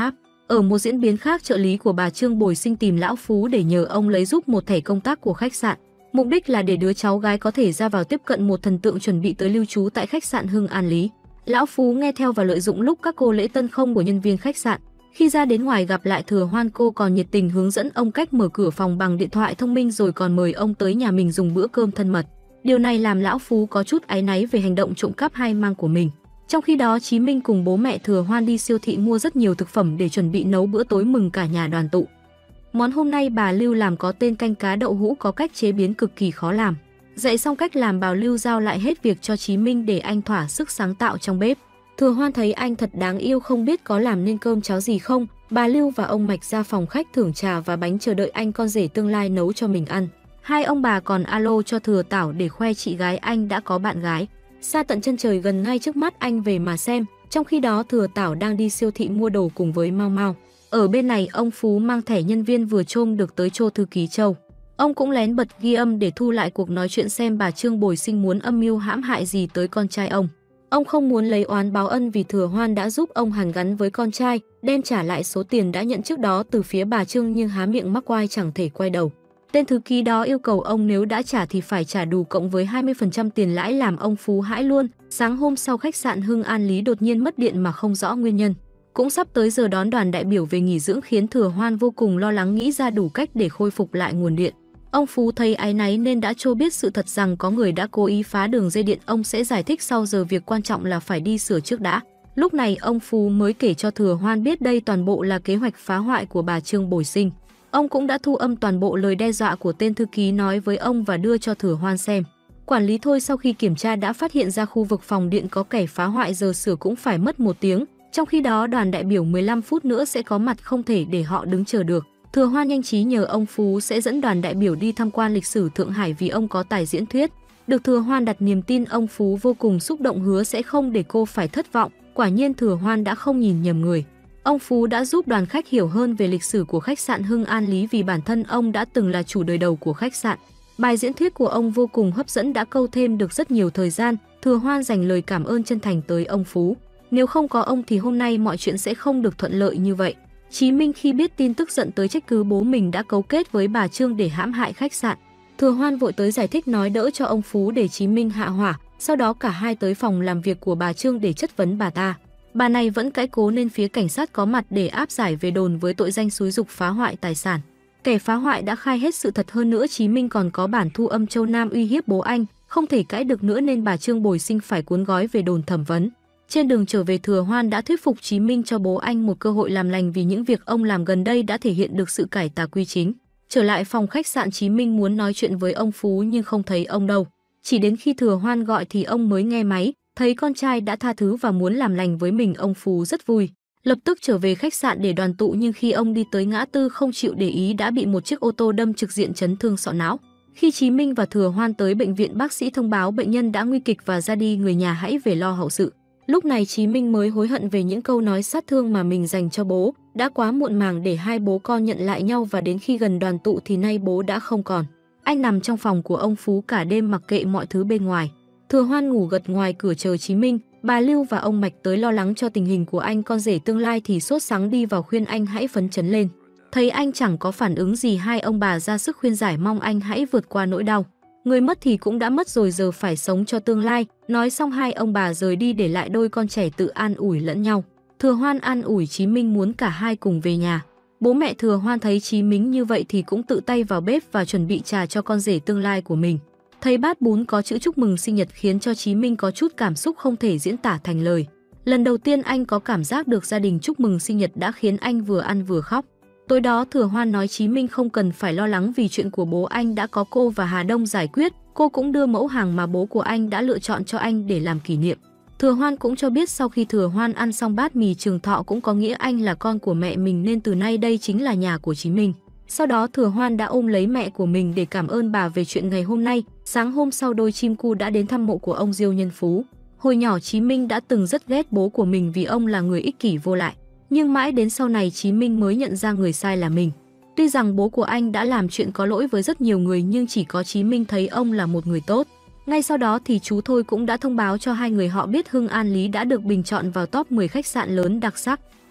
Speaker 1: Ở một diễn biến khác, trợ lý của bà Trương Bồi Sinh tìm lão Phú để nhờ ông lấy giúp một thẻ công tác của khách sạn. Mục đích là để đứa cháu gái có thể ra vào tiếp cận một thần tượng chuẩn bị tới lưu trú tại khách sạn Hưng An Lý. Lão Phú nghe theo và lợi dụng lúc các cô lễ tân không của nhân viên khách sạn. Khi ra đến ngoài gặp lại Thừa Hoan, cô còn nhiệt tình hướng dẫn ông cách mở cửa phòng bằng điện thoại thông minh, rồi còn mời ông tới nhà mình dùng bữa cơm thân mật. Điều này làm lão Phú có chút áy náy về hành động trộm cắp hay mang của mình. Trong khi đó, Chí Minh cùng bố mẹ Thừa Hoan đi siêu thị mua rất nhiều thực phẩm để chuẩn bị nấu bữa tối mừng cả nhà đoàn tụ. Món hôm nay bà Lưu làm có tên canh cá đậu hũ, có cách chế biến cực kỳ khó làm. Dạy xong cách làm, bà Lưu giao lại hết việc cho Chí Minh để anh thỏa sức sáng tạo trong bếp. Thừa Hoan thấy anh thật đáng yêu, không biết có làm nên cơm cháo gì không. Bà Lưu và ông Mạch ra phòng khách thưởng trà và bánh chờ đợi anh con rể tương lai nấu cho mình ăn. Hai ông bà còn alo cho Thừa Tảo để khoe chị gái anh đã có bạn gái. Xa tận chân trời gần ngay trước mắt anh về mà xem. Trong khi đó, Thừa Tảo đang đi siêu thị mua đồ cùng với Mau Mau. Ở bên này, ông Phú mang thẻ nhân viên vừa chôm được tới chỗ thư ký Châu. Ông cũng lén bật ghi âm để thu lại cuộc nói chuyện xem bà Trương Bồi Sinh muốn âm mưu hãm hại gì tới con trai ông. Ông không muốn lấy oán báo ân vì Thừa Hoan đã giúp ông hàn gắn với con trai, đem trả lại số tiền đã nhận trước đó từ phía bà Trương, nhưng há miệng mắc oai chẳng thể quay đầu. Tên thư ký đó yêu cầu ông nếu đã trả thì phải trả đủ cộng với 20% tiền lãi, làm ông Phú hãi luôn. Sáng hôm sau, khách sạn Hưng An Lý đột nhiên mất điện mà không rõ nguyên nhân. Cũng sắp tới giờ đón đoàn đại biểu về nghỉ dưỡng khiến Thừa Hoan vô cùng lo lắng, nghĩ ra đủ cách để khôi phục lại nguồn điện. Ông Phú thấy áy náy nên đã cho biết sự thật rằng có người đã cố ý phá đường dây điện. Ông sẽ giải thích sau giờ, việc quan trọng là phải đi sửa trước đã. Lúc này ông Phú mới kể cho Thừa Hoan biết đây toàn bộ là kế hoạch phá hoại của bà Trương Bồi Sinh. Ông cũng đã thu âm toàn bộ lời đe dọa của tên thư ký nói với ông và đưa cho Thừa Hoan xem. Quản lý Thôi sau khi kiểm tra đã phát hiện ra khu vực phòng điện có kẻ phá hoại, giờ sửa cũng phải mất 1 tiếng. Trong khi đó, đoàn đại biểu 15 phút nữa sẽ có mặt, không thể để họ đứng chờ được. Thừa Hoan nhanh trí nhờ ông Phú sẽ dẫn đoàn đại biểu đi tham quan lịch sử Thượng Hải vì ông có tài diễn thuyết. Được Thừa Hoan đặt niềm tin, ông Phú vô cùng xúc động, hứa sẽ không để cô phải thất vọng. Quả nhiên Thừa Hoan đã không nhìn nhầm người. Ông Phú đã giúp đoàn khách hiểu hơn về lịch sử của khách sạn Hưng An Lý vì bản thân ông đã từng là chủ đời đầu của khách sạn. Bài diễn thuyết của ông vô cùng hấp dẫn, đã câu thêm được rất nhiều thời gian. Thừa Hoan dành lời cảm ơn chân thành tới ông Phú. Nếu không có ông thì hôm nay mọi chuyện sẽ không được thuận lợi như vậy. Chí Minh khi biết tin tức giận tới trách cứ bố mình đã cấu kết với bà Trương để hãm hại khách sạn. Thừa Hoan vội tới giải thích nói đỡ cho ông Phú để Chí Minh hạ hỏa. Sau đó cả hai tới phòng làm việc của bà Trương để chất vấn bà ta. Bà này vẫn cãi cố nên phía cảnh sát có mặt để áp giải về đồn với tội danh xúi giục phá hoại tài sản. Kẻ phá hoại đã khai hết sự thật, hơn nữa Chí Minh còn có bản thu âm Châu Nam uy hiếp bố anh, không thể cãi được nữa nên bà Trương Bồi Sinh phải cuốn gói về đồn thẩm vấn. Trên đường trở về, Thừa Hoan đã thuyết phục Chí Minh cho bố anh một cơ hội làm lành vì những việc ông làm gần đây đã thể hiện được sự cải tà quy chính. Trở lại phòng khách sạn, Chí Minh muốn nói chuyện với ông Phú nhưng không thấy ông đâu. Chỉ đến khi Thừa Hoan gọi thì ông mới nghe máy, thấy con trai đã tha thứ và muốn làm lành với mình, ông Phú rất vui. Lập tức trở về khách sạn để đoàn tụ, nhưng khi ông đi tới ngã tư không chịu để ý đã bị một chiếc ô tô đâm trực diện, chấn thương sọ não. Khi Chí Minh và Thừa Hoan tới bệnh viện, bác sĩ thông báo bệnh nhân đã nguy kịch và ra đi, người nhà hãy về lo hậu sự. Lúc này Chí Minh mới hối hận về những câu nói sát thương mà mình dành cho bố, đã quá muộn màng để hai bố con nhận lại nhau, và đến khi gần đoàn tụ thì nay bố đã không còn. Anh nằm trong phòng của ông Phú cả đêm mặc kệ mọi thứ bên ngoài. Thừa Hoan ngủ gật ngoài cửa chờ Chí Minh. Bà Lưu và ông Mạch tới lo lắng cho tình hình của anh con rể tương lai thì sốt sắng đi vào khuyên anh hãy phấn chấn lên. Thấy anh chẳng có phản ứng gì, hai ông bà ra sức khuyên giải, mong anh hãy vượt qua nỗi đau. Người mất thì cũng đã mất rồi, giờ phải sống cho tương lai. Nói xong hai ông bà rời đi để lại đôi con trẻ tự an ủi lẫn nhau. Thừa Hoan an ủi Chí Minh muốn cả hai cùng về nhà. Bố mẹ Thừa Hoan thấy Chí Minh như vậy thì cũng tự tay vào bếp và chuẩn bị trà cho con rể tương lai của mình. Thấy bát bún có chữ chúc mừng sinh nhật khiến cho Chí Minh có chút cảm xúc không thể diễn tả thành lời. Lần đầu tiên anh có cảm giác được gia đình chúc mừng sinh nhật đã khiến anh vừa ăn vừa khóc. Tối đó Thừa Hoan nói Chí Minh không cần phải lo lắng vì chuyện của bố anh đã có cô và Hà Đông giải quyết. Cô cũng đưa mẫu hàng mà bố của anh đã lựa chọn cho anh để làm kỷ niệm. Thừa Hoan cũng cho biết sau khi Thừa Hoan ăn xong bát mì Trường Thọ cũng có nghĩa anh là con của mẹ mình nên từ nay đây chính là nhà của Chí Minh. Sau đó Thừa Hoan đã ôm lấy mẹ của mình để cảm ơn bà về chuyện ngày hôm nay. Sáng hôm sau đôi chim cu đã đến thăm mộ của ông Diêu Nhân Phú. Hồi nhỏ Chí Minh đã từng rất ghét bố của mình vì ông là người ích kỷ vô lại. Nhưng mãi đến sau này Chí Minh mới nhận ra người sai là mình. Tuy rằng bố của anh đã làm chuyện có lỗi với rất nhiều người nhưng chỉ có Chí Minh thấy ông là một người tốt. Ngay sau đó thì chú Thôi cũng đã thông báo cho hai người họ biết Hưng An Lý đã được bình chọn vào top 10 khách sạn lớn đặc sắc.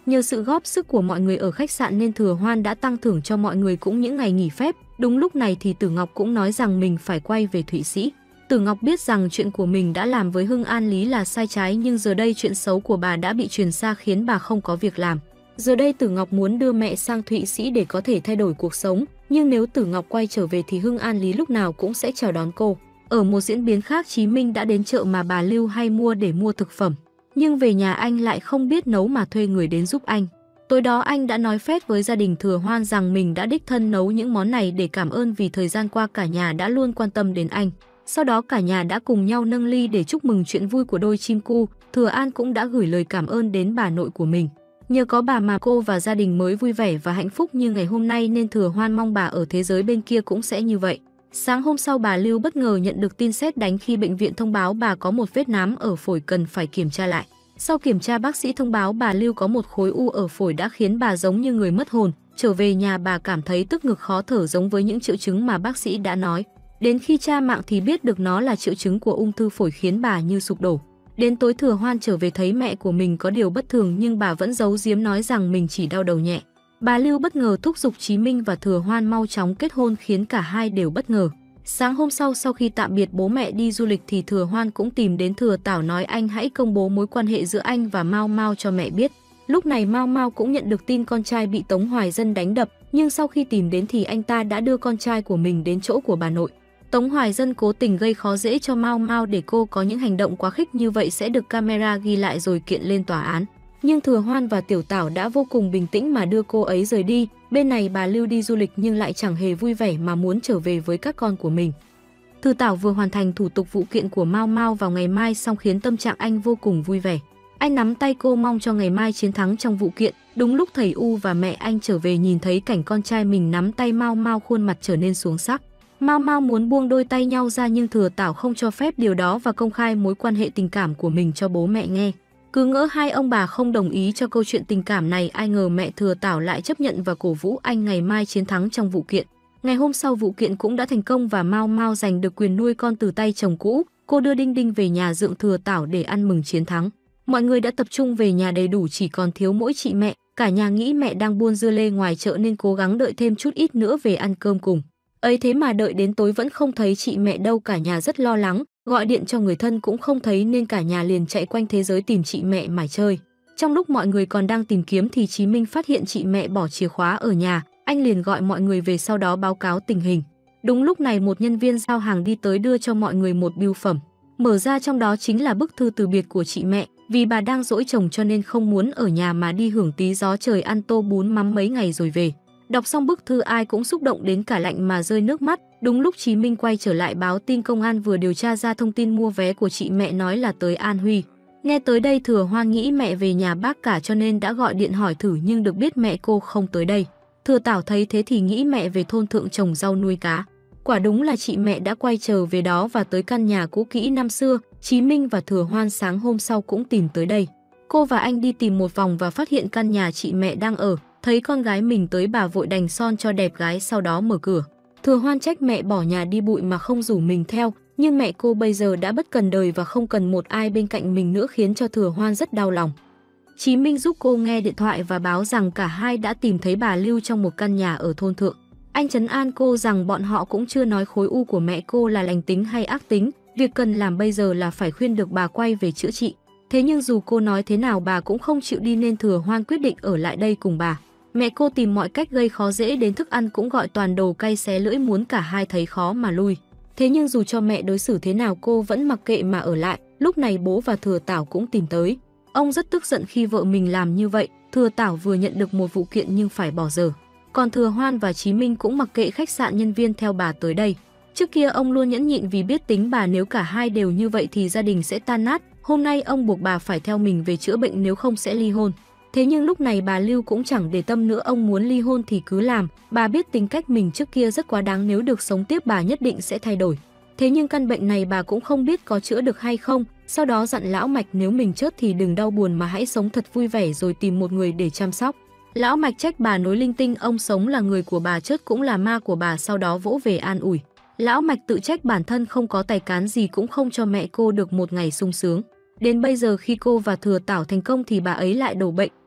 Speaker 1: Nhờ sự góp sức của mọi người ở khách sạn nên Thừa Hoan đã tăng thưởng cho mọi người cũng những ngày nghỉ phép. Đúng lúc này thì Tử Ngọc cũng nói rằng mình phải quay về Thụy Sĩ. Tử Ngọc biết rằng chuyện của mình đã làm với Hưng An Lý là sai trái, nhưng giờ đây chuyện xấu của bà đã bị truyền ra khiến bà không có việc làm. Giờ đây Tử Ngọc muốn đưa mẹ sang Thụy Sĩ để có thể thay đổi cuộc sống, nhưng nếu Tử Ngọc quay trở về thì Hưng An Lý lúc nào cũng sẽ chào đón cô. Ở một diễn biến khác, Chí Minh đã đến chợ mà bà Lưu hay mua để mua thực phẩm, nhưng về nhà anh lại không biết nấu mà thuê người đến giúp anh. Tối đó anh đã nói phét với gia đình Thừa Hoan rằng mình đã đích thân nấu những món này để cảm ơn vì thời gian qua cả nhà đã luôn quan tâm đến anh. Sau đó cả nhà đã cùng nhau nâng ly để chúc mừng chuyện vui của đôi chim cu. Thừa An cũng đã gửi lời cảm ơn đến bà nội của mình. Nhờ có bà mà cô và gia đình mới vui vẻ và hạnh phúc như ngày hôm nay, nên Thừa Hoan mong bà ở thế giới bên kia cũng sẽ như vậy. Sáng hôm sau, bà Lưu bất ngờ nhận được tin sét đánh khi bệnh viện thông báo bà có một vết nám ở phổi cần phải kiểm tra lại. Sau kiểm tra, bác sĩ thông báo bà Lưu có một khối u ở phổi đã khiến bà giống như người mất hồn. Trở về nhà, bà cảm thấy tức ngực, khó thở giống với những triệu chứng mà bác sĩ đã nói. Đến khi tra mạng thì biết được nó là triệu chứng của ung thư phổi, khiến bà như sụp đổ. Đến tối, Thừa Hoan trở về thấy mẹ của mình có điều bất thường, nhưng bà vẫn giấu giếm nói rằng mình chỉ đau đầu nhẹ. Bà Lưu bất ngờ thúc giục Chí Minh và Thừa Hoan mau chóng kết hôn, khiến cả hai đều bất ngờ. Sáng hôm sau, sau khi tạm biệt bố mẹ đi du lịch thì Thừa Hoan cũng tìm đến Thừa Tảo nói anh hãy công bố mối quan hệ giữa anh và Mao Mao cho mẹ biết. Lúc này Mao Mao cũng nhận được tin con trai bị Tống Hoài Dân đánh đập, nhưng sau khi tìm đến thì anh ta đã đưa con trai của mình đến chỗ của bà nội. Tống Hoài Dân cố tình gây khó dễ cho Mao Mao để cô có những hành động quá khích như vậy sẽ được camera ghi lại rồi kiện lên tòa án. Nhưng Thừa Hoan và Tiểu Tảo đã vô cùng bình tĩnh mà đưa cô ấy rời đi. Bên này bà Lưu đi du lịch nhưng lại chẳng hề vui vẻ mà muốn trở về với các con của mình. Thừa Tảo vừa hoàn thành thủ tục vụ kiện của Mao Mao vào ngày mai xong khiến tâm trạng anh vô cùng vui vẻ. Anh nắm tay cô mong cho ngày mai chiến thắng trong vụ kiện. Đúng lúc thầy U và mẹ anh trở về nhìn thấy cảnh con trai mình nắm tay Mao Mao, khuôn mặt trở nên xuống sắc. Mao Mao muốn buông đôi tay nhau ra nhưng Thừa Tảo không cho phép điều đó và công khai mối quan hệ tình cảm của mình cho bố mẹ nghe. Cứ ngỡ hai ông bà không đồng ý cho câu chuyện tình cảm này, ai ngờ mẹ Thừa Tảo lại chấp nhận và cổ vũ anh ngày mai chiến thắng trong vụ kiện. Ngày hôm sau, vụ kiện cũng đã thành công và Mao Mao giành được quyền nuôi con từ tay chồng cũ. Cô đưa Đinh Đinh về nhà dượng Thừa Tảo để ăn mừng chiến thắng. Mọi người đã tập trung về nhà đầy đủ, chỉ còn thiếu mỗi chị mẹ. Cả nhà nghĩ mẹ đang buôn dưa lê ngoài chợ nên cố gắng đợi thêm chút ít nữa về ăn cơm cùng. Ấy thế mà đợi đến tối vẫn không thấy chị mẹ đâu, cả nhà rất lo lắng, gọi điện cho người thân cũng không thấy nên cả nhà liền chạy quanh thế giới tìm chị mẹ mải chơi. Trong lúc mọi người còn đang tìm kiếm thì Chí Minh phát hiện chị mẹ bỏ chìa khóa ở nhà, anh liền gọi mọi người về sau đó báo cáo tình hình. Đúng lúc này một nhân viên giao hàng đi tới đưa cho mọi người một bưu phẩm. Mở ra trong đó chính là bức thư từ biệt của chị mẹ, vì bà đang dỗi chồng cho nên không muốn ở nhà mà đi hưởng tí gió trời, ăn tô bún mắm mấy ngày rồi về. Đọc xong bức thư ai cũng xúc động đến cả lạnh mà rơi nước mắt. Đúng lúc Chí Minh quay trở lại báo tin công an vừa điều tra ra thông tin mua vé của chị mẹ nói là tới An Huy. Nghe tới đây Thừa Hoan nghĩ mẹ về nhà bác cả cho nên đã gọi điện hỏi thử nhưng được biết mẹ cô không tới đây. Thừa Tảo thấy thế thì nghĩ mẹ về thôn thượng trồng rau nuôi cá. Quả đúng là chị mẹ đã quay trở về đó và tới căn nhà cũ kỹ năm xưa. Chí Minh và Thừa Hoan sáng hôm sau cũng tìm tới đây. Cô và anh đi tìm một vòng và phát hiện căn nhà chị mẹ đang ở. Thấy con gái mình tới, bà vội đành son cho đẹp gái sau đó mở cửa. Thừa Hoan trách mẹ bỏ nhà đi bụi mà không rủ mình theo, nhưng mẹ cô bây giờ đã bất cần đời và không cần một ai bên cạnh mình nữa, khiến cho Thừa Hoan rất đau lòng. Chí Minh giúp cô nghe điện thoại và báo rằng cả hai đã tìm thấy bà Lưu trong một căn nhà ở thôn thượng. Anh trấn an cô rằng bọn họ cũng chưa nói khối u của mẹ cô là lành tính hay ác tính, việc cần làm bây giờ là phải khuyên được bà quay về chữa trị. Thế nhưng dù cô nói thế nào bà cũng không chịu đi nên Thừa Hoan quyết định ở lại đây cùng bà. Mẹ cô tìm mọi cách gây khó dễ, đến thức ăn cũng gọi toàn đồ cay xé lưỡi, muốn cả hai thấy khó mà lui. Thế nhưng dù cho mẹ đối xử thế nào cô vẫn mặc kệ mà ở lại. Lúc này bố và Thừa Tảo cũng tìm tới. Ông rất tức giận khi vợ mình làm như vậy. Thừa Tảo vừa nhận được một vụ kiện nhưng phải bỏ dở. Còn Thừa Hoan và Chí Minh cũng mặc kệ khách sạn nhân viên theo bà tới đây. Trước kia ông luôn nhẫn nhịn vì biết tính bà, nếu cả hai đều như vậy thì gia đình sẽ tan nát. Hôm nay ông buộc bà phải theo mình về chữa bệnh, nếu không sẽ ly hôn. Thế nhưng lúc này bà Lưu cũng chẳng để tâm nữa, ông muốn ly hôn thì cứ làm. Bà biết tính cách mình trước kia rất quá đáng, nếu được sống tiếp bà nhất định sẽ thay đổi. Thế nhưng căn bệnh này bà cũng không biết có chữa được hay không. Sau đó dặn Lão Mạch nếu mình chết thì đừng đau buồn mà hãy sống thật vui vẻ rồi tìm một người để chăm sóc. Lão Mạch trách bà nói linh tinh, ông sống là người của bà, chết cũng là ma của bà, sau đó vỗ về an ủi. Lão Mạch tự trách bản thân không có tài cán gì, cũng không cho mẹ cô được một ngày sung sướng. Đến bây giờ khi cô và Thừa Tảo thành công thì bà ấy lại đổ bệnh.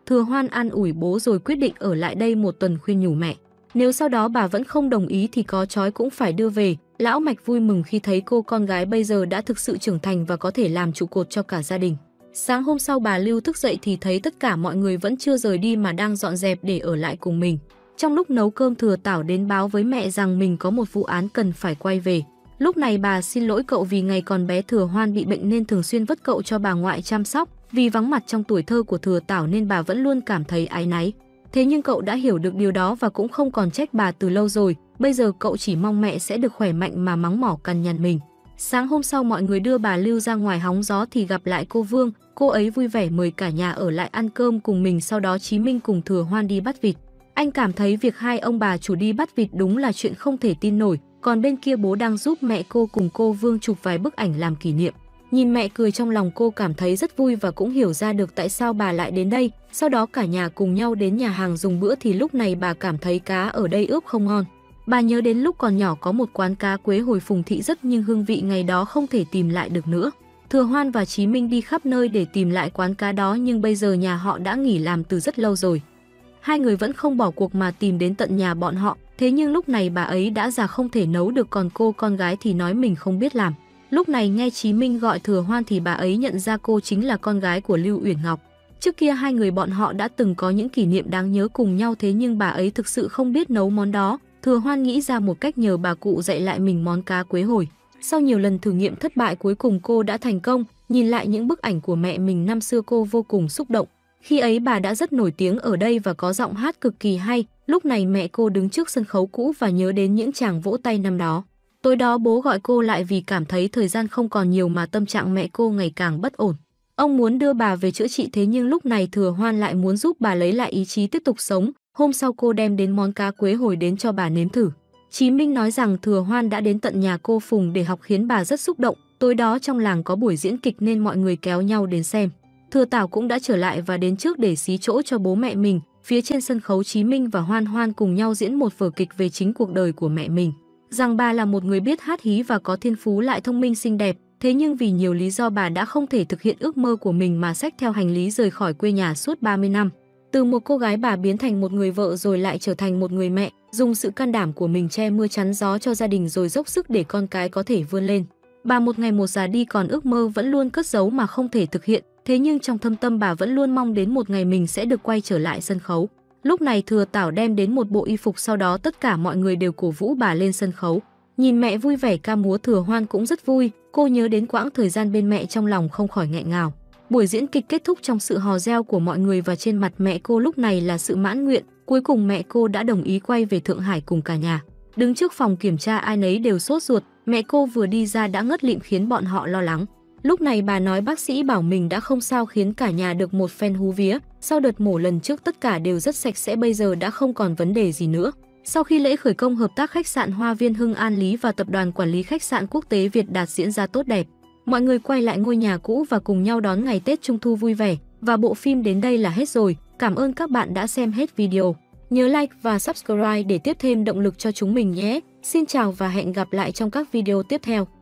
Speaker 1: Thừa Hoan an ủi bố rồi quyết định ở lại đây một tuần khuyên nhủ mẹ. Nếu sau đó bà vẫn không đồng ý thì có trói cũng phải đưa về. Lão Mạch vui mừng khi thấy cô con gái bây giờ đã thực sự trưởng thành và có thể làm trụ cột cho cả gia đình. Sáng hôm sau bà Lưu thức dậy thì thấy tất cả mọi người vẫn chưa rời đi mà đang dọn dẹp để ở lại cùng mình. Trong lúc nấu cơm Thừa Tảo đến báo với mẹ rằng mình có một vụ án cần phải quay về. Lúc này bà xin lỗi cậu vì ngày còn bé Thừa Hoan bị bệnh nên thường xuyên vất cậu cho bà ngoại chăm sóc. Vì vắng mặt trong tuổi thơ của Thừa Tảo nên bà vẫn luôn cảm thấy áy náy. Thế nhưng cậu đã hiểu được điều đó và cũng không còn trách bà từ lâu rồi. Bây giờ cậu chỉ mong mẹ sẽ được khỏe mạnh mà mắng mỏ cằn nhằn mình. Sáng hôm sau mọi người đưa bà Lưu ra ngoài hóng gió thì gặp lại cô Vương. Cô ấy vui vẻ mời cả nhà ở lại ăn cơm cùng mình, sau đó Chí Minh cùng Thừa Hoan đi bắt vịt. Anh cảm thấy việc hai ông bà chủ đi bắt vịt đúng là chuyện không thể tin nổi. Còn bên kia bố đang giúp mẹ cô cùng cô Vương chụp vài bức ảnh làm kỷ niệm. Nhìn mẹ cười trong lòng cô cảm thấy rất vui và cũng hiểu ra được tại sao bà lại đến đây. Sau đó cả nhà cùng nhau đến nhà hàng dùng bữa thì lúc này bà cảm thấy cá ở đây ướp không ngon. Bà nhớ đến lúc còn nhỏ có một quán cá quế hồi Phùng Thị rất nhưng hương vị ngày đó không thể tìm lại được nữa. Thừa Hoan và Chí Minh đi khắp nơi để tìm lại quán cá đó nhưng bây giờ nhà họ đã nghỉ làm từ rất lâu rồi. Hai người vẫn không bỏ cuộc mà tìm đến tận nhà bọn họ. Thế nhưng lúc này bà ấy đã già không thể nấu được, còn cô con gái thì nói mình không biết làm. Lúc này nghe Chí Minh gọi Thừa Hoan thì bà ấy nhận ra cô chính là con gái của Lưu Uyển Ngọc. Trước kia hai người bọn họ đã từng có những kỷ niệm đáng nhớ cùng nhau, thế nhưng bà ấy thực sự không biết nấu món đó. Thừa Hoan nghĩ ra một cách nhờ bà cụ dạy lại mình món cá quế hồi. Sau nhiều lần thử nghiệm thất bại cuối cùng cô đã thành công. Nhìn lại những bức ảnh của mẹ mình năm xưa cô vô cùng xúc động. Khi ấy bà đã rất nổi tiếng ở đây và có giọng hát cực kỳ hay. Lúc này mẹ cô đứng trước sân khấu cũ và nhớ đến những tràng vỗ tay năm đó. Tối đó bố gọi cô lại vì cảm thấy thời gian không còn nhiều mà tâm trạng mẹ cô ngày càng bất ổn. Ông muốn đưa bà về chữa trị, thế nhưng lúc này Thừa Hoan lại muốn giúp bà lấy lại ý chí tiếp tục sống. Hôm sau cô đem đến món cá quế hồi đến cho bà nếm thử. Chí Minh nói rằng Thừa Hoan đã đến tận nhà cô Phùng để học khiến bà rất xúc động. Tối đó trong làng có buổi diễn kịch nên mọi người kéo nhau đến xem. Thừa Tảo cũng đã trở lại và đến trước để xí chỗ cho bố mẹ mình. Phía trên sân khấu Chí Minh và Hoan Hoan cùng nhau diễn một vở kịch về chính cuộc đời của mẹ mình. Rằng bà là một người biết hát hí và có thiên phú lại thông minh xinh đẹp. Thế nhưng vì nhiều lý do bà đã không thể thực hiện ước mơ của mình mà xách theo hành lý rời khỏi quê nhà suốt 30 năm. Từ một cô gái bà biến thành một người vợ rồi lại trở thành một người mẹ, dùng sự can đảm của mình che mưa chắn gió cho gia đình rồi dốc sức để con cái có thể vươn lên. Bà một ngày một già đi còn ước mơ vẫn luôn cất giấu mà không thể thực hiện, thế nhưng trong thâm tâm bà vẫn luôn mong đến một ngày mình sẽ được quay trở lại sân khấu. Lúc này Thừa Tảo đem đến một bộ y phục, sau đó tất cả mọi người đều cổ vũ bà lên sân khấu. Nhìn mẹ vui vẻ ca múa Thừa Hoan cũng rất vui, cô nhớ đến quãng thời gian bên mẹ trong lòng không khỏi nghẹn ngào. Buổi diễn kịch kết thúc trong sự hò reo của mọi người và trên mặt mẹ cô lúc này là sự mãn nguyện, cuối cùng mẹ cô đã đồng ý quay về Thượng Hải cùng cả nhà. Đứng trước phòng kiểm tra ai nấy đều sốt ruột, mẹ cô vừa đi ra đã ngất lịm khiến bọn họ lo lắng. Lúc này bà nói bác sĩ bảo mình đã không sao khiến cả nhà được một phen hú vía, sau đợt mổ lần trước tất cả đều rất sạch sẽ, bây giờ đã không còn vấn đề gì nữa. Sau khi lễ khởi công hợp tác khách sạn Hoa Viên Hưng An Lý và tập đoàn quản lý khách sạn quốc tế Việt Đạt diễn ra tốt đẹp, mọi người quay lại ngôi nhà cũ và cùng nhau đón ngày Tết Trung thu vui vẻ. Và bộ phim đến đây là hết rồi. Cảm ơn các bạn đã xem hết video. Nhớ like và subscribe để tiếp thêm động lực cho chúng mình nhé. Xin chào và hẹn gặp lại trong các video tiếp theo.